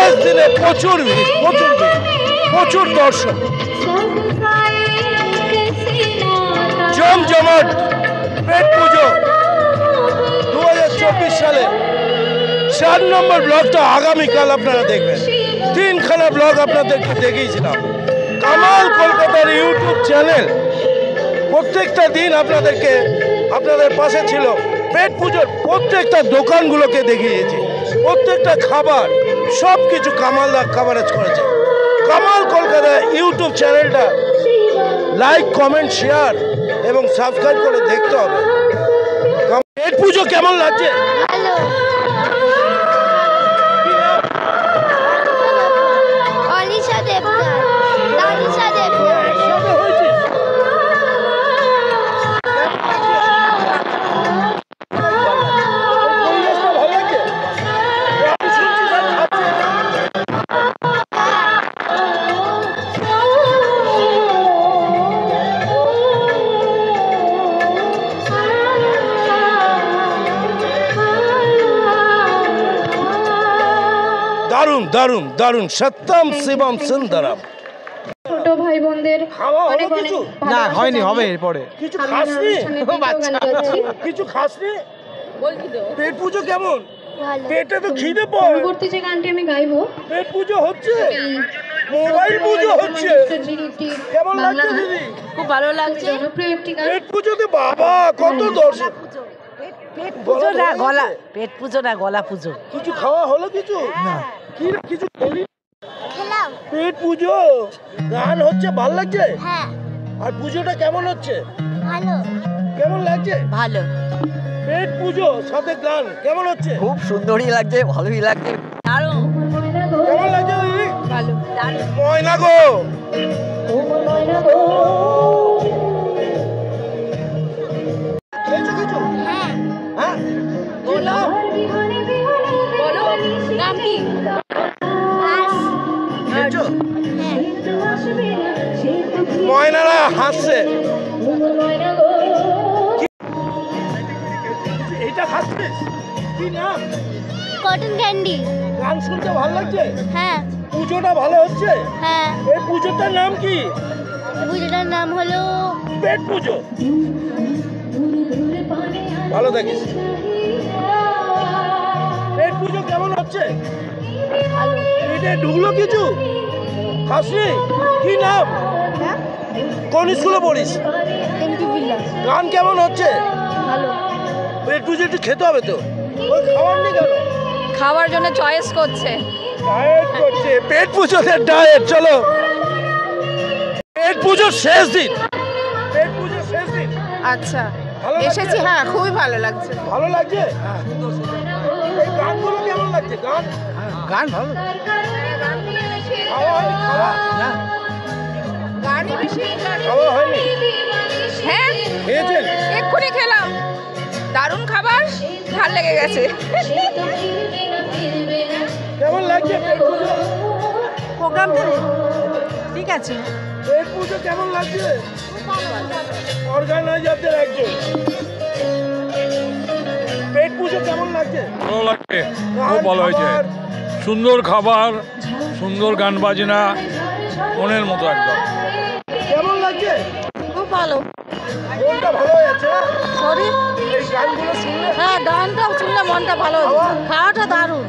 শেষ দিনে প্রচুর ভিড়, প্রচুর দর্শক, জমজমাট পেট পুজো 2024 সালে 4 নম্বর ব্লগটা আগামীকাল আপনারা দেখবেন। 3খানা ব্লগ আপনাদেরকে দেখিয়েছিলাম। কামাল কলকাতার ইউটিউব চ্যানেল প্রত্যেকটা দিন আপনাদের পাশে ছিল। পেট পুজোর প্রত্যেকটা দোকানগুলোকে দেখিয়েছি, প্রত্যেকটা খাবার সব কিছু কামালদা কভারেজ করেছে। কামাল কলকাতা ইউটিউব চ্যানেলটা লাইক, কমেন্ট, শেয়ার এবং সাবস্ক্রাইব করে দেখতে হবে। পেট পুজো কেমন লাগছে? দারুণ দারুণ, সত্যম শিবম সুন্দরম। ছোট ভাই বোনদের অনেক অনেক না হয়নি, হবে এরপরে। কিছু খাসনি বলছি তো। পেট পুজো কেমন? পেটে তো খিদে পায়। পরবর্তী যে গানটি আমি গাইবো, পেট পুজো হচ্ছে, মোবাইল পুজো হচ্ছে। কেমন লাগছে দিদি? খুব ভালো লাগছে। জনপ্রিয় একটি গান। পেট পুজোতে বাবা কত দর্শক। পেট পুজো না গলা, পেট পুজো না গলা পুজো। কিছু খাওয়া হলো? কিছু না, কিছু খেলাম। পেট পুজো গান হচ্ছে, ভালো লাগছে? হ্যাঁ। আর পুজোটা কেমন হচ্ছে? ভালো। কেমন লাগছে? ভালো। পেট পুজো সাথে গান কেমন হচ্ছে? খুব সুন্দরই লাগছে, ভালোই লাগছে। দারুণ। কেমন লাগছে দিদি? ভালো। দারুণ। ময়না গো, খেয়েছো কিছু? হ্যাঁ। হ্যাঁ, কি নাম? বলো নাম কি? খেয়েছো? হ্যাঁ। ময়নারা হাসছে। এইটা খাচ্ছিস? কি নাম? Cotton candy. গান শুনতে ভালো লাগছে? হ্যাঁ। পুজোটা ভালো হচ্ছে? হ্যাঁ। এই পুজোটার নাম কি? পুজোটার নাম হলো পেট পুজো। ভালো থাকিস। পেট পুজো কেমন হচ্ছে? পেটে ঢুকলো কিছু? খাসনি? কি নাম? কোন স্কুলে পড়িস? এমপি বিল্লা। গান কেমন হচ্ছে? ভালো। পেট পুজো একটু খেতে হবে তো। ওই খাবার নেই কেন? খাওয়ার জন্য চয়েস করছে। ডায়েট করছে। পেট পুজোতে ডায়েট। চলো, পেট পুজোর শেষ দিন। পেট পুজোর শেষ দিন। আচ্ছা, ভালো এসেছি। লাগছে? হ্যাঁ, খুবই ভালো লাগছে। ভালো লাগছে? এই গানগুলো কেমন লাগছে? গান ভালো। খাওয়া হয়নি? গানই বেশি। খাওয়া হয়নি? হ্যাঁ, খেয়েছেন? এক্ষুনি খেলাম। দারুণ খাবার, ভাল লেগে গেছে। কেমন লাগছে পেট পুজো? প্রোগ্রাম ঠিক আছে। পেট পুজো কেমন লাগছে? অর্গানাইজারদের একজন। পেট পুজো কেমন লাগছে? ভালো লাগছে, খুব ভালো হয়েছে। সুন্দর খাবার, সুন্দর গান বাজনা, মনের মতো একদম। কেমন লাগছে? খুব ভালো। মনটা ভালো হয়ে যাচ্ছে? সরি। এই গানগুলো শুনলে? হ্যাঁ, গানটা শুনলে মনটা ভালো হয়ে যায়। খাওয়াটা দারুণ।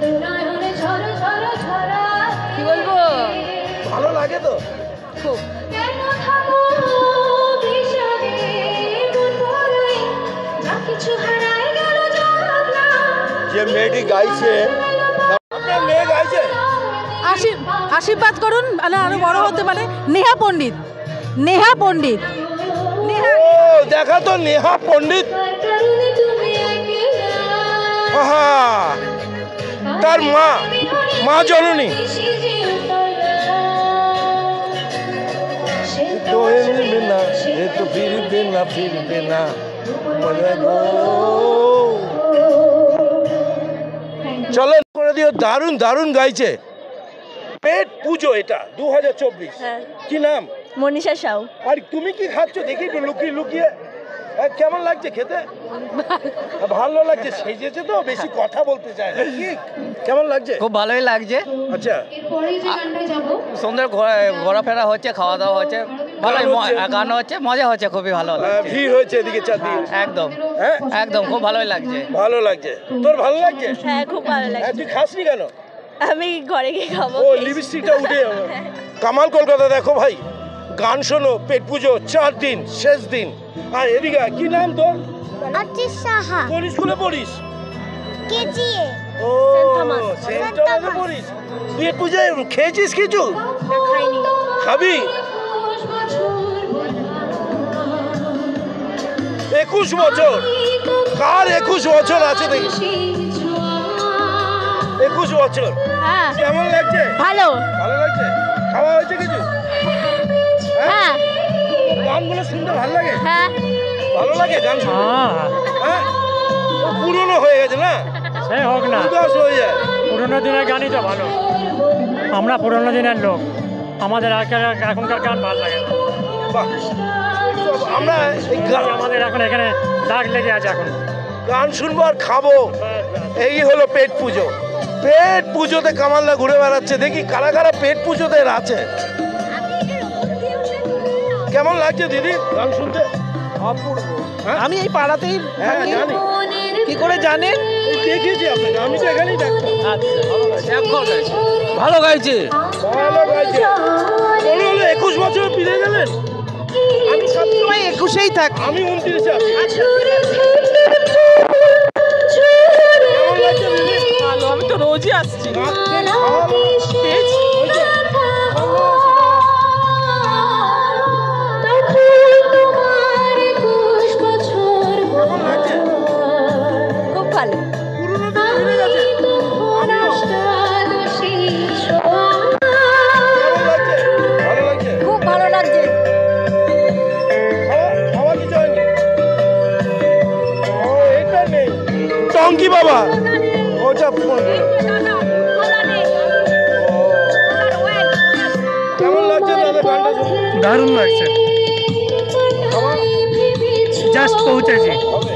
কি বলবো? ভালো লাগে তো? খুব। যে মেয়েটি গাইছে, আপনার মেয়ে গাইছে? আশীর্বাদ করুন, মানে আরো বড় হতে পারে। নেহা পণ্ডিত। নেহা পণ্ডিত। ও দেখা তো, নেহা পণ্ডিত। তার মা জননী। তো ফিরবে না, এ তো ফিরবে না, ফিরবে না। চলেন করে দিও। দারুণ দারুণ গাইছে। পেট পুজো এটা 2024। কি নাম? মনীষা সাউ। আর তুমি কি খাচ্ছ দেখি একটু লুকিয়ে লুকিয়ে? কেমন লাগছে খেতে? ভালো লাগছে, সেজেছে তো, বেশি কথা বলতে চায় না। কি কেমন লাগছে? খুব ভালোই লাগছে, আচ্ছা, সুন্দর ঘোরাফেরা হচ্ছে, খাওয়া দাওয়া হচ্ছে, ভালোই গান হচ্ছে, মজা হচ্ছে, খুবই ভালো লাগছে। ভিড় হয়েছে এদিকে চারদিকে। একদম হ্যাঁ, একদম খুব ভালোই লাগছে। ভালো লাগছে। তোর ভালো লাগছে? হ্যাঁ খুব ভালো হ্যাঁ, তুই খাসনি কেন? আমি ঘরে গিয়ে খাবো। ও লিপস্টিকটা উঠে কামাল কলকাতা দেখো ভাই, গান শোনো, পেট পুজো 4 দিন, শেষ দিন। আর এদিকে কি নাম তোর? আর্চিস সাহা, কোন স্কুলে পড়িস? কেজিএ। ও সেন্ট থমাসে পড়িস। পেট পুজোয় খেয়েছিস কিছু? খাইনি। খাবি? 21 বছর। কার 21 বছর আছে দেখি? 21 বছর। হ্যাঁ কেমন লাগছে? ভালো। ভালো লাগছে। খাওয়া হয়েছে কিছু? হ্যাঁ গানগুলো শুনতে ভালো লাগে? হ্যাঁ ভালো লাগে গান শুনতে? হ্যাঁ, ও পুরনো হয়ে গেছে না? সে হোক না, উদাস হয়ে যায়। পুরোনো দিনের গানই তো ভালো। আমরা পুরোনো দিনের লোক, আমাদের এখনকার গান ভালো লাগে না। বাহ। তো আমরা এই আমাদের এখন এখানে দাগ লেগে আছে এখন। গান শুনবো আর খাবো, এই হলো পেট পুজো। পেট পুজোতে কামালদা ঘুরে বেড়াচ্ছে, দেখি কারা কারা পেট পুজোতে আছে। কেমন লাগছে দিদি গান শুনতে? অপূর্ব। হ্যাঁ? আমি এই পাড়াতেই হ্যাঁ থাকি। জানি, কি করে জানেন? এই দেখেছি আপনাকে, আমি তো এখানেই দেখতাম। ভালো গাইছে। ভালো গাইছে। মনে হলো 21 বছর ফিরে গেলেন। আমি সবসময় 21-এই থাকি। আমি 29-এ আছি। কেমন লাগছে দিদি? ভালো, আমি তো রোজই আসছি। নাচতে খাওয়ানো পেয়েছি। হয়েছে? কেমন লাগছে? খুব ভালো। পুরনো দিনে ফিরে গেছে। আমিও। কেমন লাগছে? ভালো লাগছে? খুব ভালো লাগছে। খাওয়া কিছু হয়নি? ও এইটা নেই, টঙ্কি বাবা ওটা কেমন লাগছে দাদা গানটা শুনে? দারুণ লাগছে, খাওয়া জাস্ট পৌঁছেছি। হবে?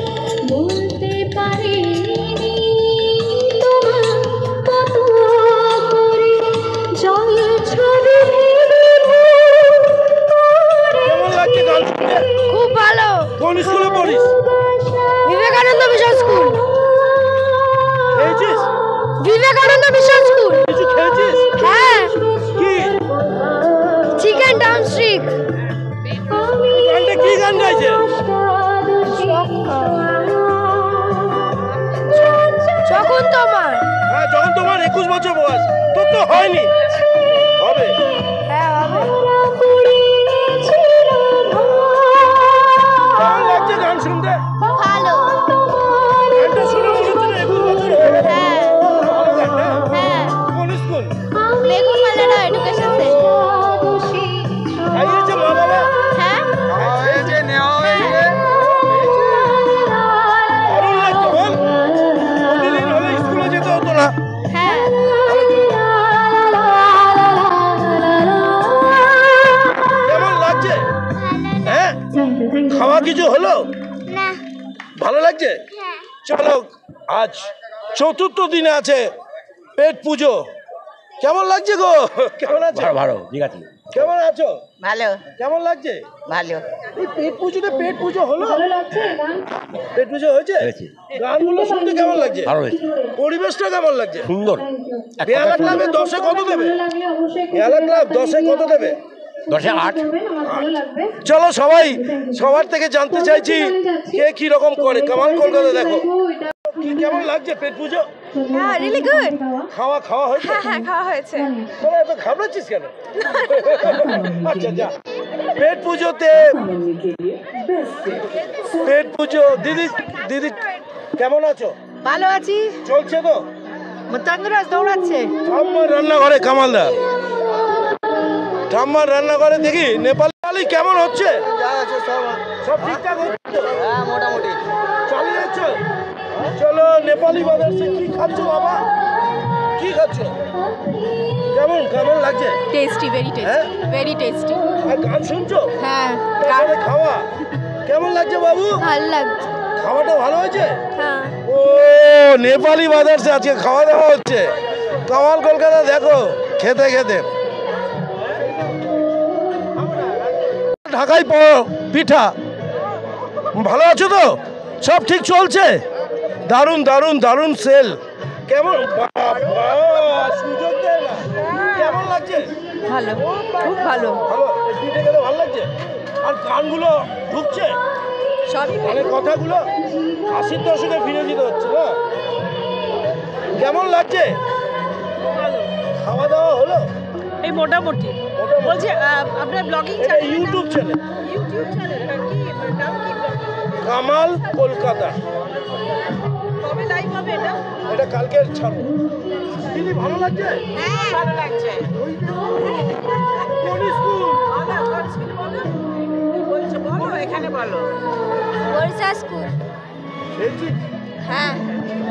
কেমন লাগছে গান শুনতে? খুব ভালো। কোন স্কুলে পড়িস? Vivekananda mission school. খেয়েছিস? Vivekananda mission school. কিছু খেয়েছিস? হ্যাঁ, কি চিকেন ড্রামস্টিক। গানটা কি গান গাইছে? যখন তোমার। হ্যাঁ, যখন তোমার 21 বছর বয়স, তোর তো হয়নি, হবে। হ্যাঁ হবে। কেমন লাগছে গান শুনতে? ভালো। গানটা শুনে মনে হচ্ছে না 21 বছর হয়ে গেছে? হ্যাঁ ভালো গান না? হ্যাঁ। কোন স্কুল? বেগুন মালারা এডুকেশন সেন্টার। খাইয়েছে মা বাবা? হ্যাঁ হয়েছে, নেওয়া হয়েছে। দারুণ লাগতো বল। প্রতিদিন হলে স্কুলে যেতে হতো না। হ্যাঁ। কেমন লাগছে? হ্যাঁ, খাওয়া কিছু হলো? না। ভালো লাগছে? হ্যাঁ। চলো, আজ 4র্থ দিনে আছে পেট পুজো। কেমন লাগছে গো? কেমন আছো? ভালো ঠিক আছে। কেমন আছো? ভালো কেমন লাগছে? ভালো। এই পেট পুজোতে পেট পুজো হলো? পেট পুজো হয়েছে? হয়েছে। গানগুলো শুনতে কেমন লাগছে? ভালো হয়েছে, পরিবেশটা কেমন লাগছে? সুন্দর। এক বেহালা কথায় ক্লাবে 10-এ কত দেবে? বেহালা ক্লাব 10-এ কত দেবে? 10-এ 8। চলো সবাই, সবার থেকে জানতে চাইছি কে কি রকম করে। কামাল কলকাতা দেখো, কি কেমন লাগছে পেট পুজো? হ্যাঁ, রিয়েলি গুড। খাওয়া হয়েছে? হ্যাঁ হ্যাঁ, খাওয়া হয়েছে। তোরা এত ঘাবড়াচ্ছিস কেন? আচ্ছা যা। পেট পুজোতে পেট পুজো। দিদি দিদি কেমন আছো? ভালো আছি। চলছে তো? চান্দুরাজ দৌড়াচ্ছে। ঠাম্মার রান্নাঘরে কামালদা, ঠাম্মার রান্নাঘরে দেখি নেপালি কেমন হচ্ছে? যা আছে সব সব ঠিকঠাক হচ্ছে তো? হ্যাঁ মোটামুটি। চালিয়ে যাচ্ছ? চলো, নেপালি বাজারে কি খাচ্ছ বাবা? কি খাচ্ছ? কেমন কেমন লাগছে? টেস্টি, ভেরি হ্যাঁ? Tasty, very tasty. আর গান শুনছো? হ্যাঁ, তার সাথে খাওয়া কেমন লাগছে বাবু? ভালো লাগছে। খাওয়াটা ভালো হয়েছে? হ্যাঁ। ও নেপালি বাজারসে আজকে খাওয়া দাওয়া হচ্ছে। কামাল কলকাতা দেখো খেতে খেতে। ঢাকাই পিঠা ভালো আছো তো? সব ঠিক চলছে? দারুণ দারুণ দারুণ সেল। কেমন সুযোগ দেয় না? কেমন লাগছে? ভালো, খুব ভালো। ভালো পিঠে খেতে ভালো লাগছে। আর গানগুলো ঢুকছে সবই মানে কথাগুলো 80 দশকে ফিরে যেতে হচ্ছে না? কেমন লাগছে? খাওয়া দাওয়া হলো? এই মোটামুটি বলছি আপনার ব্লগিং এটা ইউটিউব চ্যানেল কামাল কলকাতা। কবে লাইভ হবে এটা? এটা কালকে ছাড়বো। দিদি ভালো লাগছে? হ্যাঁ ভালো লাগছে। কোন স্কুল? বলো এখানে বলো। বর্ষা স্কুল। হ্যাঁ।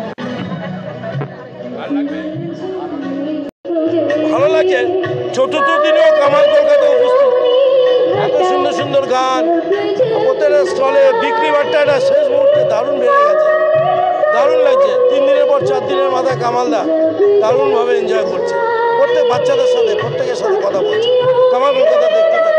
ভালো লাগছে। চতুর্থ দিনেও কামাল কলকাতা উপস্থিত। এত সুন্দর সুন্দর গান, প্রত্যেকটা স্টলে বিক্রি বাট্টাটা শেষ মুহূর্তে দারুণ বেড়ে গেছে। দারুণ লাগছে। 3 দিনের পর 4 দিনের মাথায় কামালদা দারুণভাবে এনজয় করছে। প্রত্যেক বাচ্চাদের সাথে প্রত্যেকের সাথে কথা বলছে। কামাল কলকাতা দেখতে থাকে।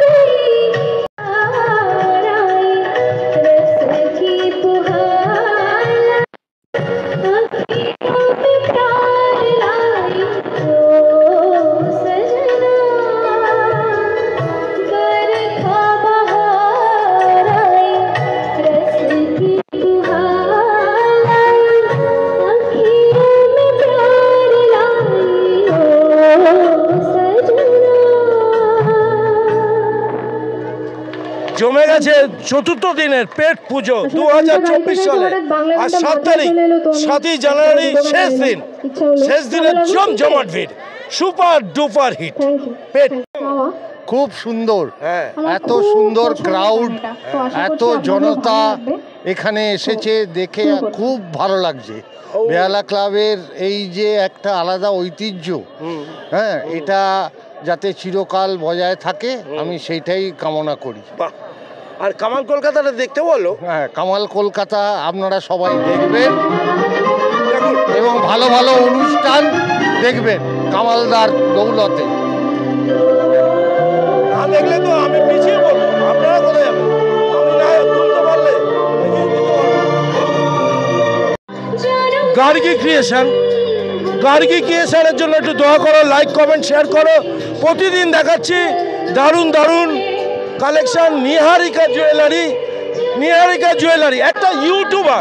জমে গেছে চতুর্থ দিনের পেট পুজো 2024 সালে। আর 7 তারিখ 7ই জানুয়ারি শেষ দিনের জমজমাট ভিড়, সুপার ডুপার হিট পেট। খুব সুন্দর, হ্যাঁ এত সুন্দর ক্রাউড, এত জনতা এখানে এসেছে দেখে খুব ভালো লাগছে। বেহালা ক্লাবের এই যে একটা আলাদা ঐতিহ্য, হ্যাঁ, এটা যাতে চিরকাল বজায় থাকে আমি সেইটাই কামনা করি। আর কামাল কলকাতাটা দেখতে বলো। হ্যাঁ, কামাল কলকাতা আপনারা সবাই দেখবেন এবং ভালো ভালো অনুষ্ঠান দেখবেন কামালদার দৌলতে। না দেখলে তো আমি পিছিয়ে পড়বো। আপনারা কোথায় যাবেন? আমি না তুলতে পারলে গার্গী ক্রিয়েশনের জন্য একটু দোয়া করো, লাইক কমেন্ট শেয়ার করো। প্রতিদিন দেখাচ্ছি দারুণ দারুণ কালেকশন। নিহারিকা জুয়েলারি একটা ইউটিউবার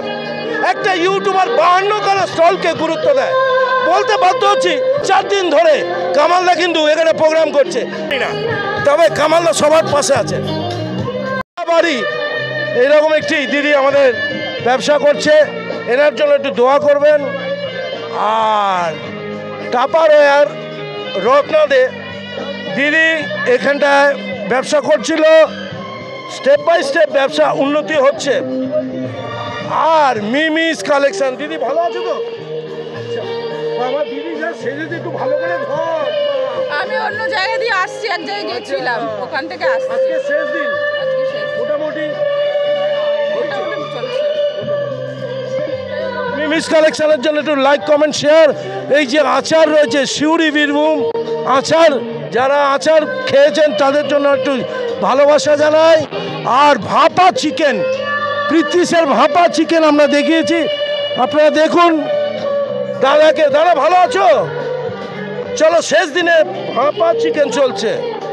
52 খানা স্টলকে গুরুত্ব দেয়। বলতে বাধ্য হচ্ছি 4 দিন ধরে কামালদা কিন্তু এখানে প্রোগ্রাম করছে না, তবে কামালদা সবার পাশে আছে। বাড়ি এইরকম একটি দিদি আমাদের ব্যবসা করছে, এনার জন্য একটু দোয়া করবেন। আর টাপারওয়্যার রত্নাদে দিদি এখানটায় ব্যবসা করছিল, স্টেপ বাই স্টেপ ব্যবসা উন্নতি হচ্ছে। আর মিমিস কালেকশন। দিদি ভালো আছো তো? বাবা দিদি যা সেজেছে একটু ভালো করে ধর। আমি অন্য জায়গা দিয়ে আসছি, এক জায়গায় গেছিলাম, ওখান থেকে আসছি। আজকে শেষ দিন, আজকে শেষ। মোটামুটি চলছে। মিমিস কালেকশনের জন্য একটু লাইক কমেন্ট শেয়ার। এই যে আচার রয়েছে শিউরি বীরভূম আচার, যারা আচার খেয়েছেন তাদের জন্য একটু ভালোবাসা জানাই। আর ভাপা চিকেন, পৃথ্বীশের ভাপা চিকেন আমরা দেখিয়েছি, আপনারা দেখুন। দাদা ভালো আছো? চলো শেষ দিনে ভাপা চিকেন চলছে।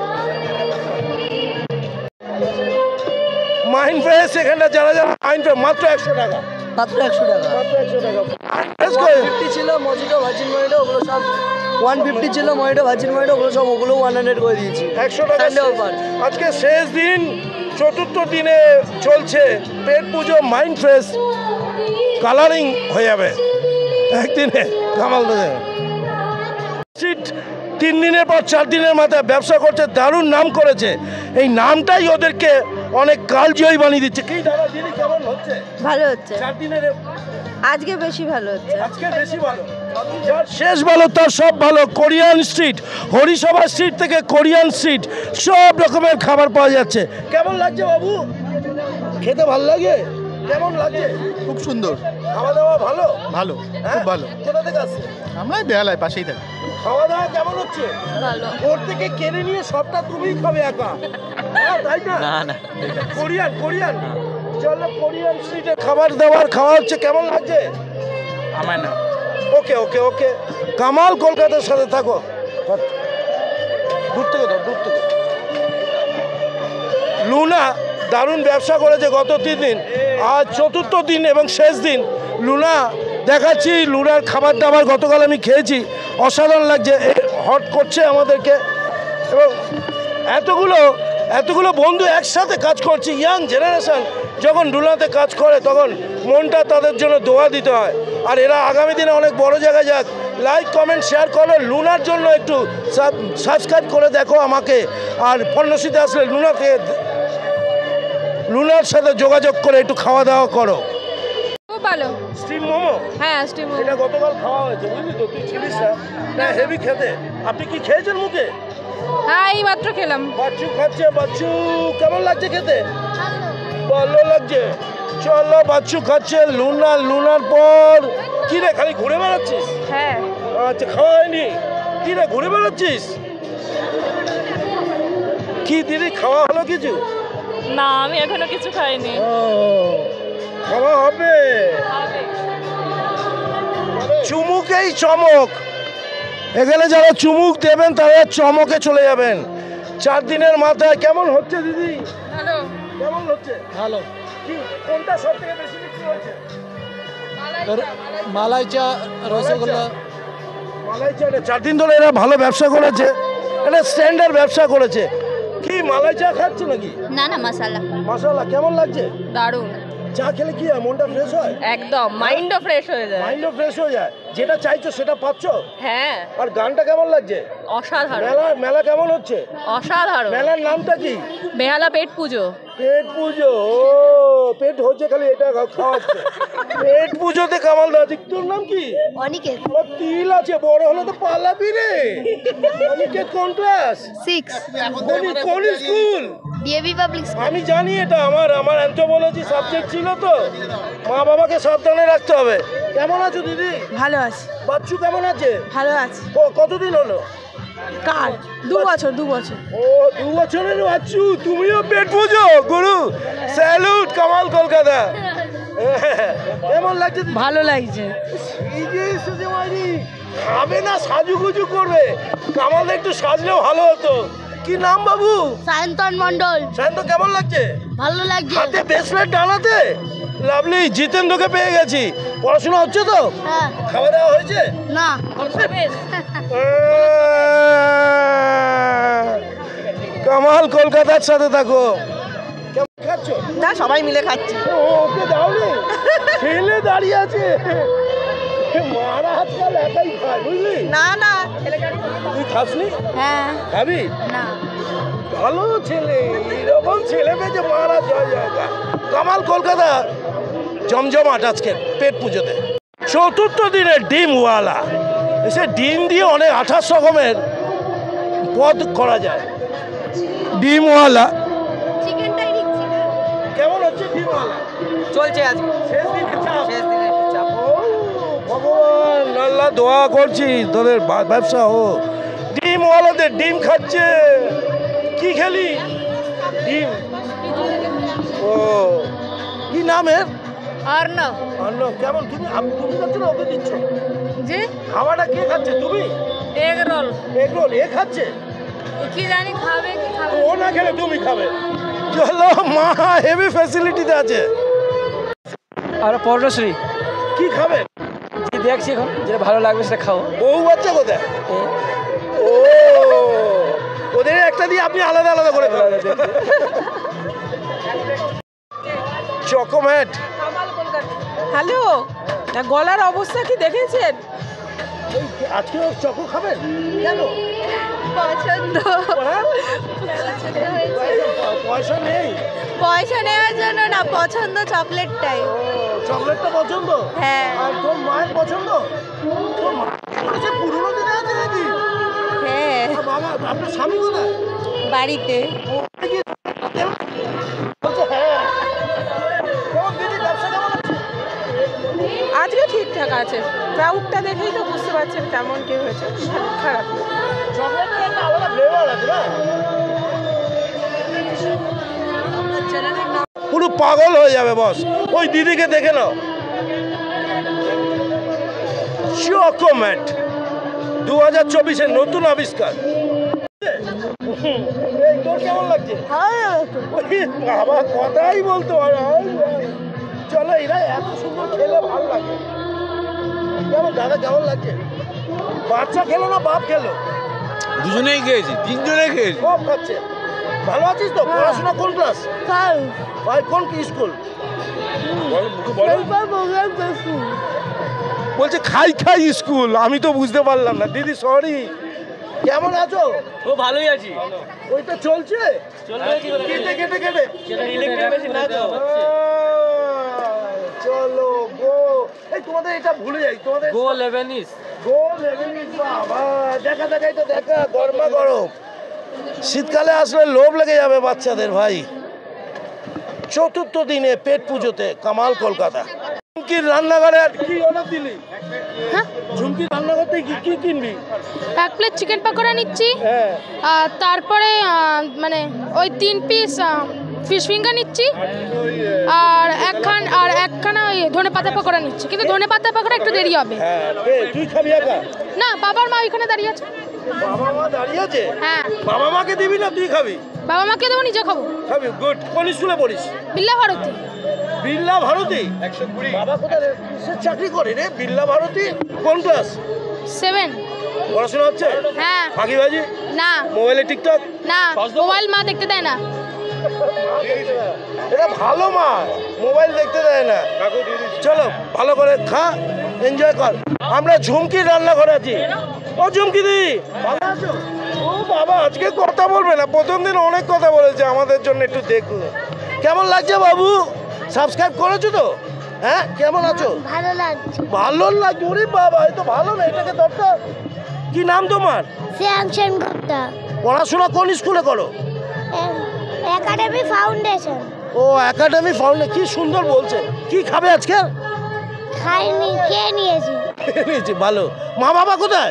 মাইন্ড ফ্রেশ এখানে যারা মাইন্ড ফ্রেশ মাত্র 100 টাকা। মাত্র 100 টাকা। 150 ছিল মজিটো ভার্জিন মজিটো, ওগুলো সব 150 ছিল। মজিটো ভার্জিন মজিটো ওগুলো সব 100 করে দিয়েছি। 100 টাকা অফার। আজকে শেষ দিন, চতুর্থ দিনে চলছে পেট পুজো। মাইন্ড ফ্রেশ কালারিং হয়ে যাবে একদিনে কামালদা। স্ট্রিট 3 দিনের পর 4 দিনের মাথায় ব্যবসা করছে, দারুণ নাম করেছে। এই নামটাই ওদেরকে অনেক কালজয়ী বানিয়ে দিচ্ছে। কি দাদা দিদি কেমন হচ্ছে? ভালো হচ্ছে। 4 দিনের আজকে বেশি ভালো হচ্ছে। আজকে বেশি ভালো, যার শেষ ভালো তার সব ভালো। কোরিয়ান স্ট্রিট, হরিসভা স্ট্রিট থেকে কোরিয়ান স্ট্রিট সব রকমের খাবার পাওয়া যাচ্ছে। কেমন লাগছে বাবু? খেতে ভালো লাগে? কেমন লাগছে? খুব সুন্দর, খাওয়া দাওয়া ভালো? ভালো, হ্যাঁ? খুব ভালো। কোথা থেকে আসছে? আমরা বেহালায় পাশেই থাকি। খাওয়া দাওয়া কেমন হচ্ছে? ভালো। ওর থেকে কেড়ে নিয়ে সবটা তুমিই খাবে একা, হ্যাঁ তাই না? না কোরিয়ান কোরিয়ান চলো কোরিয়ান স্ট্রিটে খাবার দাবার খাওয়া হচ্ছে, কেমন লাগছে? আমার না ওকে ওকে ওকে কামাল কলকাতার সাথে থাকো। দূর থেকে দাও, দূর থেকে। লুনা দারুণ ব্যবসা করেছে গত 3 দিন, আজ 4র্থ দিন এবং শেষ দিন। লুনা দেখাচ্ছি, লুনার খাবার দাবার গতকাল আমি খেয়েছি, অসাধারণ লাগছে, হট করছে আমাদেরকে। এবং এতগুলো বন্ধু একসাথে কাজ করছে, ইয়াং জেনারেশন যখন লুনাতে কাজ করে তখন মনটা তাদের জন্য দোয়া দিতে হয়। আর এরা আগামী দিনে অনেক বড় জায়গায় যাক। লাইক কমেন্ট শেয়ার করো, লুনার জন্য একটু সাবস্ক্রাইব করে দেখো আমাকে। আর পর্ণশীতে আসলে লুনার সাথে যোগাযোগ করে একটু খাওয়া দাওয়া করো। খুব ভালো। স্টিম মোমো, হ্যাঁ স্টিম মোমো। এটা গতকাল খাওয়া হয়েছে, বুঝলি তো? তুই ছিলিস না, হেভি খেতে। আপনি কি খেয়েছেন মুখে? হ্যাঁ এই মাত্র খেলাম। বাচ্চু খাচ্ছে, বাচ্চু কেমন লাগছে খেতে? ভালো লাগছে। চলো বাচ্চু খাচ্ছে, লুনার পর কি রে, খালি ঘুরে বেড়াচ্ছিস? হ্যাঁ। আচ্ছা খাওয়া হয়নি, কি রে ঘুরে বেড়াচ্ছিস? কি দিদি খাওয়া হলো কিছু? না আমি এখনো কিছু খাইনি। খাওয়া হবে। চুমুকেই চমক, এখানে যারা চুমুক দেবেন তারা চমকে চলে যাবেন। 4 দিনের মাথায় কেমন হচ্ছে দিদি? ভালো। কেমন হচ্ছে? ভালো। কি কোনটা সব থেকে বেশি বিক্রি হচ্ছে? মালাই চা, রসগোল্লা। মালাই চাটা 4 দিন ধরে এরা ভালো ব্যবসা করেছে, এটা স্ট্যান্ডার্ড ব্যবসা করেছে। কি মালাই চা খাচ্ছে নাকি? না না মশলা। মশলা কেমন লাগছে? দারুণ। চা খেলে কি হয়, মনটা ফ্রেশ হয়? একদম মাইন্ডও ফ্রেশ হয়ে যায়। মাইন্ডও ফ্রেশ হয়ে যায়, যেটা চাইছো সেটা পাচ্ছ। হ্যাঁ আর গানটা কেমন লাগছে? অসাধারণ। মেলা কেমন হচ্ছে? অসাধারণ। মেলার নামটা কি? বেহালা পেট পুজো। পেট পুজো। ও পেট হচ্ছে খালি এটা খাওয়াচ্ছে। পেট পুজোতে কামাল দাজি। তোর নাম কি? অনিকেত। ও তিল আছে, বড় হলে তো পালাবি রে। অনিকেত কোন ক্লাস? 6। কোন স্কুল? DAV public school. আমি জানি এটা, আমার অ্যানথ্রোপোলজি সাবজেক্ট ছিল তো। মা বাবাকে সাবধানে রাখতে হবে। কেমন আছো দিদি? ভালো আছে, বাচ্চু কেমন আছে? ভালো আছে। কতদিন হলো? কার 2 বছর। ও 2 বছরের বাচ্চু, তুমিও পেট পুজো গুরু। স্যালুট কামাল কলকাতা। কেমন লাগছে? ভালো লাগছে। এই যে এসেছে মাইরি, খাবে না সাজুগুজু করবে। কামাল একটু সাজলেও ভালো হতো। কি নাম বাবু? সায়ন্তন মণ্ডল। শান্ত কেমন লাগছে? ভালো লাগছে। হাতে ব্রেসলেট ডানাতে লাভলি। জিতেন্দ্রকে পেয়ে গেছি। পড়াশোনা হচ্ছে তো? হ্যাঁ। খাওয়া দাওয়া হয়েছে? না। কামাল কলকাতার সাথে থাকো। কেমন খাচ্ছ? না সবাই মিলে খাচ্ছি। ওকে দাওনি, ছেলে দাঁড়িয়ে আছে। মারা আজকাল একাই খায়, বুঝলি? না তুই খাসনি? হ্যাঁ। খাবি? না। ভালো ছেলে, এরকম ছেলে পেয়েছে মারা। জয় জয় কামাল কলকাতা জমজমাট আজকে পেট পুজোতে। 4র্থ দিনে ডিমওয়ালা এসে ডিম দিয়ে অনেক 28 রকমের পদ করা যায়। ডিমওয়ালা চিকেনটাই দিচ্ছি। কেমন হচ্ছে? ডিমওয়ালা চলছে আজকে শেষ দিনের চাপ। শেষ দিনের একটু চাপ। ও ভগবান, আল্লাহ দোয়া করছি তোদের ব্যবসা হোক। ডিমওয়ালাদের ডিম খাচ্ছে। কি খেলি? ডিম। ও কি নামের? অর্ণব। অর্ণব। কেমন তুমি খাচ্ছ না ওকে দিচ্ছ? জি খাওয়াটা কে খাচ্ছে? তুমি? Egg roll. এগ রোল এ খাচ্ছে? কি জানি খাবে কি খাবে। ও না খেলে তুমি খাবে। চলো, মা হেভি ফ্যাসিলিটিতে আছে। আর পর্ণশ্রী কি খাবে? কি দেখছি এখন, যেটা ভালো লাগবে সেটা খাও। বউ বাচ্চা কোথায়? ও ওদের একটা দিয়ে আপনি আলাদা আলাদা করে খাবেন। চকোমেট। হ্যালো, গলার অবস্থা কি দেখেছেন? আজকে চকো খাবেন কেন? পছন্দ। পয়সা নেই? পয়সা নেওয়ার জন্য না, পছন্দ চকলেটটাই। চকলেটটা পছন্দ? হ্যাঁ। আর তোর মায়ের পছন্দ? তোর মা পুরোনো দিনে আছে নাকি? হ্যাঁ। বাবা আপনার স্বামী কোথায়? বাড়িতে। হ্যাঁ আছে, ক্রাউডটা দেখেই তো বুঝতে পারছেন কেমন কি হয়েছে, খারাপ। চকলেটের একটা আলাদা ফ্লেভার আছে না, পুরো পাগল হয়ে যাবে বস। ওই দিদিকে দেখে নাও, চকোমেট 2024-এর নতুন আবিষ্কার। এই তোর কেমন লাগছে? বাবা কথাই বলতে পারে। চলো, এরা এত সুন্দর খেলে ভালো লাগে। কেমন দাদা, কেমন লাগছে? বাচ্চা খেলো না বাপ খেলো? দুজনেই খেয়েছি, তিনজনেই খেয়েছি। সব খাচ্ছে। ভালো আছিস তো? পড়াশোনা কোন ক্লাস? ভাই কোন কি স্কুল? বলছে খাই খাই স্কুল, আমি তো বুঝতে পারলাম না। দিদি সরি, কেমন আছো? ও ভালোই আছি। ওইটা চলছে কেটে কেটে কেটে। চলো গো, এই তোমাদের এটা ভুলে যাই, তোমাদের গো লেভেনিস। বাবা দেখা দেখাই তো দেখা, গরমা গরম। শীতকালে আসলে লোভ লেগে যাবে বাচ্চাদের ভাই। চতুর্থ দিনে পেট পুজোতে কামাল কলকাতা। ঝুমকির রান্নাঘরে কি অর্ডার দিলি? হ্যাঁ, ঝুমকির রান্নাঘরতে কি কি কিনবি? 1 প্লেট চিকেন পকোড়া নিচ্ছি, হ্যাঁ, আর তারপরে মানে ওই 3 পিস ফিশ ফিঙ্গার নিচ্ছি, আর একখানা ওই ধনে পাতা পকোড়া নিচ্ছি। কিন্তু ধনে পাতা পকোড়া একটু দেরি হবে। হ্যাঁ, তুই খাবি একা? না, বাবার মা ওইখানে দাঁড়িয়ে আছে। বাবা মা দাঁড়িয়ে আছে? হ্যাঁ। বাবা মাকে দিবি না তুই খাবি? বাবা মাকে দেবো, নিজে খাবো। খাবি, গুড। কোন স্কুলে পড়িস? বিল্লা ভারতী। বিড়লা ভারতী 120। বাবা কোথায় কিসের চাকরি করে রে? বিড়লা ভারতী কোন ক্লাস? 7। পড়াশোনা হচ্ছে? হ্যাঁ। ফাঁকিবাজি? না। মোবাইলে টিকটক? না, মোবাইল মা দেখতে দেয় না। এটা ভালো মা, মোবাইল দেখতে দেয় না। চলো ভালো করে খা, এনজয় কর। আমরা ঝুমকির রান্নাঘরে আছি। ও ঝুমকি দি, ভালো আছো? ও বাবা, আজকে কথা বলবে না, প্রথম দিন অনেক কথা বলেছে, আমাদের জন্য একটু দেখুন। কেমন লাগছে বাবু? সাবস্ক্রাইব করেছো তো? হ্যাঁ, কেমন আছো? ভালো লাগছে। ভালো লাগছে? ওরে বাবা, এই তো ভালো না, এটাকে দরকার। কি নাম তোমার? শ্যাম সেনগুপ্তা। পড়াশোনা কোন স্কুলে করো? Academy foundation. ও একাডেমি ফাউন্ডেশন, কি সুন্দর বলছে। কি খাবে আজকে? খাইনি, খেয়ে নিয়েছি। নিয়েছি, ভালো। মা বাবা কোথায়?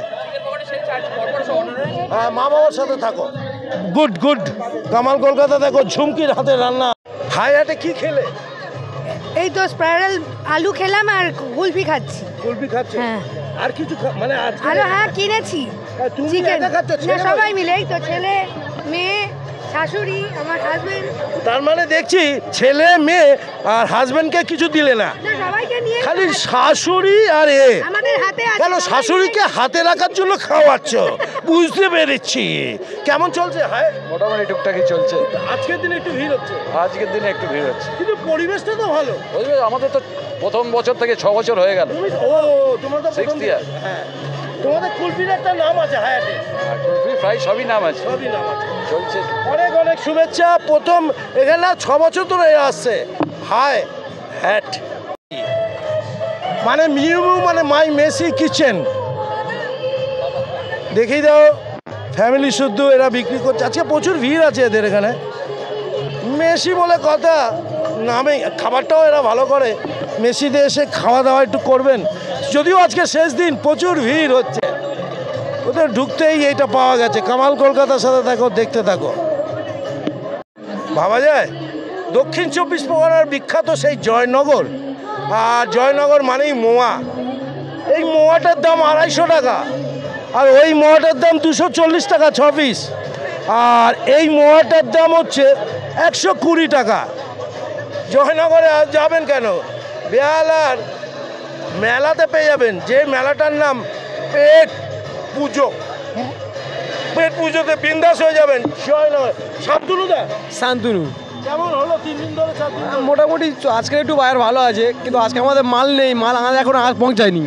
হ্যাঁ, মা বাবার সাথে থাকো। Good good. কামাল কলকাতা দেখো, ঝুমকির হাতে রান্না। হাই হাটে কি খেলে? এই তো স্পাইরাল আলু খেলাম আর কুলফি খাচ্ছি। কুলফি খাচ্ছে? হ্যাঁ। আর কিছু মানে আজকে? আরে হ্যাঁ, কিনেছি তুমি চিকেন। একা খাচ্ছ? না, সবাই মিলে, এই তো ছেলে মেয়ে শাশুড়ি আমার হাজবেন্ড। তার মানে দেখছি ছেলে মেয়ে আর হাজবেন্ডকে কিছু দিলে না, না, সবাইকে নিয়ে খালি শাশুড়ি আর আমাদের হাতে আছে। কেন শাশুড়িকে হাতে রাখার জন্য খাওয়াচ্ছ? বুঝতে পেরেছি। কেমন চলছে? হায়, মোটামুটি টুকটাকই চলছে। আজকের দিনে একটু ভিড় হচ্ছে, আজকের দিনে একটু ভিড় হচ্ছে। কিন্তু পরিবেশটা তো ভালো। আমাদের তো প্রথম বছর থেকে 6 বছর হয়ে গেল। তোমার তো প্রথম দিন। হ্যাঁ, তোমাদের কুলফির একটা নাম আছে হায়াতে। প্রায় সবই নাম আছে, সবই নাম আছে, চলছে। অনেক অনেক শুভেচ্ছা। প্রথম এখানে 6 বছর ধরে আসছে হাই হ্যাট, মানে মিউ মানে মাই মেসি কিচেন। দেখেই দাও, ফ্যামিলি শুদ্ধ এরা বিক্রি করছে। আজকে প্রচুর ভিড় আছে এদের এখানে। মেসি বলে কথা, নামে খাবারটাও এরা ভালো করে। মেসিতে এসে খাওয়া দাওয়া একটু করবেন। যদিও আজকে শেষ দিন, প্রচুর ভিড় হচ্ছে। ওদের ঢুকতেই এইটা পাওয়া গেছে। কামাল কলকাতার সাথে থাকো, দেখতে থাকো। ভাবা যায় দক্ষিণ 24 পরগনার বিখ্যাত সেই জয়নগর, আর জয়নগর মানেই মোয়া। এই মোয়াটার দাম 250 টাকা, আর ওই মোয়াটার দাম 240 টাকা 6 পিস, আর এই মোয়াটার দাম হচ্ছে 120 টাকা। জয়নগরে যাবেন কেন? বেহালার মেলাতে পেয়ে যাবেন, যে মেলাটার নাম পেট পুজো। পেট পুজোতে বিন্দাস হয়ে যাবেন। জয়নগর। শান্তনুদা, শান্তনু। কেমন হলো 3 দিন ধরে? 4 দিন ধরে মোটামুটি আজকে একটু বাজার ভালো আছে, কিন্তু আজকে আমাদের মাল নেই, মাল আমাদের এখন আর পৌঁছায়নি।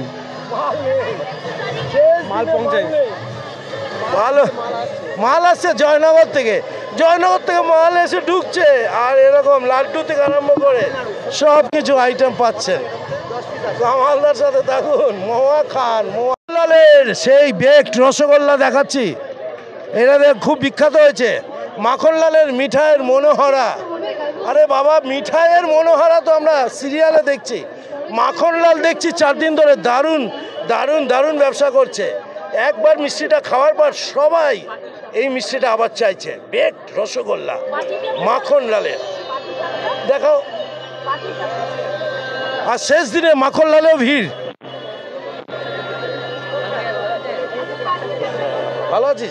মাল পৌঁছায়নি। ভালো মাল আসছে জয়নগর থেকে। জয়নগর থেকে মাল এসে ঢুকছে, আর এরকম লাড্ডু থেকে আরম্ভ করে সব কিছু আইটেম পাচ্ছেন। কামালদার সাথে থাকুন, মোয়া খান। মোয়ালালের সেই বেকড রসগোল্লা দেখাচ্ছি, এটা খুব বিখ্যাত হয়েছে। মাখনলালের মিঠাইয়ের মনোহরা। আরে বাবা, মিঠাইয়ের মনোহরা তো আমরা সিরিয়ালে দেখছি, মাখনলাল দেখছি 4 দিন ধরে দারুণ দারুণ দারুণ ব্যবসা করছে। একবার মিষ্টিটা খাওয়ার পর সবাই এই মিষ্টিটা আবার চাইছে। বেকড রসগোল্লা মাখনলালের, দেখাও। আর শেষ দিনে মাখনলালেও ভিড়। ভালো আছিস?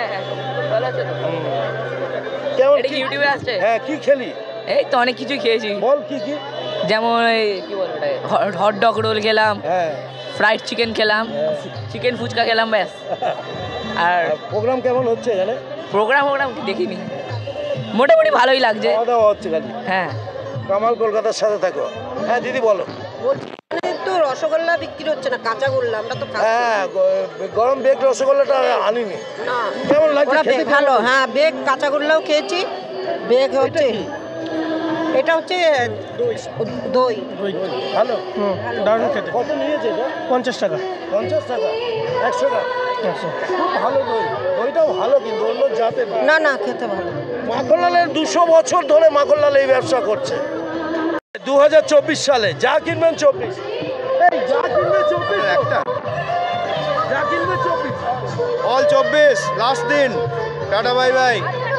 কেমন ইউটিউবে আসছে? হ্যাঁ, কি খেলি? এই তো অনেক কিছু খেয়েছি। বল কি কি? যেমন কি বল, হট ডগ রোল খেলাম, হ্যাঁ, ফ্রাইড চিকেন খেলাম, চিকেন ফুচকা খেলাম, ব্যাস। আর প্রোগ্রাম কেমন হচ্ছে এখানে? প্রোগ্রাম দেখিনি, মোটামুটি ভালোই লাগছে। খাওয়া দাওয়া হচ্ছে খালি? হ্যাঁ। কামাল কলকাতার সাথে থাকো। হ্যাঁ দিদি বলো। তো রসগোল্লা বিক্রি হচ্ছে না, কাঁচা গোল্লা আমরা তো হ্যাঁ, গরম বেক রসগোল্লাটা আনিনি। না, কেমন লাগছে খেতে? ভালো। হ্যাঁ, বেগ কাঁচা গোল্লাও খেয়েছি। বেগ হচ্ছে, এটা হচ্ছে দই। ভালো, দারুণ খেতে। কত নিয়েছে এটা? 50 টাকা। 50 টাকা? 100 টাকা? ভালো দই, দইটাও ভালো, কিন্তু অন্য জাতের না না, খেতে ভালো। মাখনলালের 200 বছর ধরে মাখনলাল এই ব্যবসা করছে। 2024 সালে যা কিনবেন 24, এই যা কিনবে 24, একটা যা কিনবে 24, অল 24 লাস্ট দিন। Tata bye bye.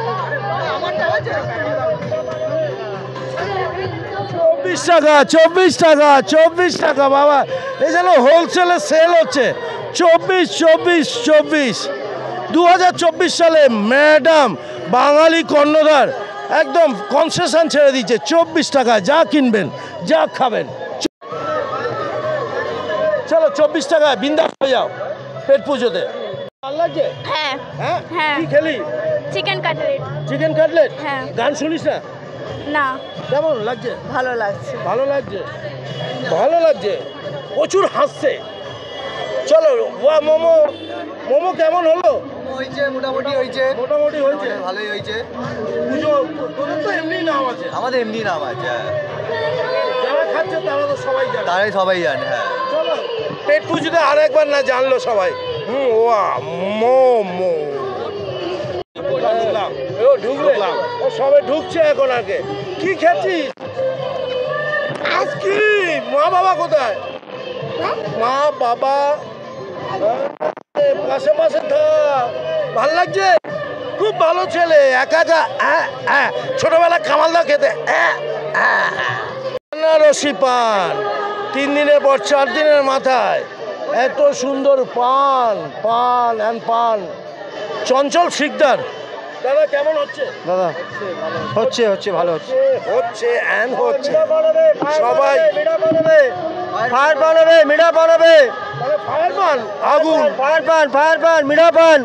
24 টাকা, 24 টাকা, 24 টাকা বাবা। এই যেন হোলসেলে সেল হচ্ছে। 24, 24, 24। 2024 সালে ম্যাডাম বাঙালি কর্ণধার একদম কনসেশন ছেড়ে দিচ্ছে। 24 টাকা যা কিনবেন, যা খাবেন। চলো 24 টাকায় বিন্দাস হয়ে যাও পেট পুজোতে। ভালো লাগছে? হ্যাঁ হ্যাঁ, হ্যাঁ। কি খেলি? Chicken cutlet. Chicken cutlet? হ্যাঁ। গান শুনিস না? না। কেমন লাগছে? ভালো লাগছে। ভালো লাগছে, ভালো লাগছে, প্রচুর হাসছে। চলো ওয়া মোমো, মোমো কেমন হলো? মোটামুটি হয়েছে। মোটামুটি হয়েছে, ভালোই হয়েছে। পুজো তোদের তো এমনি নাম আছে। আমাদের এমনি নাম আছে, যারা খাচ্ছে তারা তো সবাই জানে। তারাই সবাই জানে। হ্যাঁ, চলো পেট পুজোতে আরেকবার না জানলো সবাই। ওয়া মোমো ঢুকলাম, ও সবে ঢুকছে এখন। আগে কি খেয়েছিস? আইসক্রিম। মা বাবা কোথায়? মা বাবা পাশে পাশে থাক। ভাল লাগছে? খুব ভালো ছেলে। একা একা ছোটবেলা কামালদা খেতে। বেনারসি পান 3 দিনের পর 4 দিনের মাথায় এত সুন্দর পান, পান অ্যান্ড পান। চঞ্চল শিকদার। দাদা কেমন হচ্ছে? দাদা হচ্ছে ভালো হচ্ছে। হচ্ছে অ্যান্ড হচ্ছে। সবাই ফায়ার পান হবে, মিঠা পান হবে। ফায়ার পান, আগুন, ফায়ার পান, মিঠা পান।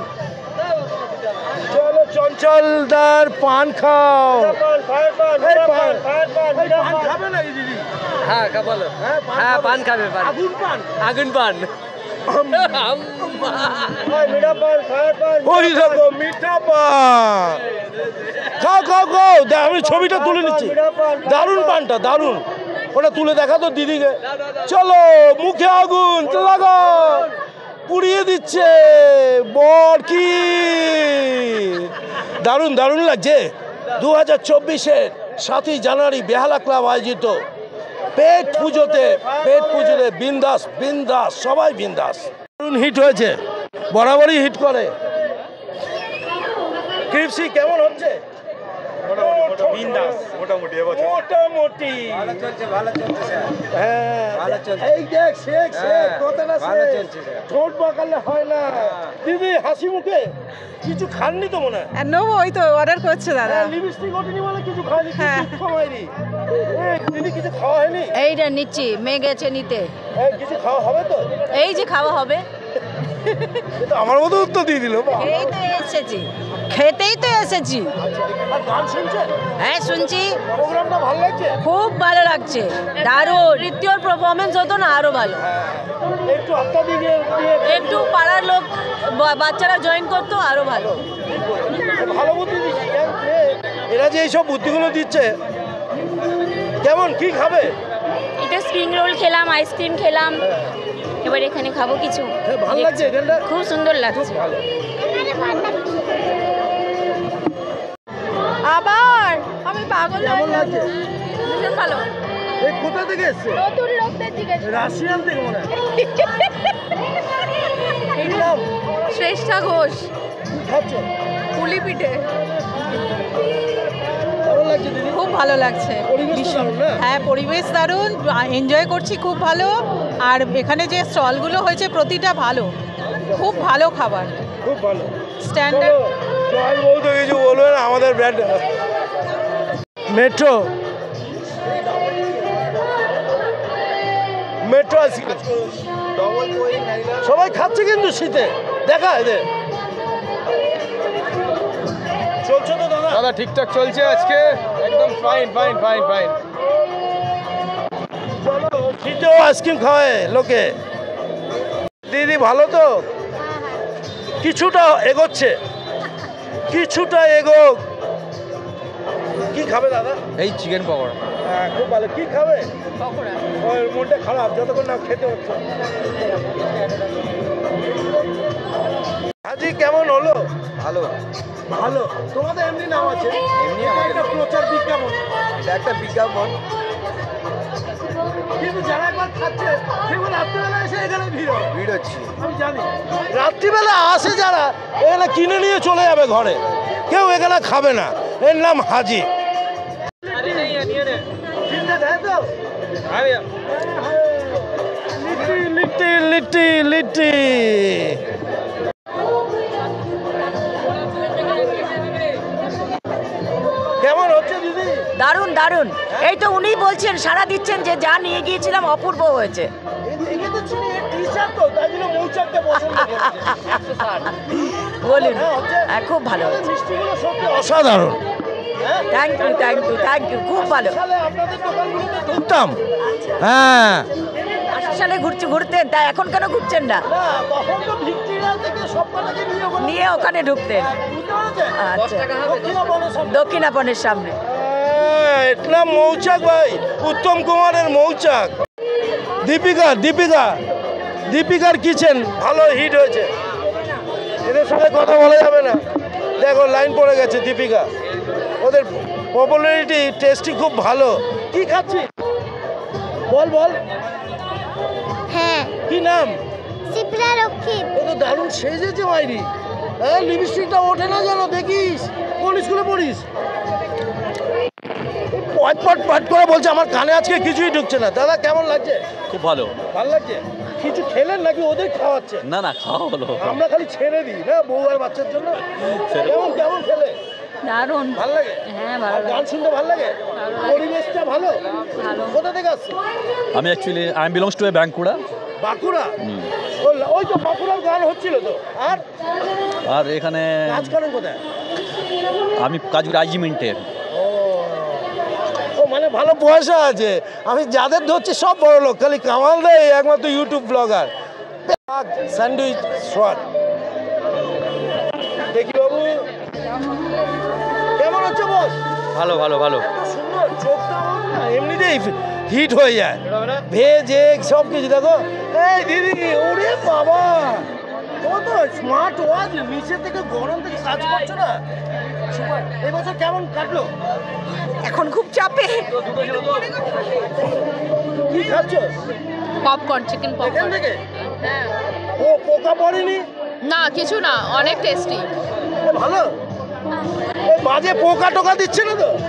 চলো চঞ্চলদার পান খাও। পান খাবে নাকি দিদি? হ্যাঁ বলো। হ্যাঁ, পান খাবে। আগুন পান, আগুন পান। ওই দেখো মিঠা পান। খাও খাও খাও। আমি ছবিটা তুলে নিচ্ছি। দারুণ পানটা, দারুণ। ওটা তুলে দেখা তো দিদিকে। চলো মুখে আগুন লাগাও। পুড়িয়ে দিচ্ছে বর কি দারুণ দারুণ লাগছে। 2024-এর 7ই জানুয়ারি বেহালা ক্লাব আয়োজিত পেট পুজোতে বিন্দাস বিন্দাস, সবাই বিন্দাস। দারুণ হিট হয়েছে, বরাবরই হিট করে। ক্রিপসি কেমন হচ্ছে? মোটামুটি এই দেখ শেখ কথাটা ঠোঁট বাঁকালে হয় না। দিদি হাসি মুখে কিছু খাননি তো মনে হয়? নেবো, ওই তো অর্ডার করছে দাদা। লিপস্টিক ওঠেনি বলে কিছু খায়নি। দিদি কিছু খাওয়া হয়নি? এইটা নিচ্ছি, মেয়ে গেছে নিতে। কিছু খাওয়া হবে তো? এই যে খাওয়া হবে। আমার মতো উত্তর দিয়ে দিল। এই তো এসেছি, খেতেই তো এসেছি। আর গান শুনছে? হ্যাঁ শুনছি। প্রোগ্রামটা ভালো লাগছে? খুব ভালো লাগছে, দারুণ। নৃত্যর পারফরমেন্স হতো না আরো ভালো। একটু আত্মা দিয়ে একটু পাড়ার লোক বাচ্চারা জয়েন করতো আরো ভালো। ভালো বুদ্ধি দিচ্ছে। এরা যে এইসব বুদ্ধিগুলো দিচ্ছে। কেমন কি খাবে? এটা স্প্রিং রোল খেলাম, আইসক্রিম খেলাম, এবার এখানে খাবো কিছু। ভালো লাগছে এখানটা? খুব সুন্দর লাগছে। আবার আমি পাগল। কেমন লাগছে? ভীষণ ভালো। এই কোথা থেকে এসছে? নতুন লোকদের জিজ্ঞেস রাশিয়ান থেকে মনে হয়। কি নাম? শ্রেষ্ঠা ঘোষ, কি খাচ্ছ? পুলি পিঠে। ভালো লাগছে দিদি? খুব ভালো লাগছে। পরিবেশ তো দারুণ না? হ্যাঁ, পরিবেশ দারুণ, এনজয় করছি খুব ভালো। আর এখানে যে স্টলগুলো হয়েছে প্রতিটা ভালো, খুব ভালো খাবার, খুব ভালো স্ট্যান্ডার্ড। জল বলতে কিছু বলবেন আমাদের ব্র্যান্ড মেট্রো মেট্রো আইসক্রিম সবাই খাচ্ছে কিন্তু শীতে দেখা এদের চলছে তো দাদা? দাদা ঠিকঠাক চলছে আজকে, একদম ফাইন ফাইন ফাইন ফাইন। চলো শীতেও আইসক্রিম খাওয়ায় লোকে। দিদি ভালো তো? কিছুটা এগোচ্ছে, কিছুটা এগোক। কি খাবে দাদা? এই চিকেন পকোড়া। হ্যাঁ খুব ভালো। কি খাবে? ওর মনটা খারাপ যতক্ষণ না খেতে হচ্ছে। আজি কেমন হলো? ভালো ভালো। তোমাদের এমনি নাম আছে? এমনি আমাদের একটা প্রচার বিজ্ঞাপন। এটা একটা বিজ্ঞাপন। কিন্তু যারা একবার খাচ্ছে সেগুলো রাত্রিবেলা এসে এখানে ভিড় হচ্ছে। আমি জানি রাত্রিবেলা আসে যারা এখানে কিনে নিয়ে চলে যাবে ঘরে, কেউ এখানে খাবে না। এর নাম হাজি। লিট্টি লিট্টি লিট্টি। কেমন হচ্ছে দিদি? দারুণ দারুণ। এই তো উনি বলছেন, সারা দিচ্ছেন যে যা নিয়ে গিয়েছিলাম অপূর্ব হয়েছে। বলুন, খুব ভালো হয়েছে। অসাধারণ। Thank you thank you thank you, খুব ভালো। ঘুরতাম, হ্যাঁ 80 সালে ঘুরতেন, তা এখন কেন ঘুরছেন না? নিয়ে ওখানে ঢুকতেন। আচ্ছা, দক্ষিণাপনের সামনে। এটা মৌচাক ভাই, উত্তম কুমারের মৌচাক। দীপিকা দীপিকা দীপিকার কিচেন ভালো হিট হয়েছে। এদের সাথে কথা বলা যাবে না, দেখো লাইন পড়ে গেছে দীপিকা। ওদের পপুলারিটি টেস্টি খুব ভালো। কি খাচ্ছি বল বল? হ্যাঁ, কি নাম? সিপ্রা রক্ষিত। ও তো দারুণ সেজেছে মাইরি। হ্যাঁ, লিপস্টিকটা ওঠে না যেন, দেখিস। কোন স্কুলে পড়িস? পট পট পট করে বলছে, আমার কানে আজকে কিছুই ঢুকছে না। দাদা কেমন লাগছে? খুব ভালো। ভালো লাগছে। কিছু খেলেন নাকি ওদের খাওয়াচ্ছে? না না, খাওয়া হলো। আমরা খালি ছেড়ে দিই না বউ আর বাচ্চার জন্য। কেমন কেমন খেলে? দারুণ। ভালো লাগে? হ্যাঁ, ভালো লাগে। গান শুনতে ভালো লাগে? পরিবেশটা ভালো? কোথা থেকে আসছে? আমি actually I belongs to a Bankura. Bankura? ওই তো বাঁকুড়ার গান হচ্ছিল তো। আর এখানে কাজ করেন কোথায়? আমি কাজ করি আইজিমেন্টের। ও মানে ভালো পয়সা আছে। আমি যাদের ধরছি সব বড় লোক, খালি কামাল দেয় একমাত্র ইউটিউব ব্লগার। স্যান্ডউইচ শট দেখি বাবু কেমন হচ্ছে বস? ভালো ভালো ভালো। সুন্দর, চোখটা না এমনিতেই হিট হয়ে যায়। ভেজ এগ সব কিছু দেখো। এই দিদি, ওরে বাবা, তোমার তো স্মার্ট ওয়াচ, নিচে থেকে গরম থেকে কাজ করছো না। এই বছর কেমন কাটলো? এখন খুব চাপে। কি খাচ্ছ? পপকর্ন, চিকেন এখান পপকর্ন। থেকে? হ্যাঁ। ও পোকা পড়েনি? না, কিছু না, অনেক টেস্টি। ভালো। এই বাজে পোকা টোকা দিচ্ছে না তো?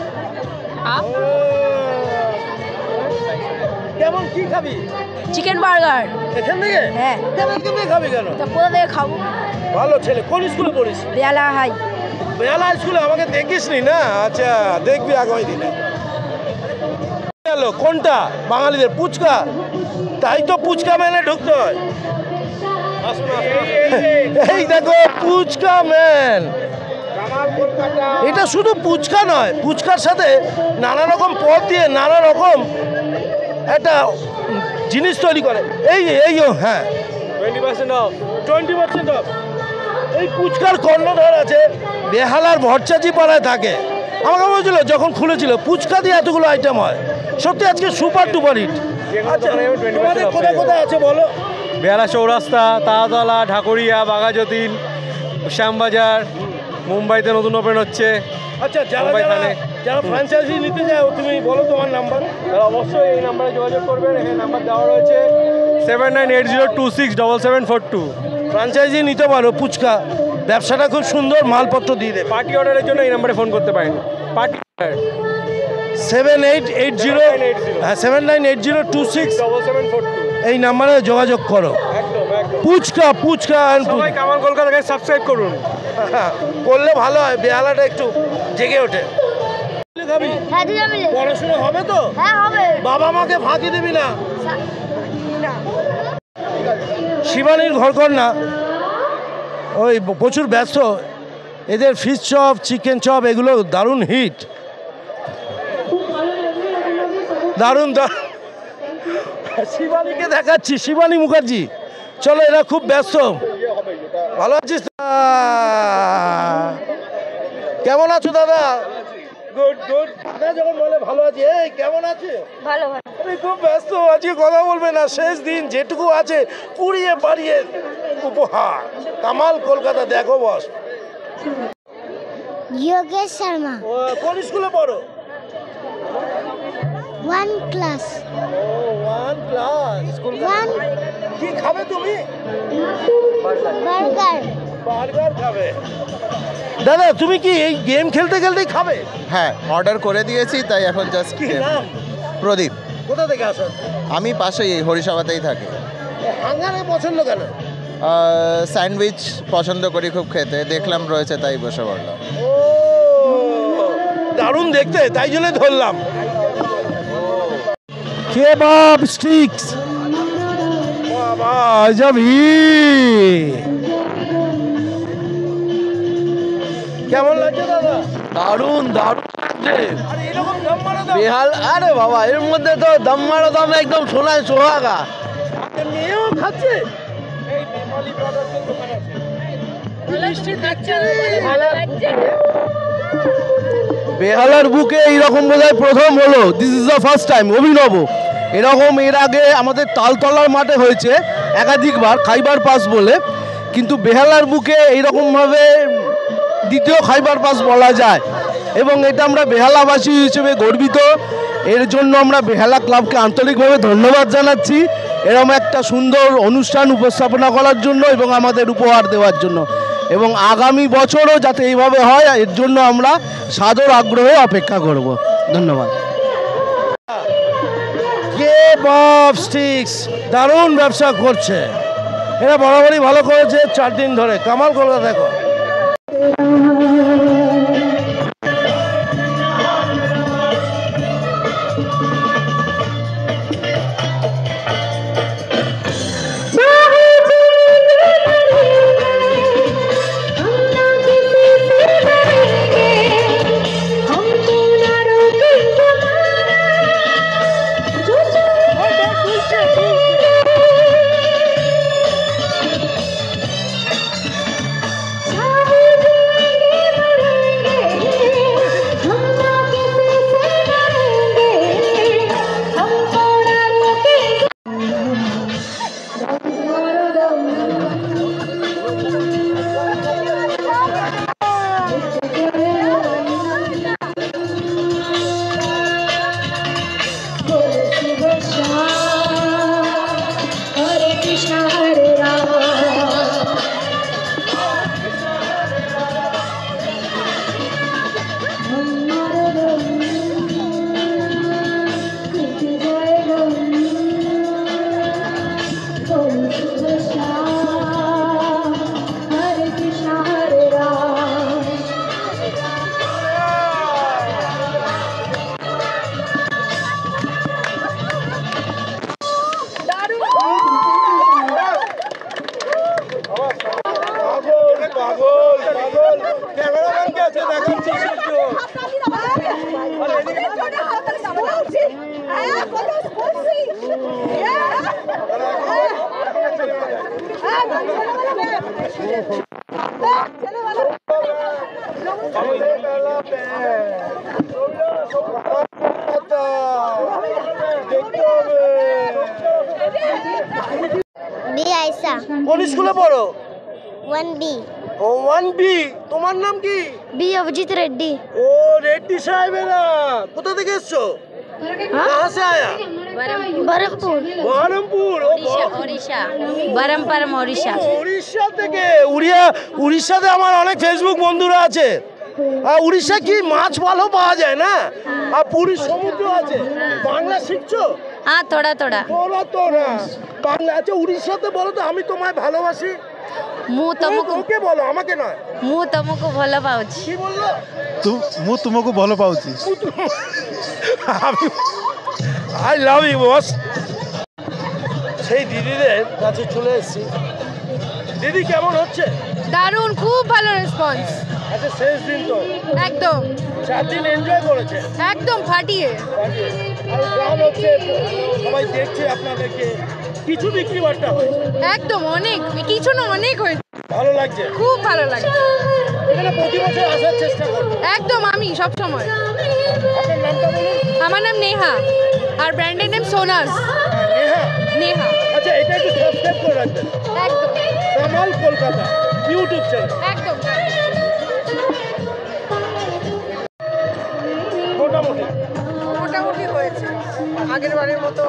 কেমন কি খাবি? Chicken burger. এখান থেকে? হ্যাঁ। কেন এখান থেকে খাবি কেন? তা কোথা থেকে খাবো? ভালো ছেলে। কোন স্কুলে পড়িস? বেলা হাই। বেলা স্কুলে? আমাকে দেখিসনি না? আচ্ছা, দেখবি আগামী দিনে। কোনটা বাঙালিদের? পুচকা? তাই তো পুচকা মেনে ঢুকতে হয়। এই দেখো পুচকা ম্যান। এটা শুধু পুচকা নয়, পুচকার সাথে নানা রকম পদ দিয়ে নানা রকম একটা জিনিস তৈরি করে। এই হ্যাঁ 20% অফ। এই পুচকার কর্ণধার আছে, বেহালার ভট্টাচি পাড়ায় থাকে। আমাকে বলছিল যখন খুলেছিল পুচকা দিয়ে এতগুলো আইটেম হয়। সত্যি আজকে সুপার ডুপার হিট। আচ্ছা, তোমাদের কোথায় কোথায় আছে বলো? বেহালা চৌরাস্তা, তারাতলা, ঢাকুরিয়া, বাঘাযতীন, শ্যামবাজার। মুম্বাইতে নতুন ওপেন হচ্ছে। আচ্ছা, যারা মুম্বাই যারা থানে। যারা ফ্র্যাঞ্চাইজি নিতে চায় তুমি বলো তোমার নাম্বার। তারা অবশ্যই এই নাম্বারে যোগাযোগ করবেন, এখানে নাম্বার দেওয়া রয়েছে 7980267742। ফ্র্যাঞ্চাইজি নিতে পারো ফুচকা, ব্যবসাটা খুব সুন্দর, মালপত্র দিয়ে দেবে। পার্টি অর্ডারের জন্য এই নাম্বারে ফোন করতে পারেন। পার্টি 7980267742 এই নাম্বারে যোগাযোগ করো। ফুচকা সবাই কামাল কলকাতাকে সাবস্ক্রাইব করুন। করলে ভালো হয়, বেহালাটা একটু জেগে ওঠে। পড়াশোনা হবে তো? হ্যাঁ হবে। বাবা মাকে ফাঁকি দিবি না। শিবানীর ঘরকন্যা ওই প্রচুর ব্যস্ত, এদের ফিশ চপ, চিকেন চপ এগুলো দারুণ হিট, দারুণ। শিবানীকে দেখাচ্ছি, শিবানী মুখার্জি। চলো, এরা খুব ব্যস্ত। ভালো আছিস? কেমন আছো দাদা? Good good. দাদা যখন বলে ভালো আছি, এই কেমন আছে? ভালো। আমি খুব ব্যস্ত, আজকে কথা বলবে না, শেষ দিন, যেটুকু আছে পুড়িয়ে পাড়িয়ে উপহার। কামাল কলকাতা দেখো বস। যোগেশ শর্মা। কোন স্কুলে পড়ো? 1 ক্লাস। ও 1 ক্লাস। স্কুল কি খাবে তুমি? বার্গার খাবে। দাদা তুমি কি এই গেম খেলতে খেলতেই খাবে? হ্যাঁ, অর্ডার করে দিয়েছি, তাই এখন জাস্ট। কি নাম? প্রদীপ। কোথা থেকে আসেন? আমি পাশেই হরিসভাতেই থাকি। হাঙ্গারে পছন্দ কেন? স্যান্ডউইচ পছন্দ করি খুব খেতে, দেখলাম রয়েছে তাই বসে পড়লাম। ও দারুণ দেখতে, তাই জন্য ধরলাম। কেবাব স্টিক্স, বাবা যাবি। কেমন লাগছে দাদা? দারুণ দারুণ লাগছে বেহাল। আরে বাবা, এর মধ্যে তো দম মারো দম, একদম সোনায় সোহাগা। মেয়েও খাচ্ছে। বেহালার বুকে এইরকম বোধহয় প্রথম হলো, this is the first time, অভিনব। এরকম এর আগে আমাদের তালতলার মাঠে হয়েছে একাধিকবার, খাইবার পাস বলে, কিন্তু বেহালার বুকে এইরকমভাবে দ্বিতীয় খাইবার পাস বলা যায়। এবং এটা আমরা বেহালাবাসী হিসেবে গর্বিত। এর জন্য আমরা বেহালা ক্লাবকে আন্তরিকভাবে ধন্যবাদ জানাচ্ছি, এরকম একটা সুন্দর অনুষ্ঠান উপস্থাপনা করার জন্য এবং আমাদের উপহার দেওয়ার জন্য। এবং আগামী বছরও যাতে এইভাবে হয়, এর জন্য আমরা সাদর আগ্রহে অপেক্ষা করব। ধন্যবাদ। কেবাব স্টিক্স দারুণ ব্যবসা করছে, এরা বরাবরই ভালো করেছে 4 দিন ধরে। কামাল কলকাতা দেখো। কোন স্কুলে পড়ো? 1B। ও 1B। তোমার নাম কি? বি অভিজিৎ রেড্ডি। ও रेड्डी साहब है ना কোথা থেকে এসছো कहाँ से आया बरमपुर বহরমপুর ও उड़ीसा बरमपुर उड़ीसा উড়িষ্যা থেকে উড়িষ্যাতে আমার অনেক ফেসবুক বন্ধুরা আছে আর উড়িষ্যা কি মাছ ভালো পাওয়া যায় না আর পুরী সমুদ্র আছে বাংলা শিখছো हाँ थोड़ा थोड़ा তোরা বাংলা আছে উড়িষ্যাতে বলো তো আমি তোমায় ভালোবাসি ମୁଁ ତମକୁ ওকে বলো আমাকে নয় ମୁଁ ତମକୁ ଭଲ ପାଉଛି কি বললো ମୁଁ ତୁମକୁ ଭଲ ପାଉଛି আমি আই লাভ ইউ বস সেই দিদিদের কাছে চলে এসেছি দিদি কেমন হচ্ছে দারুণ, খুব ভালো রেসপন্স। আচ্ছা শেষ দিন তো একদম 4 দিন এনজয় করেছে একদম ফাটিয়ে। আর গান হচ্ছে সবাই দেখছে আপনাদেরকে কিছু বিক্রি বাট্টা হয়েছে একদম অনেক কিছু না অনেক হয়েছে। ভালো লাগছে খুব ভালো লাগছে। এখানে প্রতি বছর আসার চেষ্টা করব একদম আমি সব সময়। আপনার নামটা বলুন। আমার নাম নেহা আর ব্র্যান্ডের নাম সোনাস। নেহা নেহা। আচ্ছা এটা একটু সাবস্ক্রাইব করে রাখবেন একদম কামাল কলকাতা ইউটিউব চ্যানেল একদম মোটামুটি মোটামুটি হয়েছে আগের বারের মতো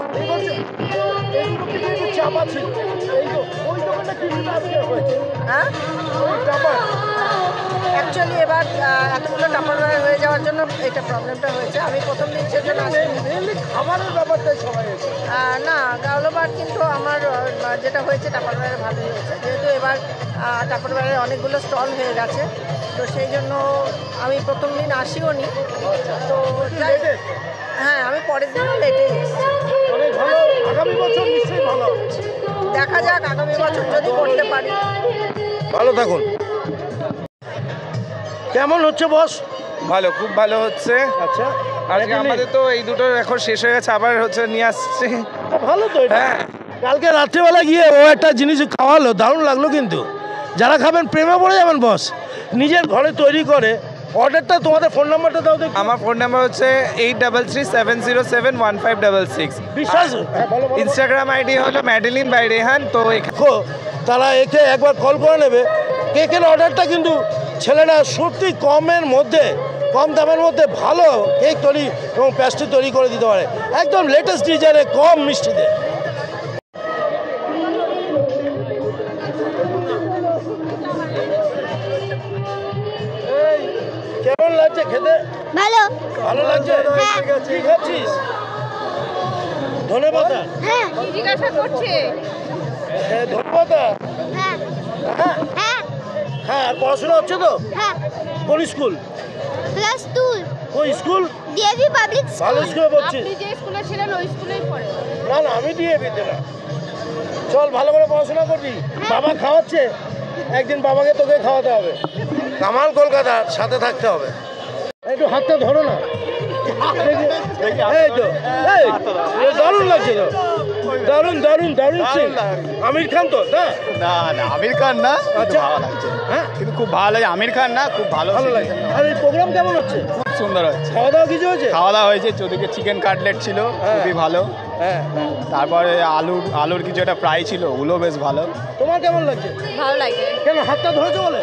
চাপা ছিল এই তো ওই দোকানটা কিছুটা আজকে হয়েছে হ্যাঁ ওই চাপা অ্যাকচুয়ালি এবার এতগুলো টাপারওয়্যার হয়ে যাওয়ার জন্য এটা প্রবলেমটা হয়েছে আমি প্রথম দিন সেজন্য মেনলি খাবারের ব্যাপারটাই সবাই এসে না গাওলোবার কিন্তু আমার যেটা হয়েছে টাপারওয়্যারে ভালোই হয়েছে যেহেতু এবার টাপারওয়্যারে অনেকগুলো স্টল হয়ে গেছে তো সেই জন্য আমি প্রথম দিন আসিও নি তো হ্যাঁ আমি পরের দিনও লেটে এসেছি অনেক ভালো আগামী বছর নিশ্চয়ই ভালো হবে দেখা যাক আগামী বছর যদি করতে পারি ভালো থাকুন কেমন হচ্ছে বস ভালো, খুব ভালো হচ্ছে। আচ্ছা আজকে আমাদের তো এই দুটো রেকর্ড শেষ হয়ে গেছে, আবার হচ্ছে নিয়ে আসছে। ভালো তো হ্যাঁ কালকে রাত্রেবেলা গিয়ে ও একটা জিনিস খাওয়ালো দারুণ লাগলো কিন্তু যারা খাবেন প্রেমে পড়ে যাবেন বস নিজের ঘরে তৈরি করে অর্ডারটা তোমাদের ফোন নাম্বারটা দাও দেখি আমার ফোন নাম্বার হচ্ছে 8337071566। বিশ্বাস ইনস্টাগ্রাম আইডি হলো ম্যাডেলিন বাই রেহান। তো দেখো তারা একে একবার কল করে নেবে কেকের অর্ডারটা কিন্তু ছেলেরা সত্যি কম দামের মধ্যে ভালো কেক তৈরি এবং প্যাস্ট্রি তৈরি করে দিতে পারে একদম লেটেস্ট ডিজাইনে কম মিষ্টিতে কেমন লাগছে খেতে ভালো ভালো লাগছে কি খাচ্ছিস ধন্যবাদ হ্যাঁ জিজ্ঞাসা করছে ধন্যবাদ হ্যাঁ হ্যাঁ হ্যাঁ হ্যাঁ আর পড়াশোনা হচ্ছে তো হ্যাঁ কোন স্কুল ক্লাস 2 কোন স্কুল ডিএভি পাবলিক ভালো স্কুলে পড়ছিস আপনি যে স্কুলে ছিলেন ওই স্কুলেই পড়ে। না না আমি ডিএভিতে না চল ভালো করে পড়াশোনা করবি বাবা খাওয়াচ্ছে একদিন বাবাকে তোকে খাওয়াতে হবে কামাল কলকাতার সাথে থাকতে হবে একটু হাতটা ধরো না এই তো এই দারুণ লাগছে তো দারুণ দারুণ দারুণ সিন আমির খান তো না না না আমির খান না আচ্ছা ভালো লাগছে হ্যাঁ কিন্তু খুব ভালো লাগে আমির খান না খুব ভালো ভালো লাগে আর এই প্রোগ্রাম কেমন হচ্ছে খুব সুন্দর হচ্ছে খাওয়া দাওয়া কিছু হয়েছে খাওয়া দাওয়া হয়েছে ওদিকে চিকেন কাটলেট ছিল খুবই ভালো হ্যাঁ তারপরে আলুর কিছু একটা ফ্রাই ছিল ওগুলো বেশ ভালো তোমার কেমন লাগছে ভালো লাগে। কেন হাতটা ধরেছো বলে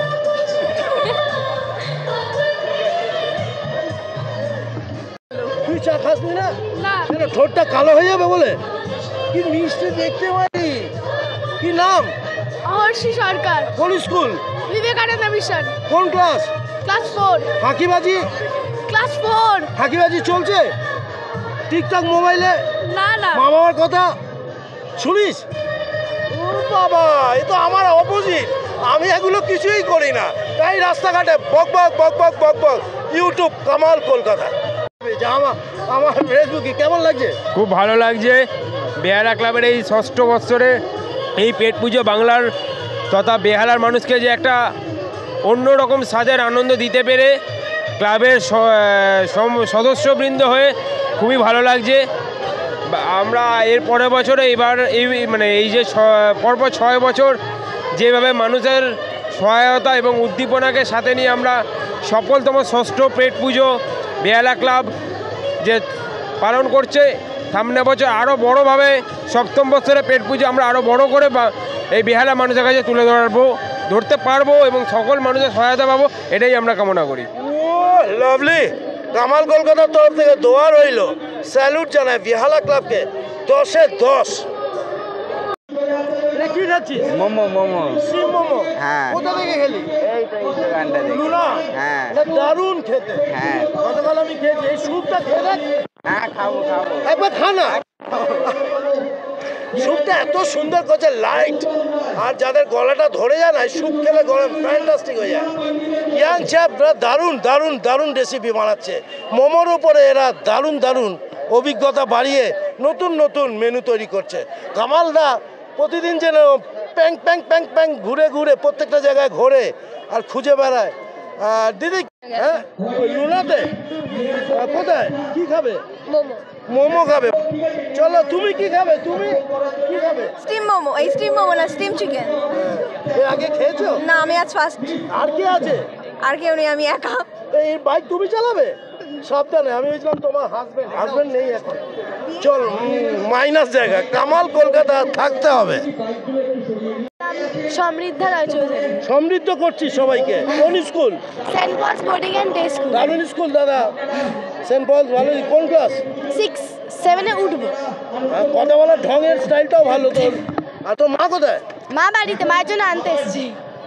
তুই চা খাসনি না না কেন ঠোঁটটা কালো হয়ে যাবে বলে কি মিষ্টি দেখতে পারি কি নাম হর্ষি সরকার। কোন স্কুল বিবেকানন্দ মিশন। কোন ক্লাস ক্লাস 4। ফাঁকিবাজি ক্লাস 4। ফাঁকিবাজি চলছে টিকটক মোবাইলে না না মা বাবার কথা শুনিস ও বাবা এ তো আমার অপোজিট আমি এগুলো কিছুই করি না তাই রাস্তাঘাটে বক বক বক বক বক বক ইউটিউব কামাল কলকাতা আমার ফেসবুকে কেমন লাগছে খুব ভালো লাগছে বেহালা ক্লাবের এই 6ষ্ঠ বৎসরে এই পেট পুজো বাংলার তথা বেহালার মানুষকে যে একটা অন্যরকম স্বাদের আনন্দ দিতে পেরে ক্লাবের সদস্যবৃন্দ হয়ে খুবই ভালো লাগছে আমরা এর পরের বছরে এবার এই যে পরপর 6 বছর যেভাবে মানুষের সহায়তা এবং উদ্দীপনাকে সাথে নিয়ে আমরা সফলতম 6ষ্ঠ পেট পুজো বেহালা ক্লাব যে পালন করছে সামনে বছর আরও বড়োভাবে 7ম বছরে পেট পুজো আমরা আরও বড় করে এই বেহালা মানুষের কাছে তুলে ধরতে পারবো এবং সকল মানুষের সহায়তা পাবো এটাই আমরা কামনা করি লাভলি কামাল কলকাতার তরফ থেকে দোয়া রইল, স্যালুট জানায় বেহালা ক্লাবকে, 10-এ 10। কি খাচ্ছিস? মোমো মোমো স্টিম মোমো। হ্যাঁ। কোথা থেকে খেলি? এই তো এই দোকানটা থেকে। লুনা? হ্যাঁ। এটা দারুণ খেতে। হ্যাঁ। গতকাল আমি খেয়েছি, এই স্যুপটা খেয়ে দেখ। হ্যাঁ খাবো খাবো। একবার খা না। স্যুপটা এত সুন্দর করছে, লাইট, আর যাদের গলাটা ধরে যায় না, স্যুপ খেলে গলা ফ্যান্টাস্টিক হয়ে যায়। ইয়াং চ্যাপরা দারুণ দারুণ দারুণ রেসিপি বানাচ্ছে। মোমোর উপরে এরা দারুণ দারুণ অভিজ্ঞতা বাড়িয়ে নতুন নতুন মেনু তৈরি করছে। কামালদা প্রতিদিন যেন প্যাং প্যাং প্যাং প্যাং ঘুরে ঘুরে প্রত্যেকটা জায়গায় ঘোরে আর খুঁজে বেড়ায়। আর দিদি, হ্যাঁ ওই লুনাতে কোথায় কি খাবে? মোমো মোমো খাবে। চলো, তুমি কি খাবে? তুমি কি খাবে? স্টিম মোমো। এই স্টিম মোমো না, স্টিম চিকেন। এর আগে খেয়েছো? না, আমি আজ ফার্স্ট। আর কি আছে? আর কেউ নেই, আমি একা। এই বাইক তুমি চালাবে? সাবধানে, আমি বুঝলাম তোমার হাজবেন্ড নেই এখন। চল, মাইনাস জায়গা, কামাল কলকাতা থাকতে হবে। সমৃদ্ধা রায়চৌধুরী, সমৃদ্ধ করছি সবাইকে। কোন স্কুল? Saint Paul's boarding and day school. দারুণ স্কুল দাদা, সেন্ট পলস। ভালো। কোন ক্লাস? 6-7-এ উঠবো। কথা বলার ঢঙের স্টাইলটাও ভালো তোর। আর তোর মা কোথায়? মা বাড়িতে, মায়ের জন্য আনতে এসছি।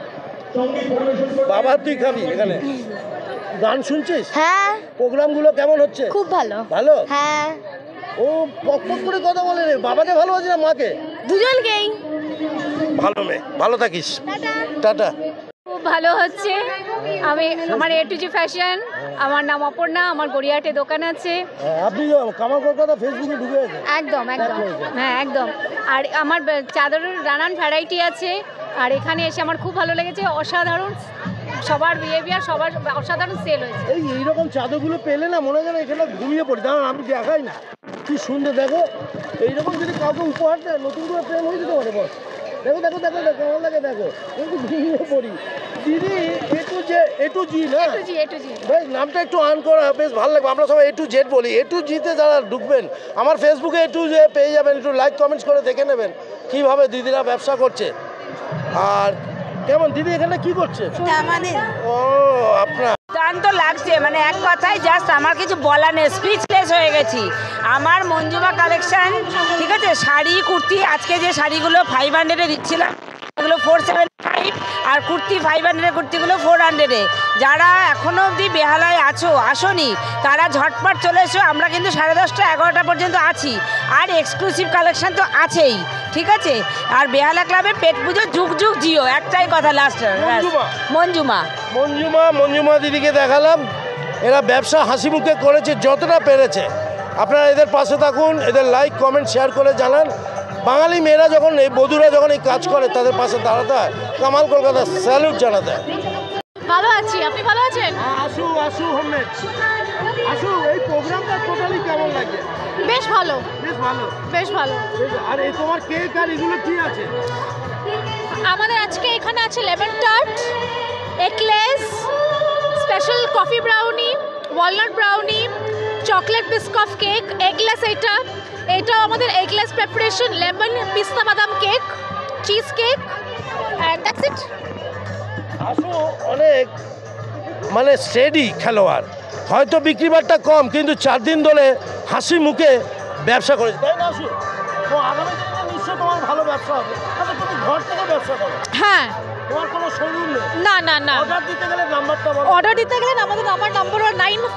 বাবা তুই খাবি এখানে? গান শুনছিস? হ্যাঁ। প্রোগ্রামগুলো কেমন হচ্ছে? খুব ভালো। ভালো? হ্যাঁ। ও পক পক করে কথা বলে রে। বাবাকে ভালোবাসি না মাকে? দুজনকেই। ভালো মেয়ে, ভালো থাকিস। টাটা। খুব ভালো হচ্ছে। আমার A to G ফ্যাশন, আমার নাম অপর্ণা, আমার গড়িয়াহাটে দোকান আছে। আপনি কামাল কলকাতা ফেসবুকে ঢুকে গেছেন? একদম একদম, হ্যাঁ একদম। আর আমার চাদরের নানান ভ্যারাইটি আছে। আর এখানে এসে আমার খুব ভালো লেগেছে, অসাধারণ সবার বিহেভিয়ার, সবার অসাধারণ সেল হয়েছে। এইরকম চাদরগুলো পেলে না মনে হয় এখানে ঘুমিয়ে পড়ি। দাঁড়ান আমি দেখাই না, কি সুন্দর। দেখো, এইরকম যদি কাউকে উপহার দেয়, নতুন করে প্রেম হয়ে যেতে পারে। বস, দেখো দেখো দেখো দেখো, কেমন লাগে দেখো, একটু ঘুমিয়ে পড়ি। দিদি A to G না? A to G। বেশ, নামটা একটু আন করা, বেশ ভালো লাগবে। আমরা সবাই A to Z বলি। A to G তে যারা ঢুকবেন, আমার ফেসবুকে A to Z পেয়ে যাবেন। একটু লাইক কমেন্টস করে দেখে নেবেন কীভাবে দিদিরা ব্যবসা করছে। আর কেমন দিদি এখানে কি করছে? ও আপনার দুর্দান্ত লাগছে, মানে এক কথায় জাস্ট আমার কিছু বলার নেই, স্পিচলেস হয়ে গেছি। আমার মঞ্জুমা কালেকশন, ঠিক আছে, শাড়ি কুর্তি, আজকে যে শাড়িগুলো 500-এ দিচ্ছিলাম এগুলো 475, আর কুর্তি 500-এর কুর্তিগুলো 400-এ। যারা এখনও অবধি বেহালায় আসোনি তারা ঝটপট চলে এসো। আমরা কিন্তু 10:30 11টা পর্যন্ত আছি। আর এক্সক্লুসিভ কালেকশন তো আছেই, ঠিক আছে। আর বেহালা ক্লাবে পেট পুজো যুগ যুগ জিও, একটাই কথা লাস্ট। মঞ্জুমা দিদিকে দেখালাম। এরা ব্যবসা হাসি মুখে করেছে যতটা পেরেছে। আপনারা এদের পাশে থাকুন, এদের লাইক কমেন্ট শেয়ার করে জানান। বাঙালি মেয়েরা যখন, এই বধূরা যখন এই কাজ করে, তাদের পাশে দাঁড়াতে হয়। কামাল কলকাতা স্যালুট জানাতে হয়। ভালো আছি, আপনি ভালো আছেন? আসু হোমমেড। এই প্রোগ্রামটা টোটালি কেমন লাগে? বেশ ভালো। বেশ ভালো। আর এই তোমার কেক আর এগুলো কি আছে? আমাদের আজকে এখানে আছে lemon tart, eclairs, special coffee brownie, walnut brownie, chocolate Biscoff cake, eggless. এটাও আমাদের eggless preparation, lemon pista badam cake, cheese cake, and that's it. অনেক মানে স্টেডি খেলোয়াড়, হয়তো বিক্রি বাট্টা কম, কিন্তু 4 দিন ধরে হাসি মুখে ব্যবসা করেছে, তাই না? তো আগামী দিনে নিশ্চয়ই তোমার ভালো ব্যবসা হবে। আচ্ছা, তুমি ঘর থেকে ব্যবসা করো? হ্যাঁ। তোমার কোনো শোরুম নেই? না। অর্ডার দিতে গেলে নাম্বারটা বলো। অর্ডার দিতে গেলে আমাদের নাম্বার হলো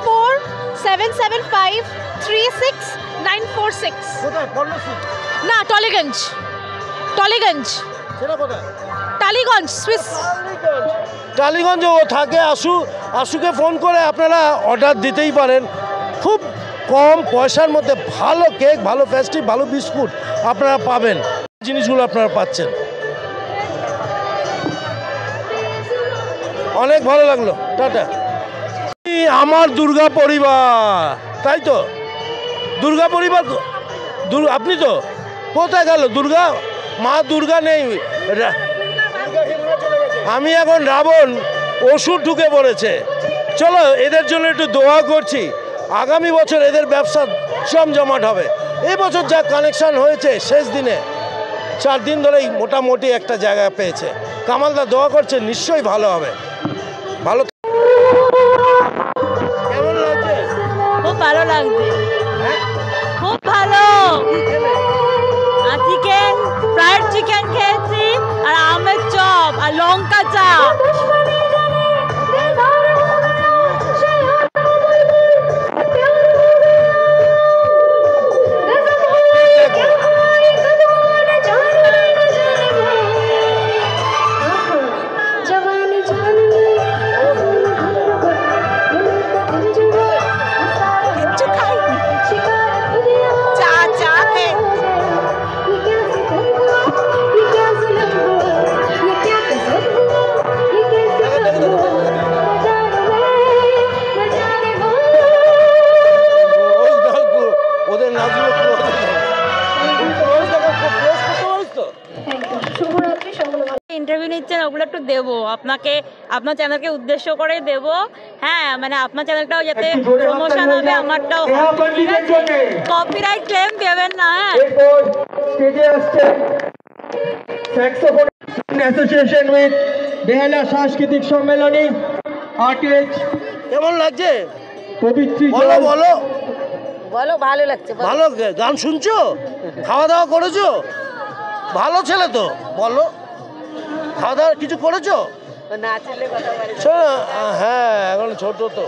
9477536946। কোথায়? পর্ণশ্রী? না, টলিগঞ্জ। সেটা কোথায়? টালিগঞ্জ, সুইস। টালিগঞ্জে ও থাকে। আশুকে ফোন করে আপনারা অর্ডার দিতেই পারেন। খুব কম পয়সার মধ্যে ভালো কেক, ভালো পেস্ট্রি, ভালো বিস্কুট আপনারা পাবেন। জিনিসগুলো আপনারা পাচ্ছেন। অনেক ভালো লাগলো, টাটা। আমার দুর্গা পরিবার, তাই তো? দুর্গা পরিবার, আপনি তো? কোথায় গেল দুর্গা? মা দুর্গা নেই। আমি এখন রাবণ, ওষুধ ঢুকে পড়েছে। চলো, এদের জন্য একটু দোয়া করছি। আগামী বছর এদের ব্যবসা জমজমাট হবে। এবছর যা কানেকশান হয়েছে শেষ দিনে, 4 দিন ধরেই মোটামুটি একটা জায়গা পেয়েছে। কামালদা দোয়া করছে নিশ্চয়ই ভালো হবে। ভালো। কেমন লাগছে? ভালো লাগছে, খুব ভালো। আর চিকেন, ফ্রাইড চিকেন খেয়েছি, আর আমের চপ, আর লঙ্কা চা। ইন্টারভিউ নিচ্ছেন, ওগুলো একটু দেবো আপনাকে, আপনার চ্যানেলকে উদ্দেশ্য করে দেবো। হ্যাঁ, মানে আপনার চ্যানেলটাও যাতে প্রমোশন হবে, আমারটাও হবে, ঠিক আছে? কপিরাইট ক্লেম দেবেন না। হ্যাঁ, অ্যাসোসিয়েশন উইথ বেহালা সাংস্কৃতিক সম্মেলনী আর্টিস্ট। কেমন লাগছে? পবিত্রী বলো বলো বলো, ভালো লাগছে। ভালো। গান শুনছো? খাওয়া দাওয়া করেছো? ভালো ছেলে তো, বলো। খাওয়া দাওয়া কিছু করেছো? হ্যাঁ, এখন ছোট তো।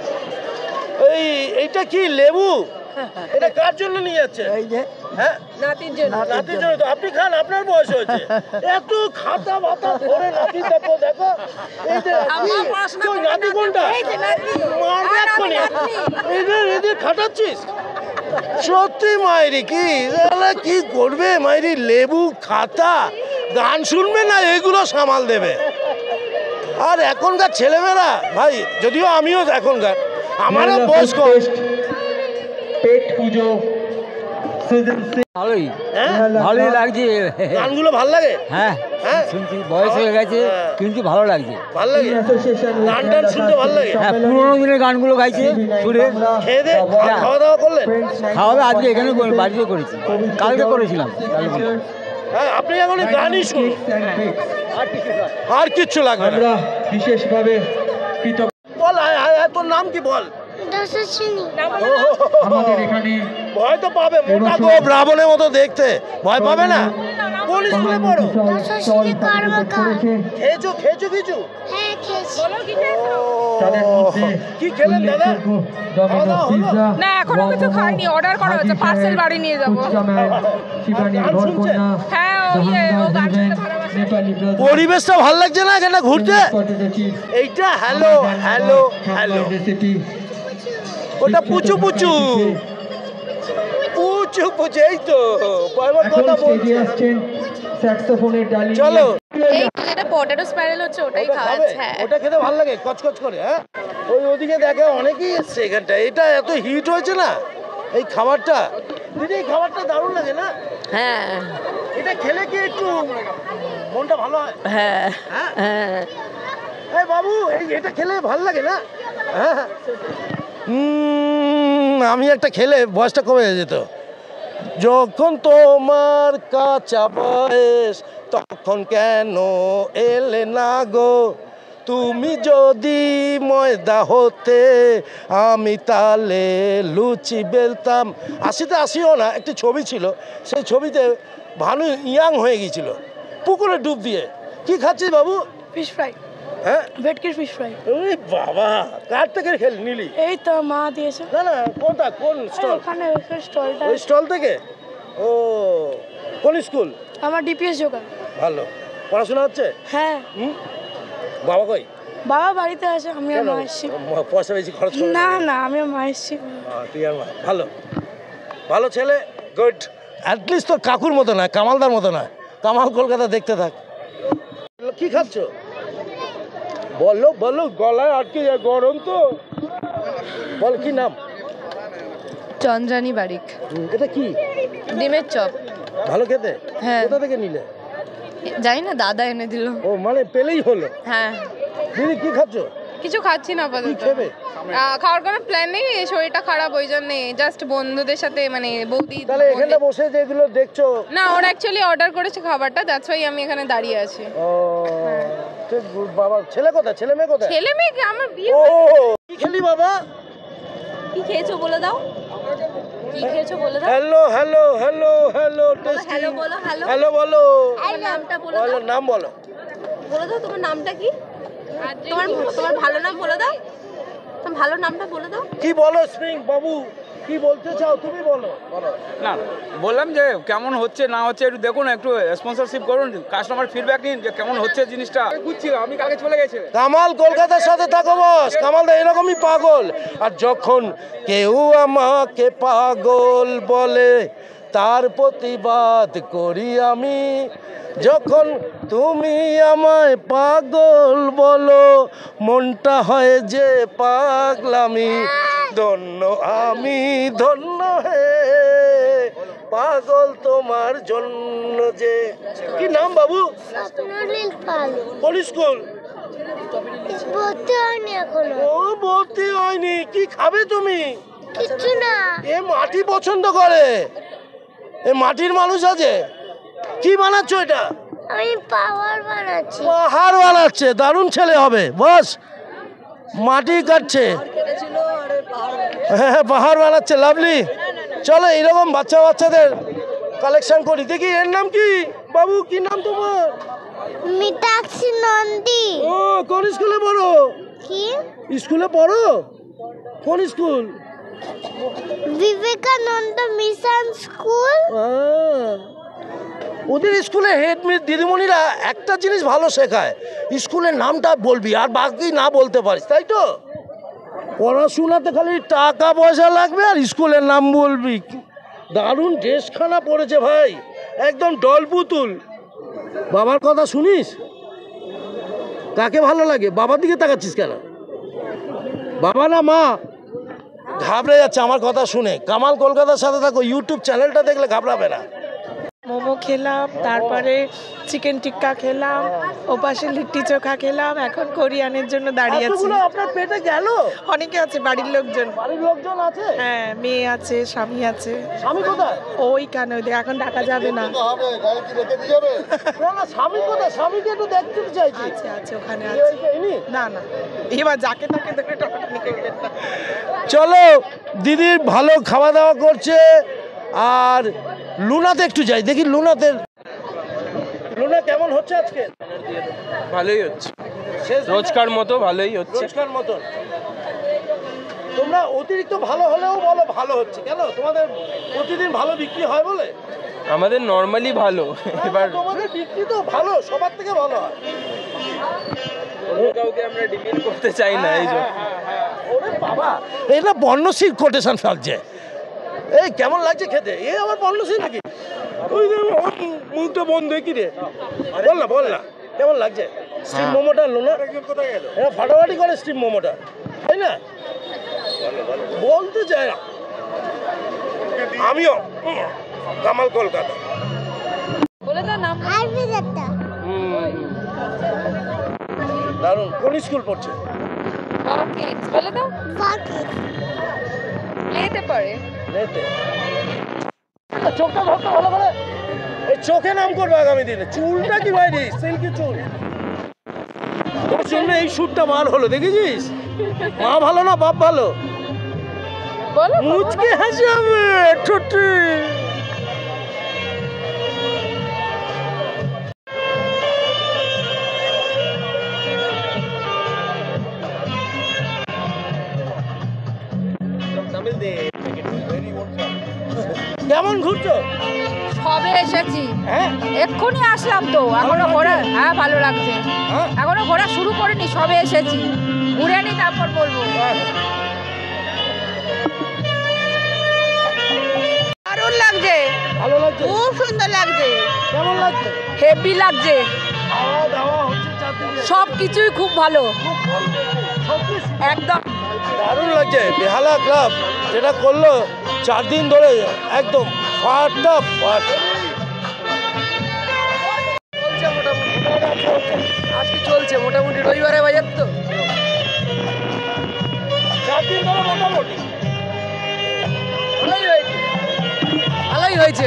এইটা কি লেবু? এটা কার জন্য নিয়ে যাচ্ছে? হ্যাঁ, নাতির জন্য। নাতির জন্য তো আপনি খান, আপনার বয়স হয়েছে। এত খাতা বাতা ধরে নাতি দেখো দেখো। এই যে নাতি কোনটা? মারবে এক্ষুনি। এদের খাটাচ্ছিস? সত্যি মাইরি কি করবে মাইরি? লেবু, খাতা, গান শুনবে না, এগুলো সামাল দেবে। আর এখনকার ছেলেমেয়েরা ভাই, যদিও আমিও এখনকার, আমারও বয়স কম। পেট পুজো ভালোই, ভালোই লাগছে। গানগুলো ভালো লাগে? হ্যাঁ হ্যাঁ, শুনছি, বয়স হয়ে গেছে কিন্তু ভালো লাগছে। ভালো লাগে গান টান শুনতে, ভালো লাগে। হ্যাঁ, পুরোনো দিনের গানগুলো গাইছে সুরে। খেয়ে দে, খাওয়া দাওয়া করলেন? খাওয়া দাওয়া আজকে এখানে বাড়িতে করেছি, কালকে করেছিলাম। হ্যাঁ, আপনি এখন গানই শুনুন, আর কিচ্ছু লাগবে না। আমরা বিশেষভাবে বল, তোর নাম কি বল? আমাদের এখানে ভয় তো পাবে, মোটা গো ব্রাহ্মণের মতো দেখতে, ভয় পাবে না? কোন স্কুলে পড়ো? খেয়েছো খেয়েছো কিছু? কি খেলেন দাদা? না, এখনো কিছু খাইনি, অর্ডার করা হচ্ছে, পার্সেল বাড়ি নিয়ে যাবো। হ্যাঁ, পরিবেশটা ভালো লাগছে না এখানে ঘুরতে? এইটা হ্যালো হ্যালো হ্যালো, ওটা পুচু পুচু পুচু পুচু, এই তো কথা বলছি। চলো, এই যেটা পটেটো স্পাইরাল হচ্ছে ওটাই খাওয়াচ্ছে। হ্যাঁ, ওটা খেতে ভালো লাগে কচকচ করে। হ্যাঁ, ওদিকে দেখে অনেকেই এসছে এখানটা, এটা এত হিট হয়েছে না এই খাবারটা। দিদি, এই খাবারটা দারুণ লাগে না? হ্যাঁ, এটা খেলে কি একটু মনটা ভালো হয়? হ্যাঁ হ্যাঁ। এই বাবু, এটা খেলে ভালো লাগে না? হ্যাঁ, আমি একটা খেলে বয়সটা কমে যেত। যখন তোমার কাঁচা বয়স, তখন কেন এলে না গো? তুমি যদি ময়দা হতে, আমি তালে লুচি বেলতাম। আশিতে আসিও না, একটি ছবি ছিল, সেই ছবিতে ভানু ইয়াং হয়ে গিয়েছিল পুকুরে ডুব দিয়ে। কি খাচ্ছিস বাবু? Fish fry. হ্যাঁ, ভেটকির ফিশ ফ্রাই। ওই বাবা, কার থেকে নিলি? এই তো মা দিয়েছে। না না, কোনটা, কোন স্টল? ওখানে স্টলটা। ওই স্টল থেকে? ও, কোন স্কুল? আমার ডিপিএস যোগা। ভালো, পড়াশোনা হচ্ছে? হ্যাঁ। বাবা কই? বাবা বাড়িতে আছে, আমি আর মা এসেছি। পয়সা বেশি খরচ করে? না না, আমি আর মা এসেছি। তুই আর মা, ভালো ভালো ছেলে, গুড। অ্যাটলিস্ট তোর কাকুর মতো নয়, কামালদার মতো নয়। কামাল কলকাতা দেখতে থাক। কি খাচ্ছ? বলো বলো, গলায় আটকে যায়, গরম তো। বল, কি নাম? চন্দ্রানী বারিক। এটা কি? ডিমের চপ। ভালো খেতে? হ্যাঁ। কোথা থেকে নিলে? জানি না, দাদা এনে দিল। ও, মানে পেলেই হলো। হ্যাঁ। দিদি, কি খাচ্ছ? কিছু খাচ্ছি না আপাতত। কি খাবে? খাওয়ার কোনো প্ল্যান নেই, শরীরটা খারাপ, ওই জন্যে জাস্ট বন্ধুদের সাথে, মানে বৌদি। তাহলে এখানে বসে যেগুলো দেখছো? না, ওরা অ্যাকচুয়ালি অর্ডার করেছে খাবারটা, দ্যাটস ওয়াই আমি এখানে দাঁড়িয়ে আছি। ও, ঠিক। বাবা, ছেলে কোথায়? ছেলে মেয়ে কোথায়? ছেলে মেয়ে আমার বিয়ে। ও, কি খেলি বাবা? কি খেয়েছো বলে দাও, কি খেয়েছো বলে দাও। Hello hello hello hello tasty hello বলো, হ্যালো হ্যালো বলো, তোমার নামটা বলে বলো দাও, নাম বলো। বলে দাও তোমার নামটা কি, তোমার তোমার ভালো নাম বলে দাও, তোমার ভালো নামটা বলে দাও। কি বলো স্প্রিং বাবু, কি বলতে চাও তুমি বলো। না বললাম যে কেমন হচ্ছে না হচ্ছে একটু দেখুন, একটু স্পন্সরশিপ করুন, কাস্টমার ফিডব্যাক নিন যে কেমন হচ্ছে জিনিসটা। বুঝছিলাম আমি কালকে চলে গেছে। কামাল কলকাতার সাথে থাকো বস, কামাল দা এরকমই পাগল। আর যখন কেউ আমাকে পাগল বলে তার প্রতিবাদ করি আমি, যখন তুমি আমায় পাগল বলো মনটা হয় যে পাগলামি, ধন্য আমি ধন্য হে পাগল তোমার জন্য যে। কি নাম বাবু? কোন স্কুল? ও ভর্তি হয়নি, কি খাবে তুমি? কিছু না। এ মাটি পছন্দ করে, এ মাটির মানুষ আছে। কি বানাচ্ছ এটা? আমি পাহাড় বানাচ্ছি। পাহাড় বানাচ্ছে, দারুণ ছেলে হবে বস। মাটি কাটছে, হ্যাঁ পাহাড় বানাচ্ছে, লাভলি। চলো এইরকম বাচ্চাদের কালেকশন করি। দেখি এর নাম কি বাবু, কি নাম তোমার? মিতাক্ষী নন্দী। ও কোন স্কুলে পড়ো? কি স্কুলে পড়ো? কোন স্কুল? Vivekananda mission school. ওদের স্কুলে হেড মিস দিদিমণিরা একটা জিনিস ভালো শেখায়, স্কুলের নামটা বলবি আর বাকি না বলতে পারিস, তাই তো? পড়াশোনাতে খালি টাকা পয়সা লাগবে আর স্কুলের নাম বলবি। দারুণ ড্রেসখানা পড়েছে ভাই, একদম ডল পুতুল। বাবার কথা শুনিস? কাকে ভালো লাগে? বাবার দিকে তাকাচ্ছিস কেন? বাবা না মা? ঘাবড়ে যাচ্ছে আমার কথা শুনে। কামাল কলকাতার সাথে থাকো, ইউটিউব চ্যানেলটা দেখলে ঘাবড়াবে না। মোমো খেলাম, তারপরে চিকেন টিক্কা খেলাম, ওপাশে লিট্টি চোখা খেলাম, এখন কোরিয়ানের জন্য দাঁড়িয়ে আছি। আপনার পেটে গেল? অনেকে আছে, বাড়ির লোকজন। বাড়ির লোকজন আছে? হ্যাঁ, মেয়ে আছে, স্বামী আছে। স্বামী কোথায়? ওই কানে ওই এখন ডাকা যাবে না। স্বামী কোথায়? স্বামীকে একটু দেখতে চাইছি। আছে আছে, ওখানে আছে। না না, এবার যাকে তাকে দেখে টাকাটানি করবেন না। চলো, দিদি ভালো খাওয়া দাওয়া করছে। আর লুনাতে একটু যাই, দেখি লুনাতে। লুনা কেমন হচ্ছে আজকে? ভালোই হচ্ছে, রোজকার মতো ভালোই হচ্ছে। রোজকার মতো। তোমরা অতিরিক্ত ভালো হলেও বলো ভালো হচ্ছে কেন? তোমাদের প্রতিদিন ভালো বিক্রি হয় বলে? আমাদের নর্মালি ভালো। এবার তোমাদের বিক্রি তো ভালো, সবার থেকে ভালো হয়। কাউকে আমরা ডিপেন্ড করতে চাই না, এই জন্য। ওরে বাবা, এটা বর্ণশীল কোটেশন ফেলছে। এই কেমন লাগছে খেতে? এ আবার বর্ণশীল নাকি? ওই মুখটা বন্ধ, কি রে? বল না কেমন লাগছে স্টিম মোমোটা? লোনা এরা ফাটাফাটি করে স্টিম মোমোটা, তাই না? বলতে চাই না। আমিও কামাল কলকাতা। বলে দাও নাম। দারুণ। কোন স্কুল পড়ছে? বলে দাও। লেতে পারে। চোখটা ধরতে ভালো করে, এই চোখে নাম করবে আগামী দিনে। চুলটা কি বাইরে, সিল্কি চুল। তোর জন্য এই শুটটা বার হলো, দেখেছিস? মা ভালো না বাপ ভালো? মুচকে হাসবে ঠোঁটে। কেমন ঘুরছো? সবে এসেছি, হ্যাঁ এক্ষুনি আসলাম তো। এখনো ঘোরা, হ্যাঁ ভালো লাগছে। এখনো ঘোরা শুরু করিনি, সবে এসেছি। ঘুরে নি তারপর বলবো। দারুণ লাগছে, ভালো লাগছে, খুব সুন্দর লাগছে। কেমন লাগছে? হেভি লাগছে, খাওয়া দাওয়া হচ্ছে চারদিকে, সব কিছুই খুব ভালো, একদম দারুণ লাগছে। বেহালা ক্লাব যেটা করলো 4 দিন ধরে, একদম ফাটাফাট। আজকে চলছে মোটামুটি, রবিবারে বাজার তো 4 দিন ধরে মোটামুটি ভালোই হয়েছে।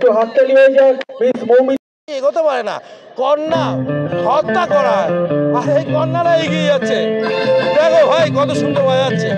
একটু হাততালি হয়ে যাক মিস মৌমিতা। এগোতে পারে না, কন্যা হত্যা করা হয়, আর এই কন্যারা এগিয়ে যাচ্ছে। দেখো ভাই কত সুন্দর বাজাচ্ছে।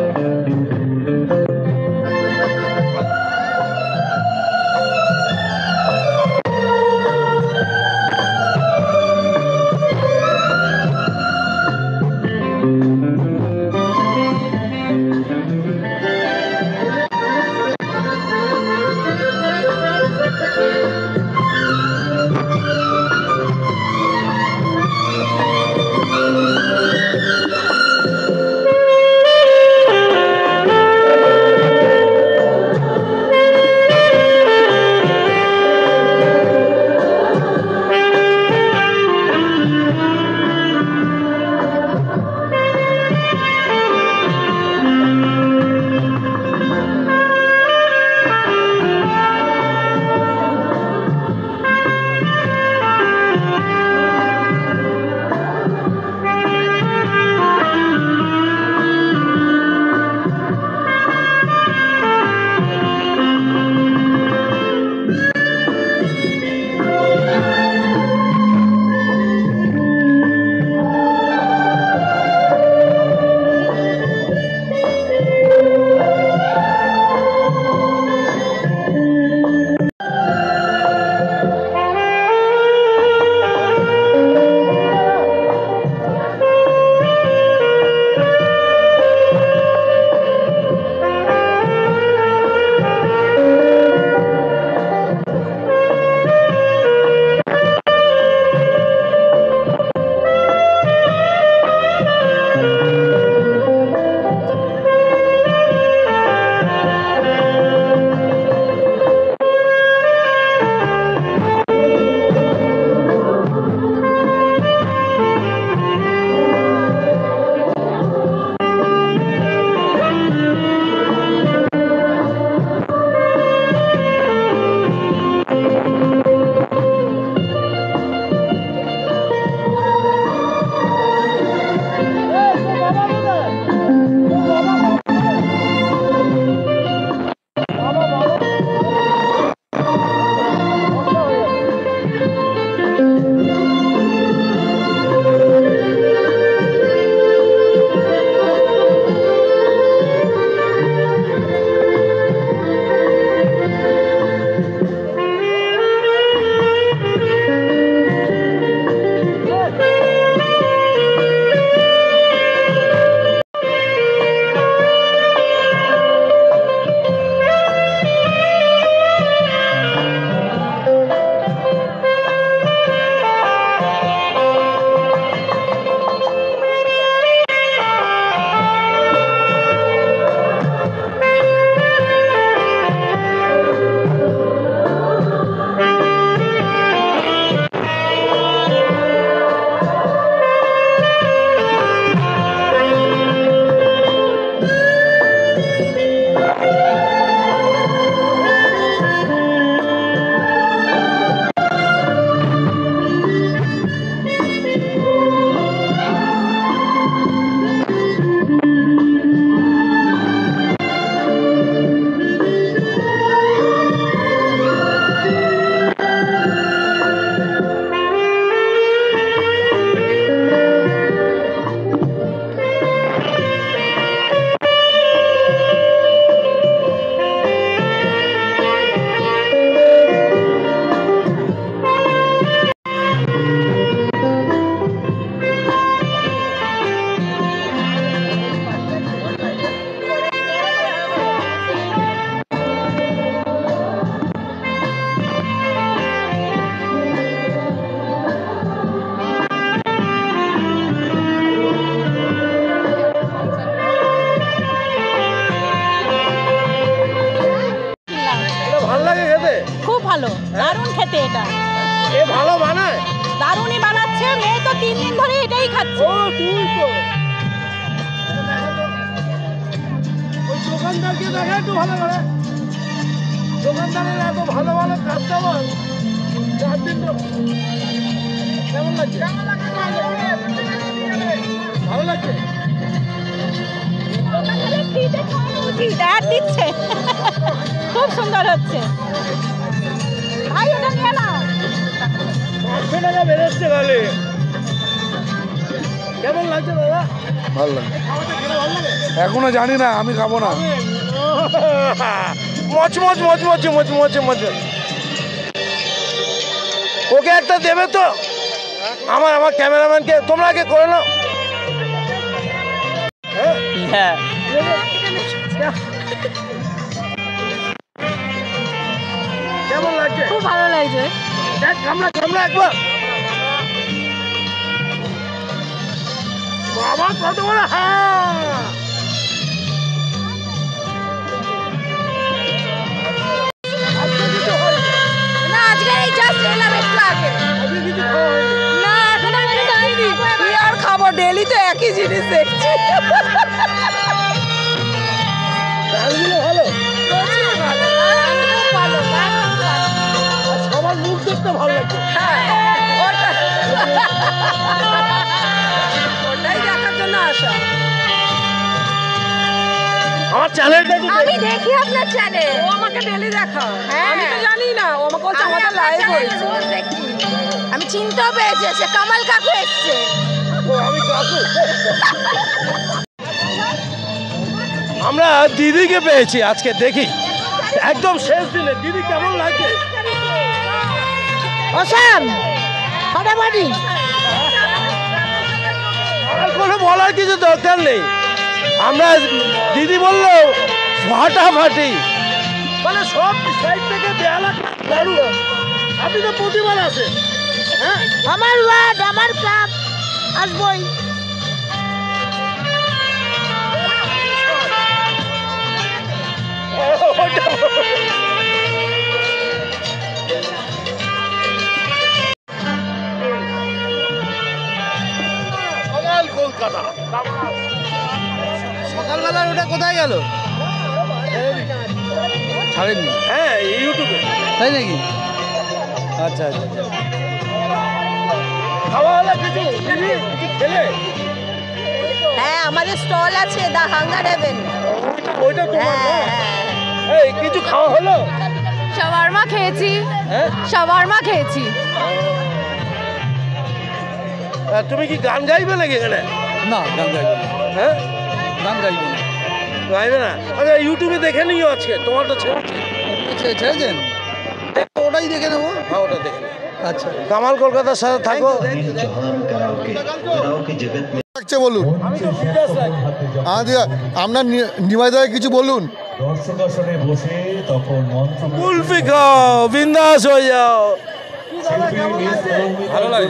ভালো, দারুণ খেতে এটা। এ ভালো বানায়? দারুণই বানাচ্ছে, মেয়ে তো 3 দিন ধরে এটাই খাচ্ছে। ও তুই তো ওই দোকানদারকে দেখা একটু ভালো করে। দোকানদারের এত ভালো ভালো কাস্টমার, 4 দিন তো কেমন লাগছে? ভালো লাগছে? দিচ্ছে, খুব সুন্দর হচ্ছে। ভাই এটা নিয়ে নাও। 500 টাকা বেরোচ্ছে গালে। কেমন লাগছে দাদা? ভালো লাগে। এখনো জানি না, আমি খাবো না। মচমচ মচমচ মচমচ মচ। ওকে একটা দেবে তো? আমার ক্যামেরাম্যানকে তোমরা আগে করে নাও। হ্যাঁ কেমন লাগছে? খুব ভালো লাগছে। দেখ কামড়া একবার। বাবা কত বড়! হ্যাঁ না আজকে এই জাস্ট এলাম একটু আগে। না এখন আমি খাইনি। কি আর খাবো, ডেলি তো একই জিনিস দেখছি। গানগুলো ভালো, প্রচুর ভালো, গান খুব ভালো, গান খুব ভালো। সবার মুখ দেখতে ভালো লাগছে। ওটাই দেখার জন্য আসা। আমার চ্যানেলটা আমি দেখি আপনার চ্যানেল। ও আমাকে ডেলি দেখাও। আমি তো জানি না, ও আমাকে বলছে আমাদের লাইভ হয়েছে। আমি চিনতেও পেয়েছি, সে কামাল কাকু এসছে। আমি কাকু। আমরা দিদিকে পেয়েছি আজকে, দেখি একদম শেষ দিনে দিদি কেমন লাগছে? অসাম ফাটাফাটি। আর কোনো বলার কিছু দরকার নেই। আমরা দিদি বললো ফাটাফাটি, মানে সব সাইড থেকে বেহালা দারুণ। আপনি তো প্রতিবার আসেন। হ্যাঁ আমার ওয়ার্ড, আমার ক্লাব, আসবই। কলকাতা সকালবেলা ওটা কোথায় গেল? ছাড়েননি? হ্যাঁ ইউটিউবে। তাই নাকি? আচ্ছা আচ্ছা। খাওয়া হলো কিছু দিদি? খেলে? হ্যাঁ আমাদের স্টল আছে, দা হাঙ্গার হেভেন। ওইটা তোমার না? এই কিছু খাওয়া হলো? শাওয়ারমা খেয়েছি। শাওয়ারমা খেয়েছি। তুমি কি গান গাইবে নাকি এখানে? না গান গাইবে না। হ্যাঁ গান গাইবে না। গাইবে না? আচ্ছা ইউটিউবে দেখে নিও আজকে, তোমার তো ছেড়েছি। ছেড়েছেন? ওটাই দেখে নেবো। হ্যাঁ ওটা দেখে নেবো। আচ্ছা কামাল কলকাতার সাথে থাকো। লাগছে বলুন। আপনার নিমাইদায় কিছু বলুন। কুলফি খাও, বিন্দাস হয়ে যাও। ভালো লাগে।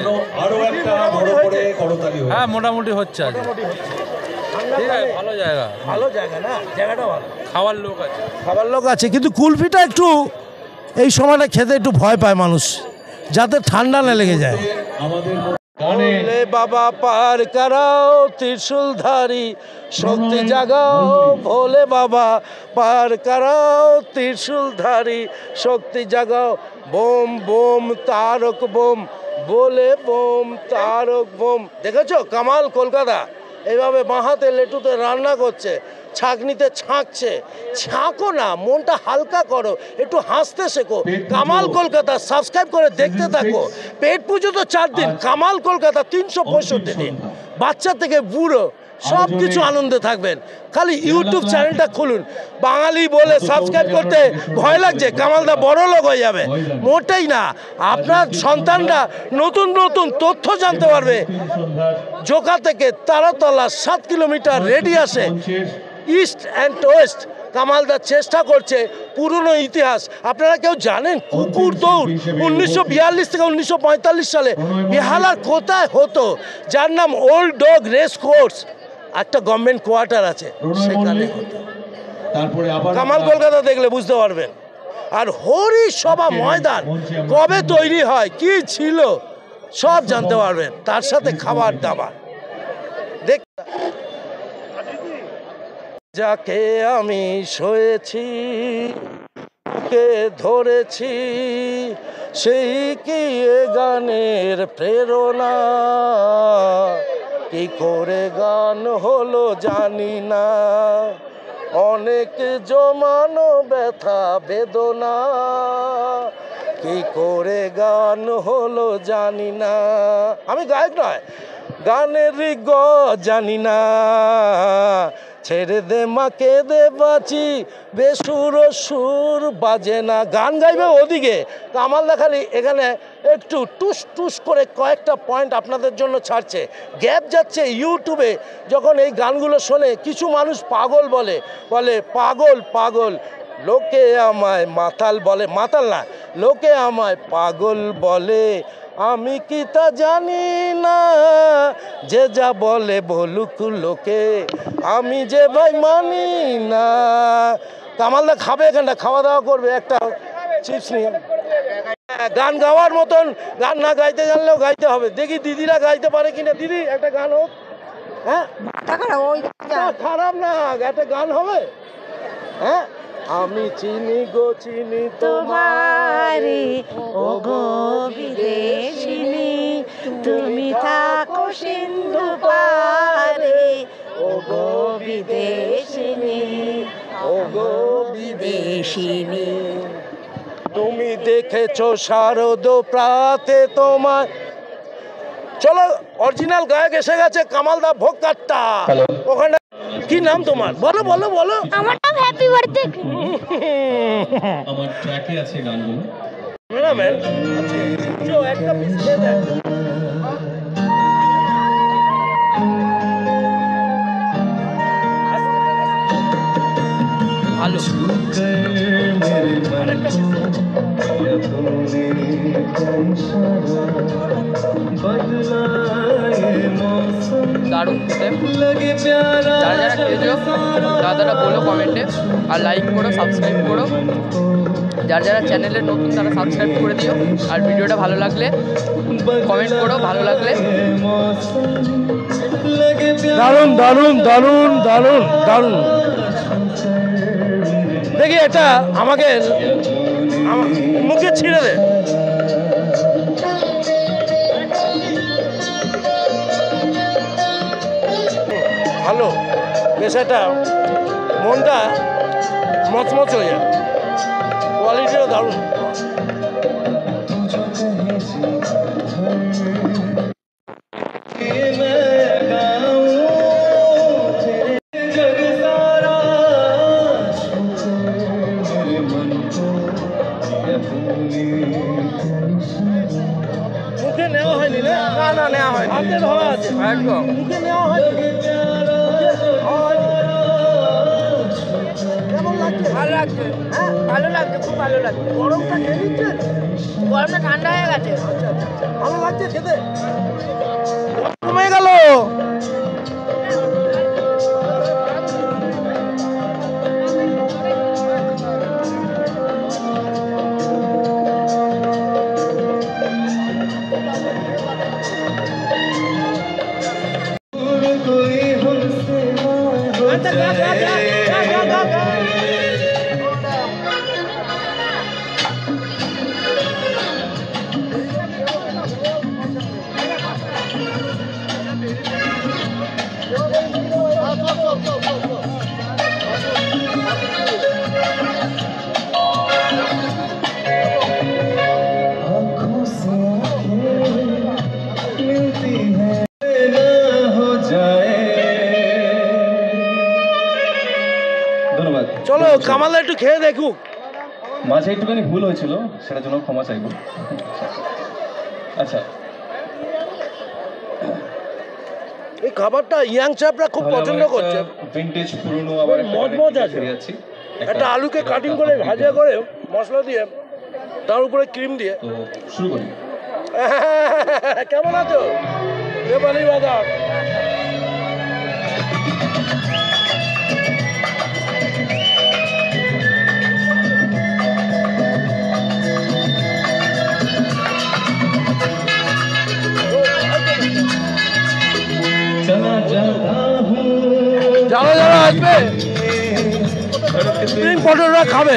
হ্যাঁ মোটামুটি হচ্ছে আজ। ঠিক আছে, ভালো জায়গা। ভালো জায়গা না, জায়গাটা ভালো। খাওয়ার লোক আছে। খাবার লোক আছে, কিন্তু কুলফিটা একটু এই সময়টা খেতে একটু ভয় পায় মানুষ, যাতে ঠান্ডা না লেগে যায়। ভোলে বাবা পার করাও ত্রিশূলধারী, শক্তি জাগাও ভোলে বাবা পার করাও ত্রিশূলধারী, শক্তি জাগাও। বোম বোম তারক বোম, বলে বোম তারক বোম। দেখেছো কামাল কলকাতা এইভাবে বাঁহাতে লেটুতে রান্না করছে, ছাঁকনিতে ছাঁকছে। ছাঁকো না, মনটা হালকা করো, একটু হাসতে শেখো। কামাল কলকাতা সাবস্ক্রাইব করে দেখতে থাকো। পেট পুজো তো 4 দিন, কামাল কলকাতা 365 দিন। বাচ্চা থেকে বুড়ো সব কিছু আনন্দে থাকবেন। খালি ইউটিউব চ্যানেলটা খুলুন। বাঙালি বলে সাবস্ক্রাইব করতে ভয় লাগছে, কামালদা বড় লোক হয়ে যাবে। মোটেই না, আপনার সন্তানরা নতুন নতুন তথ্য জানতে পারবে। জোকা থেকে তারাতলা 7 কিলোমিটার রেডিয়াসে ইস্ট অ্যান্ড ওয়েস্ট কামালদা চেষ্টা করছে পুরনো ইতিহাস। আপনারা কেউ জানেন কুকুর দৌড় 1942 থেকে 1945 সালে বেহালার কোথায় হতো, যার নাম ওল্ড ডগ রেস কোর্স, একটা গভর্নমেন্ট কোয়ার্টার আছে সেখানে হতো। কামাল কলকাতা দেখলে বুঝতে পারবেন। আর হরি সভা ময়দান কবে তৈরি হয়, কি ছিল, সব জানতে পারবেন। তার সাথে খাবার দাবার দেখ। যাকে আমি শোয়েছি কে ধরেছি, সেই কি এ গানের প্রেরণা, কি করে গান হলো জানি না, অনেক জমানো ব্যথা বেদনা, কি করে গান হলো জানি না, আমি গায়ক নয়, গানের গ জানি না, ছেড়ে দে মাকে দে বাঁচি বেসুর সুর বাজে না। গান গাইবে ওদিকে, কামাল খালি এখানে একটু টুস টুস করে কয়েকটা পয়েন্ট আপনাদের জন্য ছাড়ছে। গ্যাপ যাচ্ছে ইউটিউবে যখন এই গানগুলো শোনে, কিছু মানুষ পাগল বলে, বলে পাগল পাগল, লোকে আমায় মাতাল বলে, মাতাল না, লোকে আমায় পাগল বলে, আমি কি তা জানি না, যে যা বলে বলুক লোকে, আমি যে ভাই মানি না। কামালদা খাবে এখানটা, খাওয়া দাওয়া করবে, একটা চিপস নিয়ে। গান গাওয়ার মতন, গান না গাইতে জানলেও গাইতে হবে। দেখি দিদিরা গাইতে পারে কিনা। দিদি একটা গান হোক। হ্যাঁ খারাপ না, একটা গান হবে। হ্যাঁ আমি চিনি গো চিনি তোমারে, ও গো বিদেশিনী, তুমি থাকো সিন্ধু পারে, ও গো বিদেশিনী, ও গো বিদেশিনী, তুমি দেখেছো শারদ প্রাতে তোমার। চলো, অরিজিনাল গায়ক এসে গেছে, কামালদা ভোগ কাটটা। ওখানে কি নাম তোমার? বলো বলো বলো। আমার নাম হ্যাপি বার্থডে। আমার ট্র্যাকে আছে গানগুলো। ম্যাডামের আচ্ছা একটা পিস খেয়ে দেখ। ভালো দারুণ খেতে। যারা যারা খেয়েছো তারা বলো কমেন্টে, আর লাইক করো, সাবস্ক্রাইব করো। যারা যারা চ্যানেলে নতুন তারা সাবস্ক্রাইব করে দিও, আর ভিডিওটা ভালো লাগলে কমেন্ট করো, ভালো লাগলে। দারুণ দারুণ দারুণ দারুণ দারুণ। দেখি এটা আমাকে মুখে ছিঁড়ে দে। ভালো বেশ, একটা মনটা মচমচ হয়ে যায়, কোয়ালিটিও দারুণ। মুখে নেওয়া হয়নি না? না না নেওয়া হয়নি, হাতে ধরা আছে একদম, মুখে নেওয়া হয়নি। কেমন লাগছে? ভালো লাগছে, হ্যাঁ ভালো লাগছে, খুব ভালো লাগছে। গরমটা খেয়ে দিচ্ছে, গরমটা ঠান্ডা হয়ে গেছে। আচ্ছা আচ্ছা, ভালো লাগছে খেতে, কমে গেল। চলো কামাল একটু খেয়ে দেখুক। মাঝে একটুখানি ভুল হয়েছিল, সেটার জন্য ক্ষমা চাইব। আচ্ছা, এই খাবারটা ইয়াং চ্যাপরা খুব পছন্দ করছে। ভিন্টেজ পুরনো আবার মজমজ আছে। একটা আলুকে কাটিং করে ভাজা করে মশলা দিয়ে, তার উপরে ক্রিম দিয়ে। তো শুরু করি। কেমন আছো নেপালি বাজার? যারা যারা আসবে স্প্রিং পটেটোটা খাবে,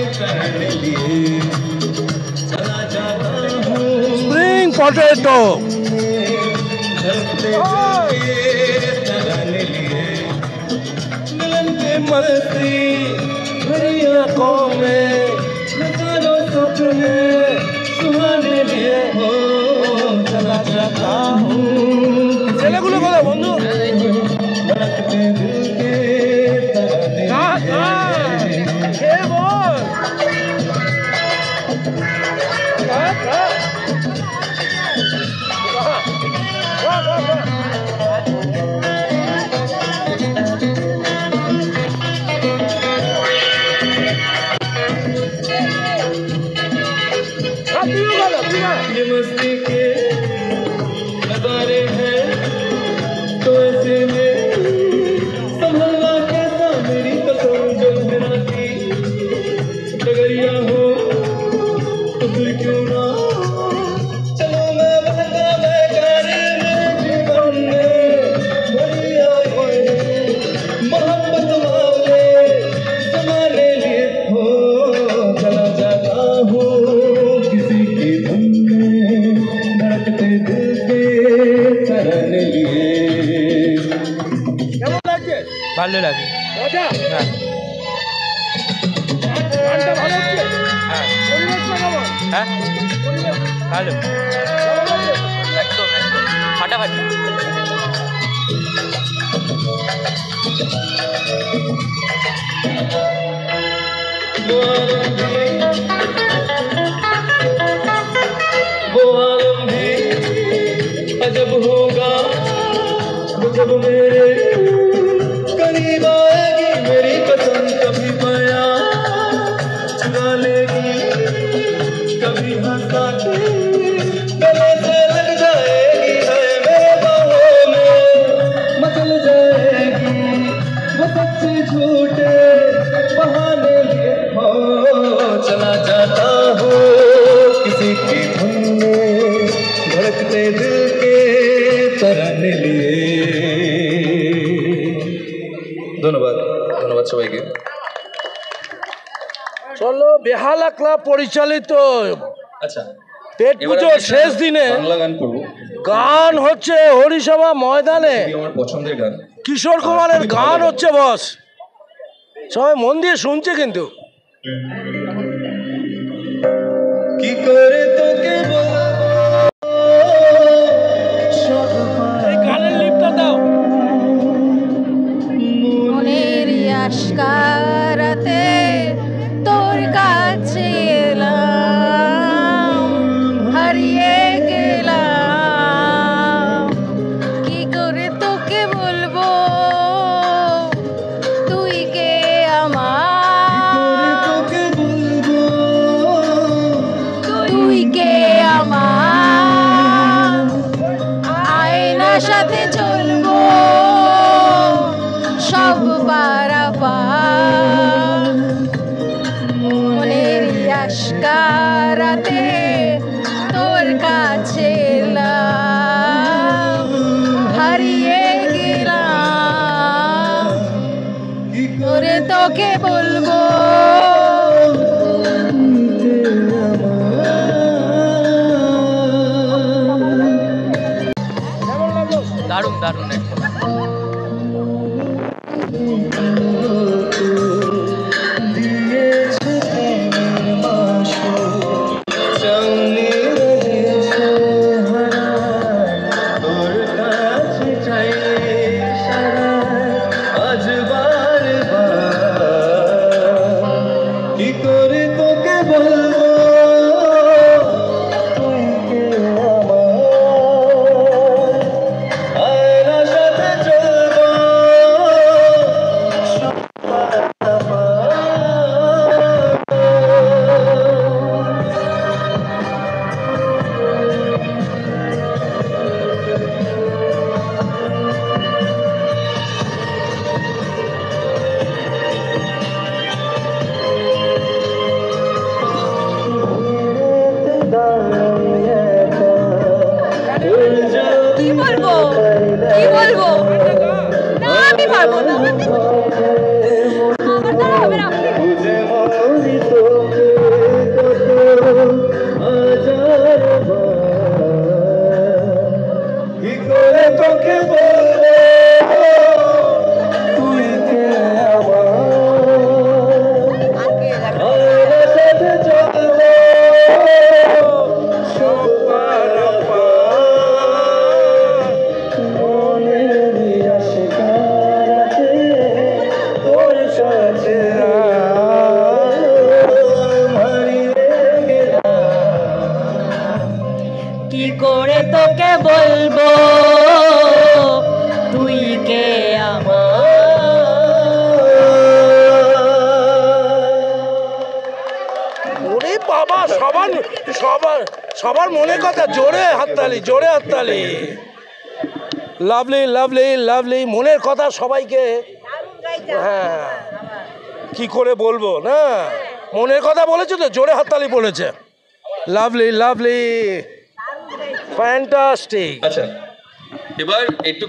স্প্রিং পটেটো। मस्ती भरी आंखों में, नजारों सपने ছেলেগুলো কোথায় বন্ধু? ये मस्ती के नजारे हैं तो ऐसे में संभलना कैसा मेरी कसम जो मेरा की डगरिया हो तो फिर क्यों ना चलो मैं बनता मैं करे जीवन में बढ़िया मोहब्बत वाले तुम्हारे लिए हो चला जाता हूँ किसी की धुन में धड़कते दिल के तरने लिए। কেমন লাগছে? ভালো লাগে। মজা? হ্যাঁ। গানটা ভালো হচ্ছে? হ্যাঁ। পরিবেশটা কেমন? হ্যাঁ পরিবেশ ভালো। কেমন লাগছে? একদম একদম ফাটাফাটি। वो आलम भी अजब होगा जब मेरे करीब आएगी मेरी कसम कभी माया चुरा लेगी कभी हंसा के गले से लग जाएगी है मेरे बाहों में मचल जाएगी वो सच्चे झूठे बहाने लिए हो चला जाता हूँ किसी की धुन में धड़कते दिल के तरने लिए। ধন্যবাদ ধন্যবাদ সবাইকে। চলো বেহালা ক্লাব পরিচালিত আচ্ছা পেট পুজোর শেষ দিনে বাংলা গান করব। গান হচ্ছে হরিসভা ময়দানে আমার পছন্দের গান কিশোর কুমারের গান হচ্ছে বস, সবাই মন দিয়ে শুনছে কিন্তু। কি করে তোকে এই গানের লিপটা দাও। মনের আশকারাতে তোর কাছে এলাম হারিয়ে গেলাম কি করে তোকে বলবো তুই কে আমার তুই কে আমার আয়নার সাথে চলবো সব পারাপার মনের আশকারাতে তোর কাছে এলাম হারিয়ে গেলাম ওরে তোকে বলবো দারুণ দারুণ একদম। আজ বার কি করে তোকে বলবো তুই কে আমার আয়নার সাথে চলবো কি বলবো কি বলবো না আমি পারবো না আমার দ্বারা হবে না কি করে তোকে বলবো তুই কে আমার আয়নার সাথে চলবো সব পারাপার কি করে তোকে বলবো তুই কে আমার। ওরে বাবা, সবার সবার সবার মনে কথা, জোরে হাততালি, জোরে হাততালি। লাভলি লাভলি লাভলি, মনের কথা সবাইকে। হ্যাঁ, কি করে বলবো না, মনের কথা বলেছে তো, জোরে হাততালি বলেছে। Lovely lovely, fantastic. আচ্ছা, এবার একটু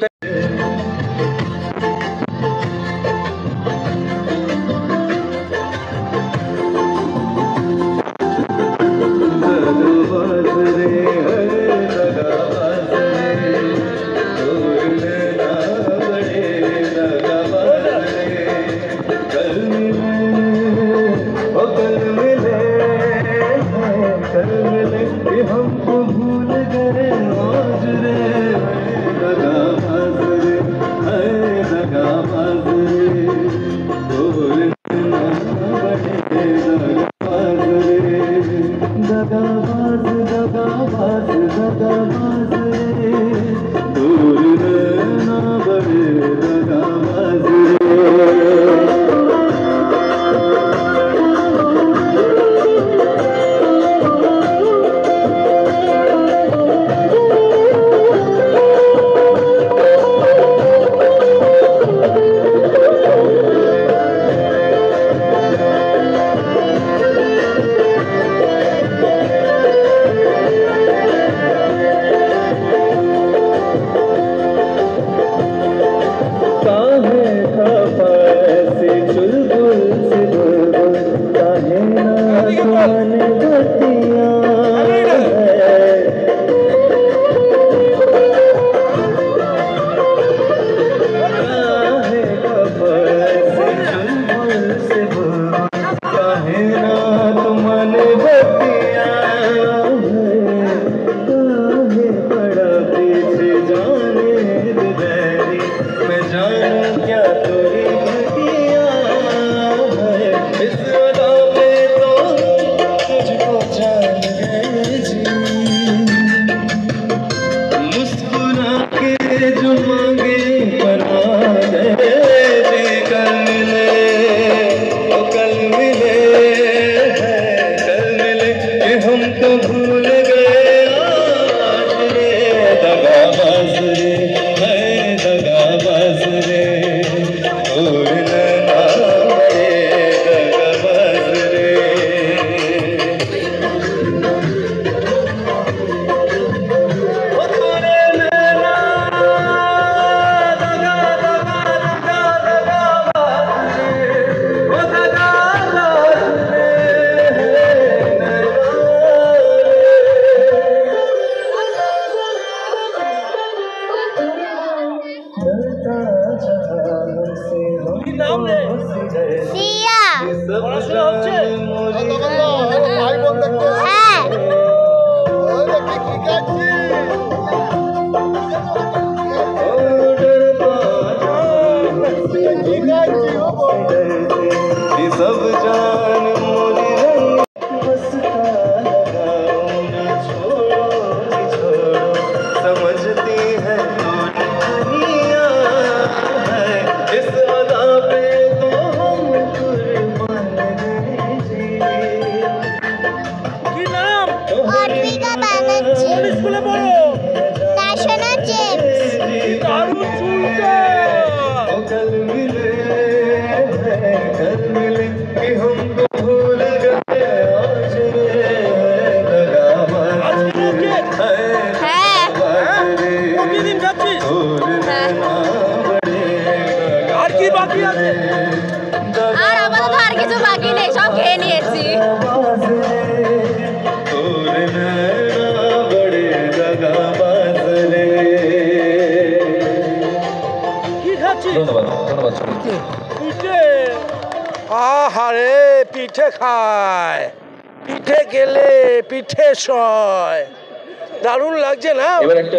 আহারে, পিঠে খায়, পিঠে গেলে পিঠে সয়, দারুণ লাগছে না?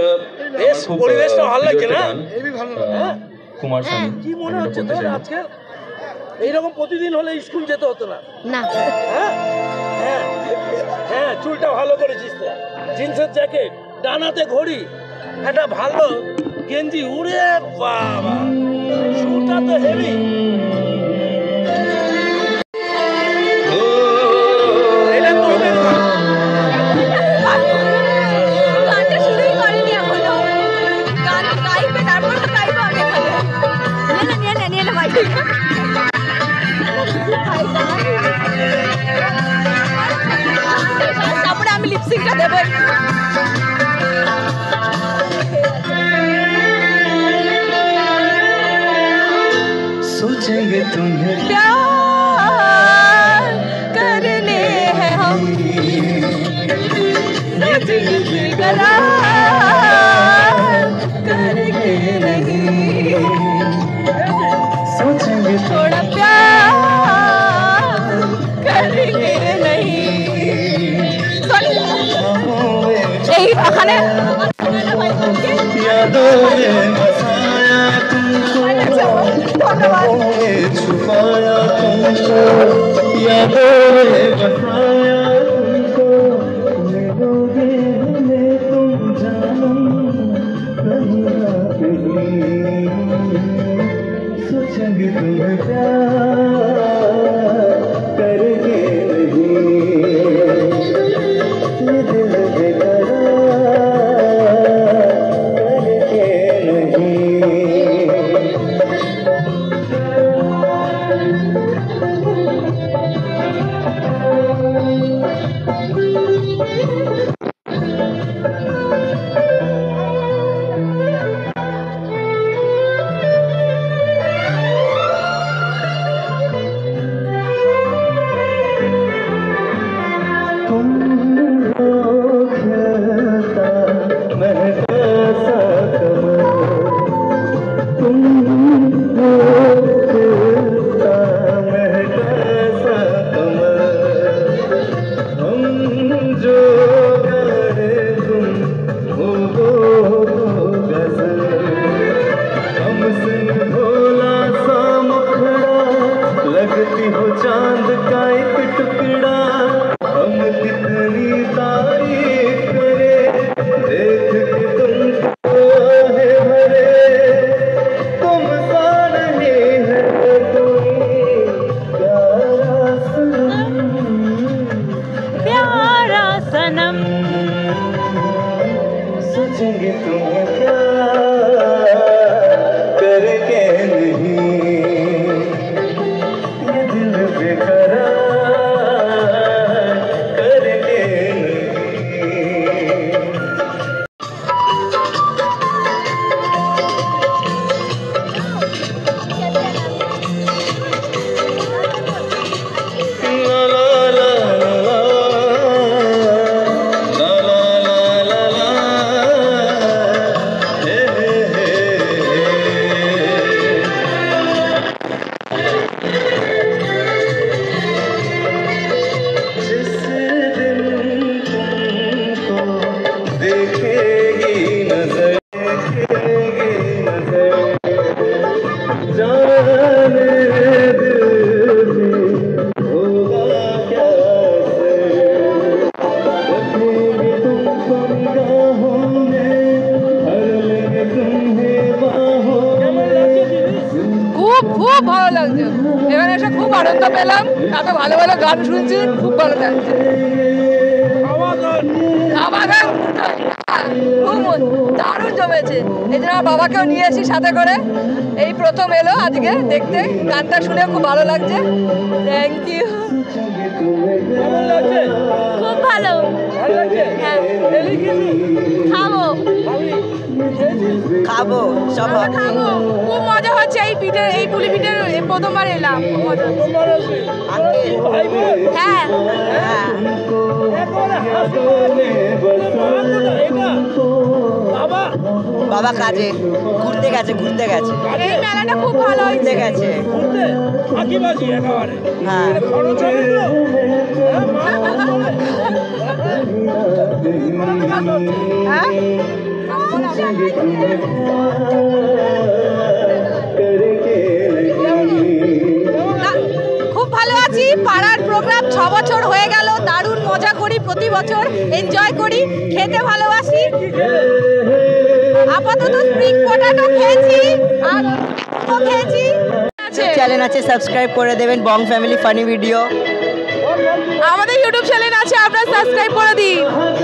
বেশ, পরিবেশটা ভালো লাগছে না? কুমার শানু কি মনে হচ্ছে তোর আজকে? এইরকম প্রতিদিন হলে স্কুল যেতে হতো না? না। হ্যাঁ হ্যাঁ, চুলটা ভালো করেছিস তো, জিন্সের জ্যাকেট ডানাতে ঘড়ি, একটা ভালো গেঞ্জি, উড়ে বাবা শুটা তো হেভি। তারপরে আমি লিপস্টিকটা দেবো। सोचेंगे तुम्हें प्यार करने हैं हम, सोचेंगे करार करेंगे नहीं, सोचेंगे थोड़ा प्यार करेंगे नहीं। এই ওখানে यादों में बसाया तुमको, यादों में छुपाया तुमको, यादों में बसाया तुमको, मिलोगे हमें तुम जानम कहीं ना कहीं, सोचेंगे तुम्हें प्यार करेंगे नहीं, ये दिल बेकरार चांद का एक टुकड़ा, हम कितनी तारीफ करें, देख के तुमको आहे भरे, तुम सा नहीं है कोई प्यारा सनम, सोचेंगे तुम्हें प्यार करके नहीं, খুব ভালো লাগছে, এখানে এসে খুব আনন্দ পেলাম, এত ভালো ভালো গান শুনছি, খুব ভালো লাগছে। খুব দারুণ জমেছে, এই জন্য আমার বাবাকেও নিয়ে এসি সাথে করে, এই প্রথম এলো আজকে দেখতে, গানটা শুনে খুব ভালো লাগছে। Thank you. খুব ভালো হ্যাঁ, খাবো খাবো সব খাবো, খুব মজা হচ্ছে। এই পিঠে, এই পুলি পিঠের প্রথমবার এলাম, হ্যাঁ বাবা কাজে ঘুরতে গেছে এই মেলাটা খুব ভালো হয়েছে গেছে খুব ভালো আছি। পাড়ার প্রোগ্রাম 6 বছর হয়ে গেল, দারুণ মজা করি, প্রতি বছর এনজয় করি, খেতে ভালোবাসি। আপাতত স্প্রিং পটেটো খেয়েছি আর খেয়েছি। চ্যানেল আছে, সাবস্ক্রাইব করে দেবেন বং ফ্যামিলি ফানি ভিডিও। আমাদের ইউটিউব চ্যানেল আছে, আপনারা সাবস্ক্রাইব করে দিন।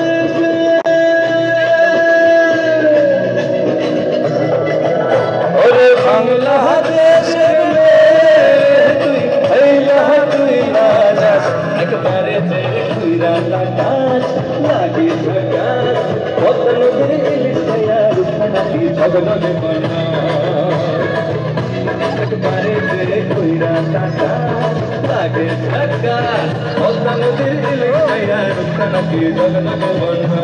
ওরে বাংলাদেশের তুই হইলা তুই না যাস একবারে যে তুইরা লাগাস লাগি ঝাকাস কত নদীর ইলিশ খাইয়া রুখানাকি ঝগড়ে বন্যা একবারে যে তুইরা লাগাস লাগে ঝাকাস কত নদীর ইলিশ খাইয়া রুখানাকি ঝগড়ে বন্যা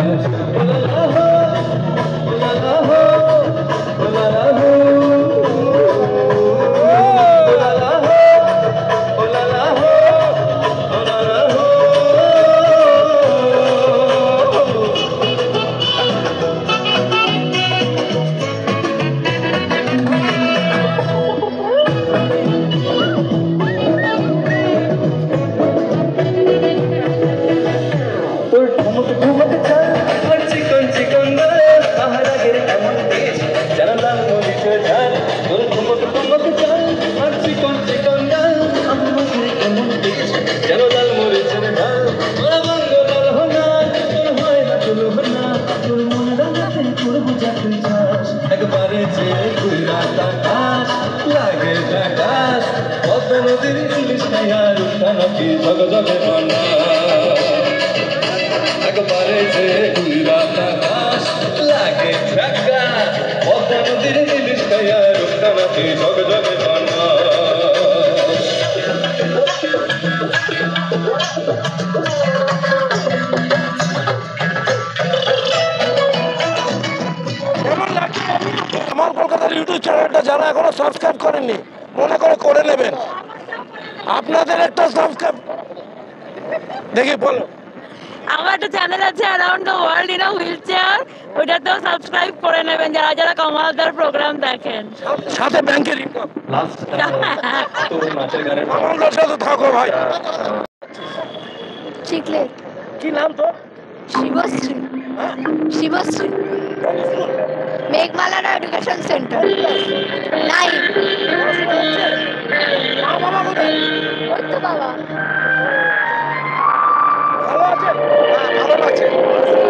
একবারে যে তুইরা তাকাস লাগে ঝাকাস কত নদীর ইলিশ খাইয়া রুখানাকি ঝগঝগে বন্যা একবারে যে তুইরা তাকাস লাগে ঝাকাস কত নদীর ইলিশ খাইয়া রুখানাকি ঝগঝগে বন্যা আমার কলকাতার ইউটিউব চ্যানেলটা যারা এখনো সাবস্ক্রাইব করেননি মনে করে নেবেন। আপনাদের একটা সাবস্ক্রাইব দেখি বলো। আমার একটা চ্যানেল আছে around the world in a wheel chair, ওইটাতেও সাবস্ক্রাইব করে নেবেন যারা যারা কামালদার প্রোগ্রাম দেখেন। সাথে ব্যাংকের ইনকাম নাচের গানের কামালদার সাথে থাকো ভাই। চিকলে কি নাম তো? শিবশ্রী। Shivashree Meghmala education centre 9। ওই তো বাবা ভালো আছে, ভালো আছে।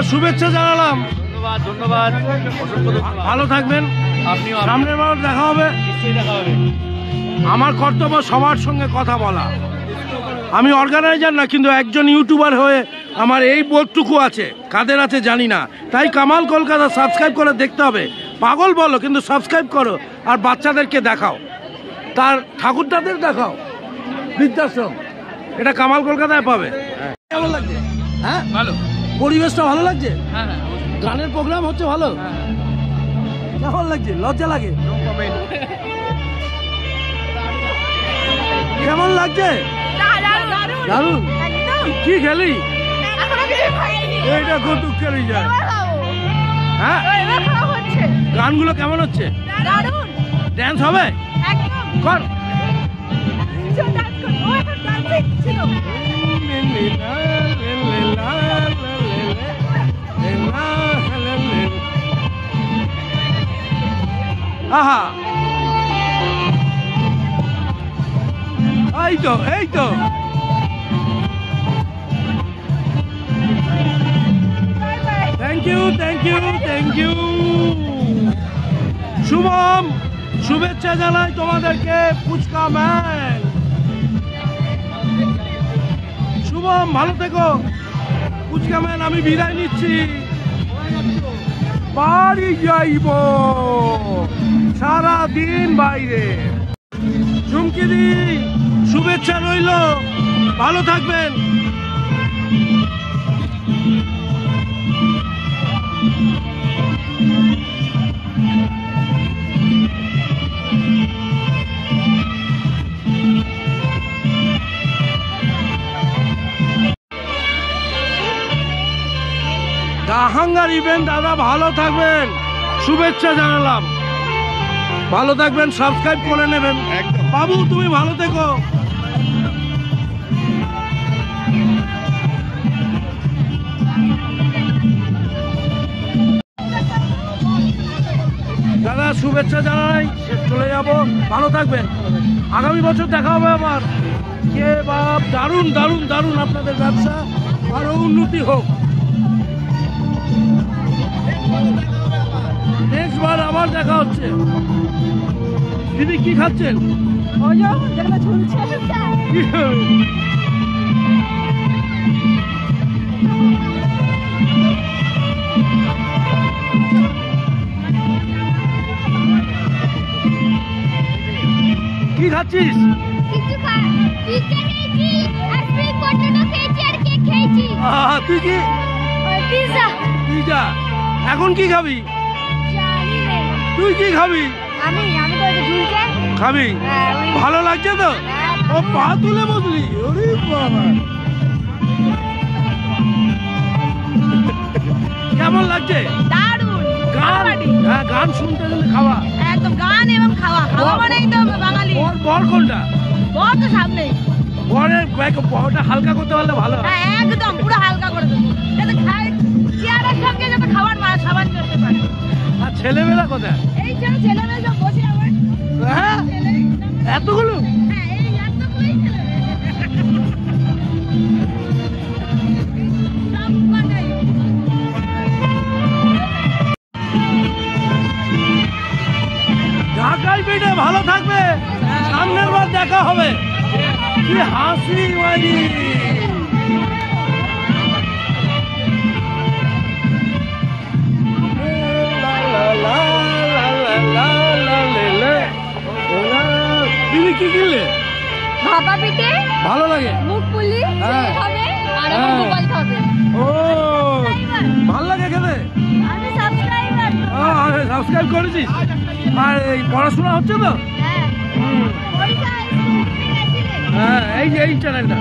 শুভেচ্ছা জানালাম। ধন্যবাদ ধন্যবাদ, ভালো থাকবেন, আপনিও। সামনের বার দেখা হবে, নিশ্চয়ই দেখা হবে। আমার কর্তব্য সবার সঙ্গে কথা বলা। আমি অর্গানাইজার না, কিন্তু একজন ইউটিউবার হয়ে আমার এই বোধটুকু আছে, কাদের আছে জানি না। তাই কামাল কলকাতা সাবস্ক্রাইব করে দেখতে হবে। পাগল বলো কিন্তু সাবস্ক্রাইব করো, আর বাচ্চাদেরকে দেখাও, তার ঠাকুরদাদের দেখাও, বৃদ্ধাশ্রম, এটা কামাল কলকাতায় পাবে। কেমন লাগছে? হ্যাঁ ভালো, পরিবেশটা ভালো লাগছে, হ্যাঁ হ্যাঁ, গানের প্রোগ্রাম হচ্ছে ভালো, কেমন লাগছে? লজ্জা লাগে? কেমন লাগছে? দারুণ। কি খেলি? এইটা খুব দুঃখের যায়। হ্যাঁ, গানগুলো কেমন হচ্ছে? ড্যান্স হবে? কর। আহা, এই তো এই তো। Thank you thank you thank you. Shubham, শুভেচ্ছা জানাই তোমাদেরকে, ফুচকা ম্যান। শুভম ভালো থেকো, ফুচকা ম্যান। আমি বিদায় নিচ্ছি, বাড়ি যাইব, সারাদিন বাইরে। চুমকি দি, শুভেচ্ছা রইল, ভালো থাকবেন। দাহাঙ্গার ইভেন্ট দাদা, ভালো থাকবেন, শুভেচ্ছা জানালাম। ভালো থাকবেন, সাবস্ক্রাইব করে নেবেন। বাবু তুমি ভালো থেকো। দাদা শুভেচ্ছা জানাই, চলে যাব, ভালো থাকবেন। আগামী বছর দেখা হবে আবার। কে বাপ, দারুণ দারুণ দারুণ, আপনাদের ব্যবসা আরো উন্নতি হোক। নেক্সট বার আবার দেখা হচ্ছে। দিদি কি খাচ্ছেন? কি খাচ্ছিস? তুই কি? পিজা। এখন কি খাবি? তুই কি খাবি? খাবি? ভালো লাগছে তো? ও পা তুলে বসলি? ওরে বাবা, কেমন লাগছে? দারুণ। গান, হ্যাঁ গান শুনতে গেলে খাওয়া, একদম গান এবং খাওয়া। খাওয়া মানেই তো বাঙালি। বর কোনটা? বর তো সামনে। বরের ওটা হালকা করতে পারলে ভালো হয়। একদম পুরো হালকা করে দেবো, যাতে খায় চেয়ারের সঙ্গে যাতে খাবার সাবান করতে পারে। আর ছেলেমেয়েরা কোথায়? এই ছেলেমেয়ে সব বসে আমার। হ্যাঁ, এতগুলো? হ্যাঁ, এই এতগুলোই ঢাকায় পেটে ভালো থাকবে, সামনের বার দেখা হবে। কি হাসি মারি। দিদি কি কিনলে? ভাপা পিঠে ভালো লাগে, মুখ পুলি খাবে আর গোপাল খাবে। ও ভালো লাগে খেতে। আমি সাবস্ক্রাইবার। সাবস্ক্রাইব করেছিস? আর এই পড়াশোনা হচ্ছে তো? হ্যাঁ, এই যে এই চ্যানেলটা।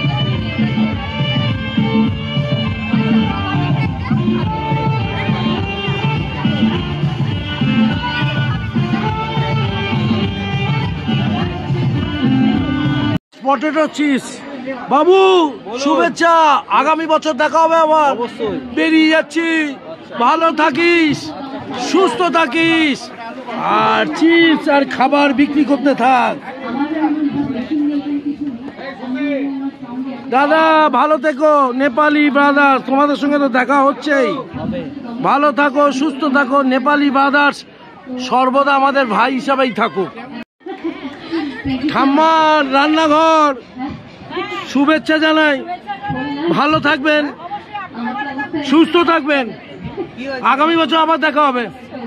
Potato chips. বাবু শুভেচ্ছা, আগামী বছর দেখা হবে আবার। অবশ্যই। বেরিয়ে যাচ্ছি, ভালো থাকিস, সুস্থ থাকিস, আর চিপস আর খাবার বিক্রি করতে থাক। দাদা ভালো থেকো, নেপালি ব্রাদার্স তোমাদের সঙ্গে তো দেখা হচ্ছেই। ভালো থাকো, সুস্থ থাকো, নেপালি ব্রাদার্স সর্বদা আমাদের ভাই হিসাবেই থাকুক। ঠাম্মার রান্নাঘর শুভেচ্ছা জানাই, ভালো থাকবেন, সুস্থ থাকবেন, আগামী বছর আবার দেখা হবে।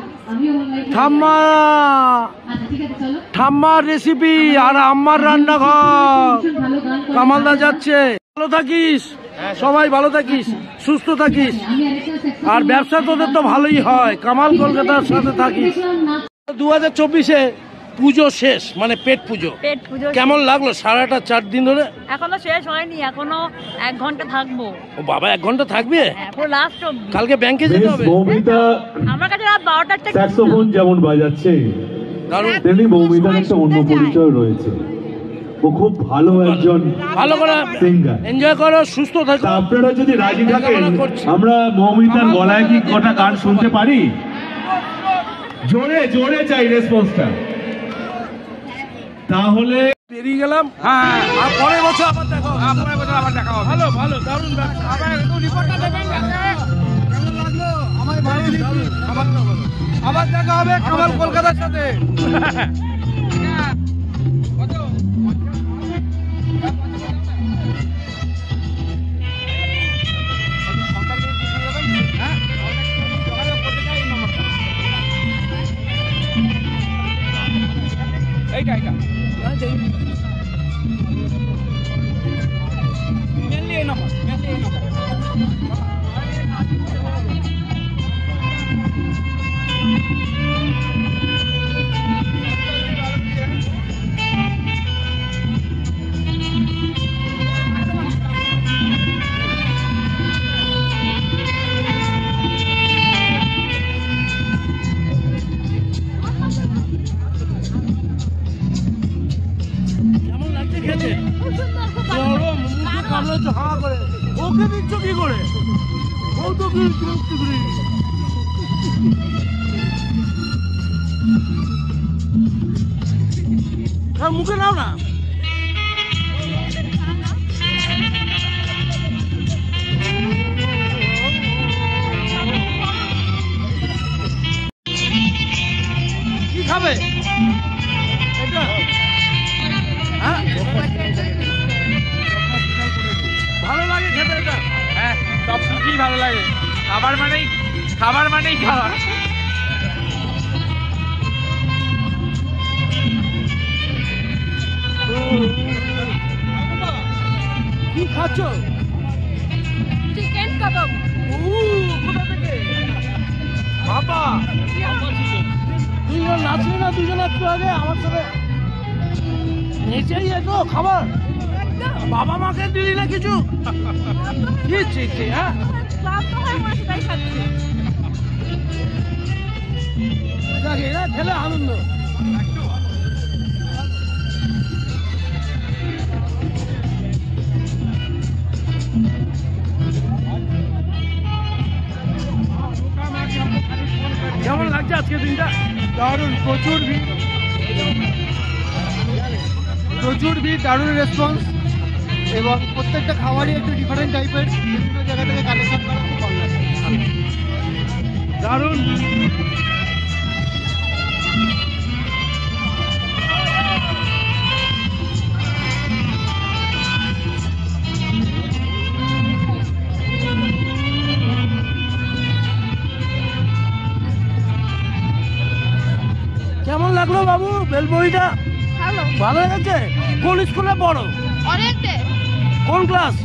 ঠাম্মার রেসিপি আর আম্মার রান্নাঘর কামালদা যাচ্ছে। ভালো থাকিস, সবাই ভালো থাকিস, সুস্থ থাকিস, আর ব্যবসা তোদের তো ভালোই হয়, কামাল কলকাতার সাথে থাকিস। 2024-এ পুজো শেষ, মানে পেট পুজো। কেমন লাগলো সারাটা 4 দিন ধরে? এখনো শেষ হয়নি, এখনো 1 ঘন্টা থাকবো। ও বাবা, 1 ঘন্টা থাকবে? পুরো লাস্ট অবধি। কালকে ব্যাংকে যেতে হবে। আমার কাছে রাত 12টার থেকে স্যাক্সোফোন যেমন বাজাচ্ছে তেমনি মৌমিতার একটা অন্য পরিচয় রয়েছে। ও খুব ভালো একজন ভালো করে সিঙ্গার। এনজয় করো, সুস্থ থাকো। আপনারা যদি রাজি থাকেন আমরা মৌমিতার গলায় কি কটা গান শুনতে পারি? জোরে জোরে চাই রেসপন্সটা। তাহলে বেরিয়ে গেলাম। হ্যাঁ, আর পরের বছর আবার দেখা হবে। পরের বছর আবার দেখা হবে। ভালো ভালো, দারুণ ব্যবসা। আবার একটু রিপোর্টটা দেবেন। কেমন লাগলো? আমার ভালো দারুণ। আবার দেখা হবে কামাল কলকাতার সাথে। এইটা মেনলি এই নম্বর। কেমন লাগছে খেতে? গরম, মুখে কামড়াচ্ছে হা করে। ওকে দিচ্ছ কি করে? ও তো কি মুখে নাও না। কি খাবে এটা? হ্যাঁ, ভালো লাগে খেতে এটা? হ্যাঁ, সব কিছুই ভালো লাগে। খাবার মানেই খাবার। কি খাচ্ছ? Chicken kebab. কোথা থেকে? বাবা, দুইজন নাচলি না? দুজন একটু আগে আমার সাথে নেচেই এতো খাবার। বাবা মাকে দিলি না কিছু? হ্যাঁ, খেলে আনন্দ। কেমন লাগছে আজকে দিনটা? দারুণ, প্রচুর ভিড়, দারুণ রেসপন্স, এবং প্রত্যেকটা খাবারই একটু ডিফারেন্ট টাইপের, বিভিন্ন জায়গা থেকে কালেকশন করা খুব ভালো লাগে। দারুণ। কেমন লাগলো বাবু বেলবইটা? ভালো লেগেছে? কোন স্কুলে পড়ো? কোন ক্লাস?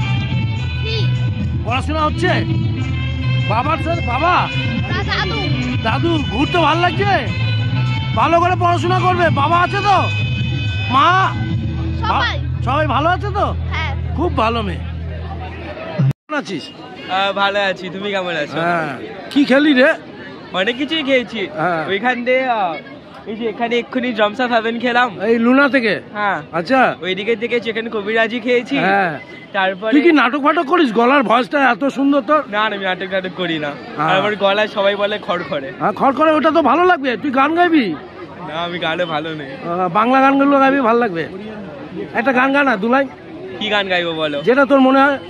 পড়াশোনা হচ্ছে? বাবার সাথে? বাবা দাদু? ঘুরতে ভালো লাগছে? ভালো করে পড়াশোনা করবে। বাবা আছে তো? মা? সবাই ভালো আছে তো? খুব ভালো মেয়ে। কেমন আছিস? ভালো আছি, তুমি কেমন আছো? হ্যাঁ, কি খেলি রে? অনেক কিছুই খেয়েছি। ওইখান দিয়ে এই যে এখানে এক্ষুনি ড্রামস অফ হেভেন খেলাম, এই লুনা থেকে। হ্যাঁ, আচ্ছা, ওইদিকে থেকে চিকেন কবিরাজি খেয়েছি। হ্যাঁ, তারপরে তুই কি নাটক ফাটক করিস? গলার ভয়েসটা এত সুন্দর তোর। না, আমি নাটক করি না। আমার গলায় সবাই বলে খড়খড়ে। হ্যাঁ, খড়খড়ে, ওটা তো ভালো লাগবে। তুই গান গাইবি? না, আমি গানে ভালো নেই। বাংলা গানগুলো গাইবি, ভালো লাগবে। একটা গান গানা, দুলাই। কি গান গাইবো বলো? যেটা তোর মনে হয়,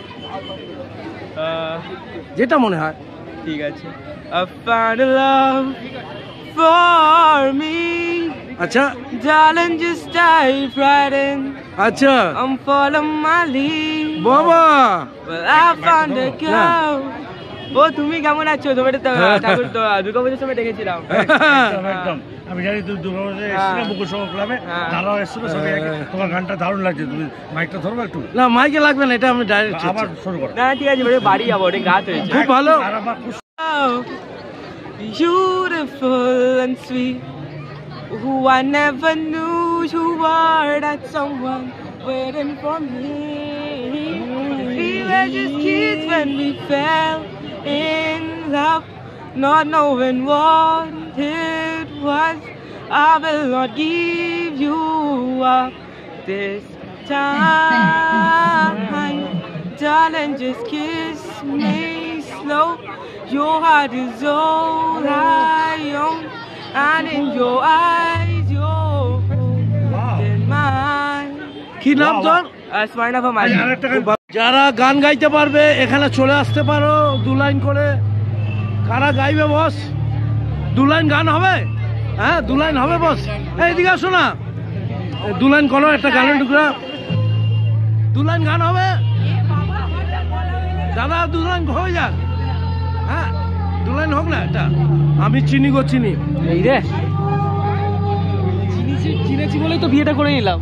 যেটা মনে হয়। ঠিক আছে। I found a love for me. আচ্ছা Darling, just dive right in. আচ্ছা I'm follow my lead. বাবা Well, I found a girl. ও তুমি কেমন আছো? তোমার ঠাকুর তো দুর্গাপুজোর সময় দেখেছিলাম। একদম আমি জানি তুমি দুর্গাপুজোয় এসেছিলে মুকুল সঙ্গ ক্লাবে, তারাও এসেছিল সবাই। তোমার গানটা দারুণ লাগছে। তুমি মাইকটা ধরবে একটু? না মাইকে লাগবে না, এটা আমি ডাইরেক্ট আবার শুরু করো। না ঠিক আছে, বাড়ি যাবো, ওটা গাছ হয়েছে। খুব ভালো। Beautiful and sweet, who I never knew you were that someone waiting for me. We were just kids when we fell in love, not knowing what it was. I will not give you up this time. Darling, just kiss me slow. Your heart is all I own, and in your eyes, you're holding mine. কি নাম তোর? Smile of a man. যারা গান গাইতে পারবে এখানে চলে আসতে পারো, 2 লাইন করে। কারা গাইবে বস? 2 লাইন গান হবে? হ্যাঁ 2 লাইন হবে বস। এইদিকে আসো না, 2 লাইন করো, একটা গানের টুকরা। 2 লাইন গান হবে দাদা, 2 লাইন হয়ে যাক। হ্যাঁ 2 লাইন হোক না এটা। আমি চিনি গো চিনি। এই রে চিনেছি বলেই তো বিয়েটা করে নিলাম।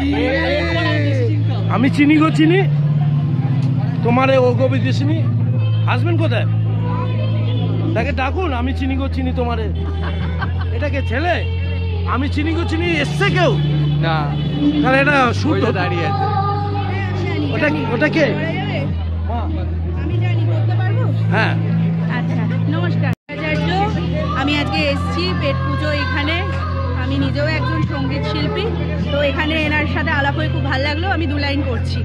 আমি চিনি গো চিনি তোমারে ও গো বিদেশিনী। হাজবেন্ড কোথায়? তাকে ডাকুন, আমি চিনি গো চিনি তোমারে। এটাকে ছেলে? আমি চিনি গো চিনি এসছে কেউ না, তাহলে এটা শুদ্ধ দাঁড়িয়ে আছে। ওটা কে? আমি জানি, বলতে পারবো? হ্যাঁ আচ্ছা নমস্কার আচার্য, আমি আজকে এসেছি পেট পুজো এখানে। আমি নিজেও একজন সঙ্গীত শিল্পী, তো এখানে এনার সাথে আলাপ হয়ে খুব ভালো লাগলো। আমি 2 লাইন করছি।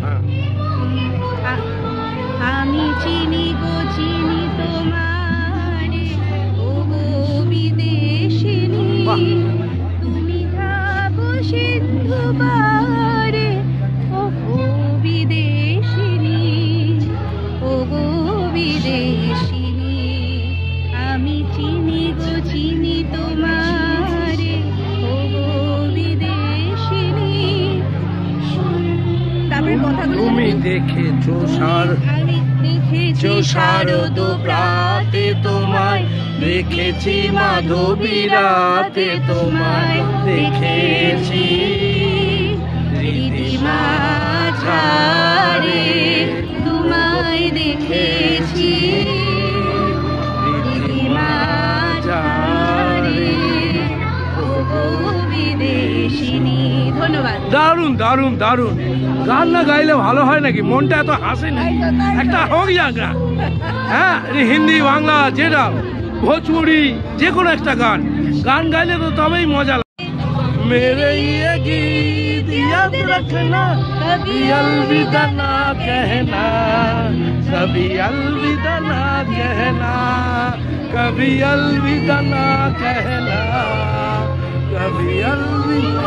আমি চিনি গো চিনি তোমারে, ও গো বিদেশিনী, তুমি ভাবো সিন্ধু পারে, ও গো বিদেশিনী, ও গো বিদেশিনী, আমি চিনি গো চিনি তোমারে, ও গো বিদেশিনী। তারপরে কথাগুলো তুমি দেখেছো সার, আমি দেখেছি শারদ প্রাতে তোমায়, দেখেছি মাধবী রাতে তোমায়, দেখেছি ঋদ্ধিমা ঝারে তোমায় দেখেছি, ঋদ্ধিমা ঝারে, ও গো বিদেশিনী। ধন্যবাদ। দারুন দারুন দারুন। গান না গাইলে ভালো হয় নাকি? মনটা এত হাসে নাকি? একটা হোক যাক না, হ্যাঁ হিন্দি বাংলা যেটা ভোজপুরি যে কোনো একটা গান, গান গাইলে তো তবেই মজা লাগে। मेरे ये गीत याद रखना, कभी अलविदा ना कहना, कभी अलविदा ना कहना, कभी अलविदा ना कहना, कभी अलविदा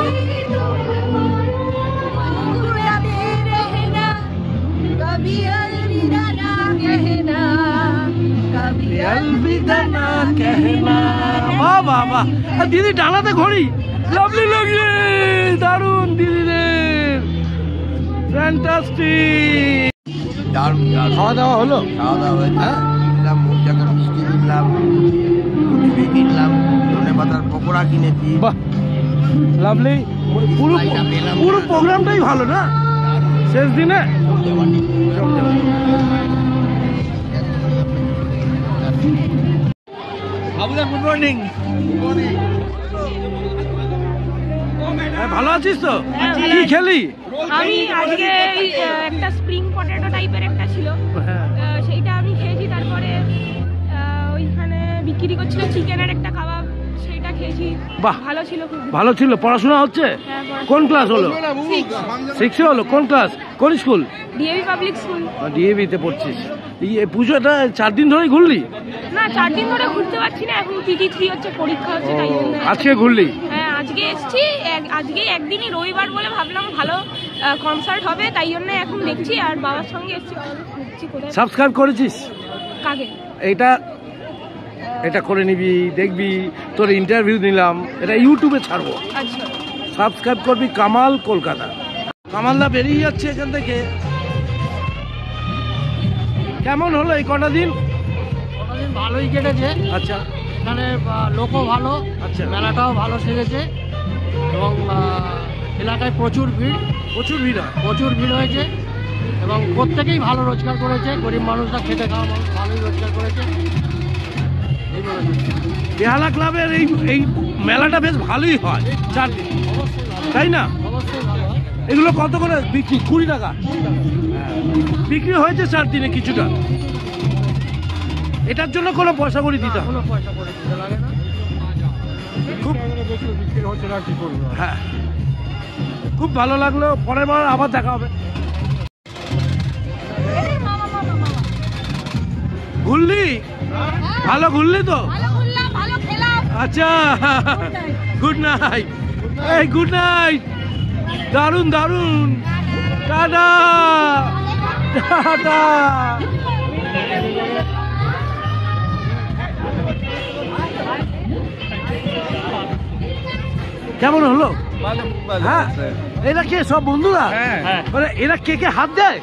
कभी अलविदा ना कहना, कभी अलविदा ना कहना। वाह वाह वाह, दीदी डालाते घोड़ी লাভলি লাগছে, দারুণ দিদিদের, ফ্যান্টাস্টিক। দারুণ খাওয়া দাওয়া হলো? খাওয়া দাওয়া হয়েছে, কিনলাম মুখ চাকার মিষ্টি কিনলাম, ফুটবি কিনলাম, ধনে পাতার পকোড়া কিনেছি। বাহ লাভলি, পুরো পুরো প্রোগ্রামটাই ভালো না শেষ দিনে? বাবুদা গুড মর্নিং। ভালো আছিস তো? কি খেলি? আমি আজকে একটা স্প্রিং পটেটো টাইপের একটা ছিল, সেইটা আমি খেয়েছি। তারপরে ওইখানে বিক্রি করছিল চিকেনের একটা কাবাব, সেইটা খেয়েছি। বাহ ভালো ছিল, খুব ভালো ছিল। পড়াশোনা হচ্ছে? কোন ক্লাস হলো? 6 হলো। কোন ক্লাস, কোন school? DAV public school. DAV তে পড়ছিস? এই পুজোটা 4 দিন ধরে ঘুরলি? না 4 দিন ধরে ঘুরতে পারছি না, এখন পিটি 3 হচ্ছে, পরীক্ষা হচ্ছে, তাই জন্য। আজকে ঘুরলি? হ্যাঁ আজকে এসেছি, আজকে একদিনই রবিবার বলে ভাবলাম ভালো কনসার্ট হবে, তাই জন্য এখন দেখছি। আর বাবার সঙ্গে এসেছি। সাবস্ক্রাইব করেছিস? কাকে? এটা করে নিবি, দেখবি, তোর ইন্টারভিউ নিলাম, এটা ইউটিউবে ছাড়বো। আচ্ছা, সাবস্ক্রাইব করবি কামাল কলকাতা। কামালদা বেরিয়ে যাচ্ছে এখান থেকে। কেমন হলো এই কটা দিন? ভালোই কেটেছে। আচ্ছা, এখানে লোকও ভালো, আচ্ছা, মেলাটাও ভালো সেজেছে এবং এলাকায় প্রচুর ভিড় হয়েছে এবং প্রত্যেকেই ভালো রোজগার করেছে। গরিব মানুষরা খেতে খাওয়া মানুষ ভালোই রোজগার করেছে। বেহালা ক্লাবের এই মেলাটা বেশ ভালোই হয় 4 দিন, তাই না? অবশ্যই ভালো হয়। এগুলো কত করে বিক্রি? 20 টাকা বিক্রি হয়েছে 4 দিনে কিছুটা। এটার জন্য কোনো পয়সা করে দিতে হয়? কোনো পয়সা করে দিতে লাগে না। খুব হ্যাঁ, খুব ভালো লাগলো। পরের বার আবার দেখা হবে। ঘুরলি? ভালো ঘুরলি তো? আচ্ছা, গুড নাইট। এই গুড নাইট। দারুণ দারুণ। Tata tata. কেমন হলো? হ্যাঁ, এরা কে সব বন্ধুরা? এরা কে কে হাত দেয়?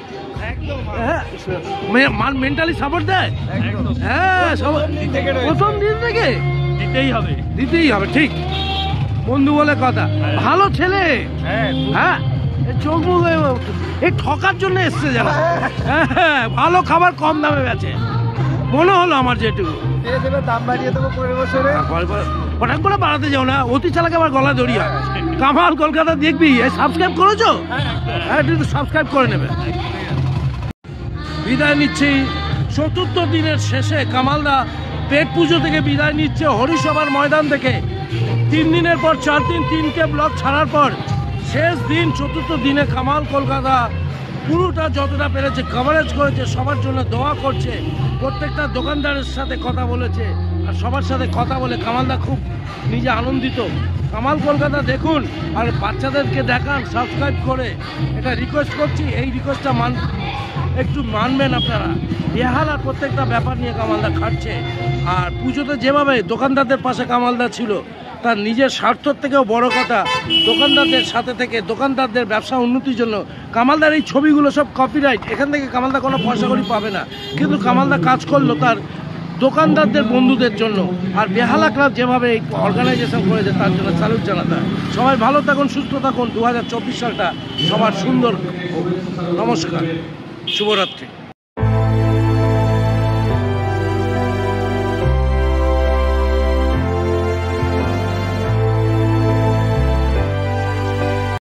মেন্টালি সাপোর্ট দেয়? হ্যাঁ, প্রথম দিন থেকে দিতেই হবে। ঠিক, বন্ধু বলে কথা। ভালো ছেলে। হ্যাঁ, চোখ মুখ এই ঠকার জন্য এসছে যারা। হ্যাঁ, ভালো খাবার কম দামে বেচে মনে হলো আমার। যেটুকু দাম বাড়িয়ে দেবো 15 বছরে। হঠাৎ করে বাড়াতে যাও না, অতি চালাকে আবার গলা দড়িয়া। কামাল কলকাতা দেখবি। সাবস্ক্রাইব করেছো? হ্যাঁ, একটু সাবস্ক্রাইব করে নেবে। বিদায় নিচ্ছি। ৪র্থ দিনের শেষে কামালদা পেট পুজো থেকে বিদায় নিচ্ছে হরিসভার ময়দান থেকে। 3 দিনের পর 4 দিন 3টে ব্লগ ছাড়ার পর শেষ দিন ৪র্থ দিনে কামাল কলকাতা পুরোটা যতটা পেরেছে কভারেজ করেছে। সবার জন্য দোয়া করছে। প্রত্যেকটা দোকানদারের সাথে কথা বলেছে আর সবার সাথে কথা বলে কামালদা খুব নিজে আনন্দিত। কামাল কলকাতা দেখুন আর বাচ্চাদেরকে দেখান সাবস্ক্রাইব করে। এটা রিকোয়েস্ট করছি, এই রিকোয়েস্টটা একটু মানবেন আপনারা। বেহালার প্রত্যেকটা ব্যাপার নিয়ে কামালদা খাটছে। আর পুজোতে যেভাবে দোকানদারদের পাশে কামালদা ছিল, তার নিজের স্বার্থর থেকেও বড় কথা দোকানদারদের সাথে থেকে দোকানদারদের ব্যবসা উন্নতির জন্য। কামালদার এই ছবিগুলো সব কপিরাইট, এখান থেকে কামালদা কোনো পয়সা করি পাবে না, কিন্তু কামালদা কাজ করলো তার দোকানদারদের বন্ধুদের জন্য। আর বেহালা ক্লাব যেভাবে এই অর্গানাইজেশন করেছে তার জন্য স্যালুট জানাতে হয়। সবাই ভালো থাকুন, সুস্থ থাকুন। 2024 সালটা সবার সুন্দর। নমস্কার, শুভরাত্রি।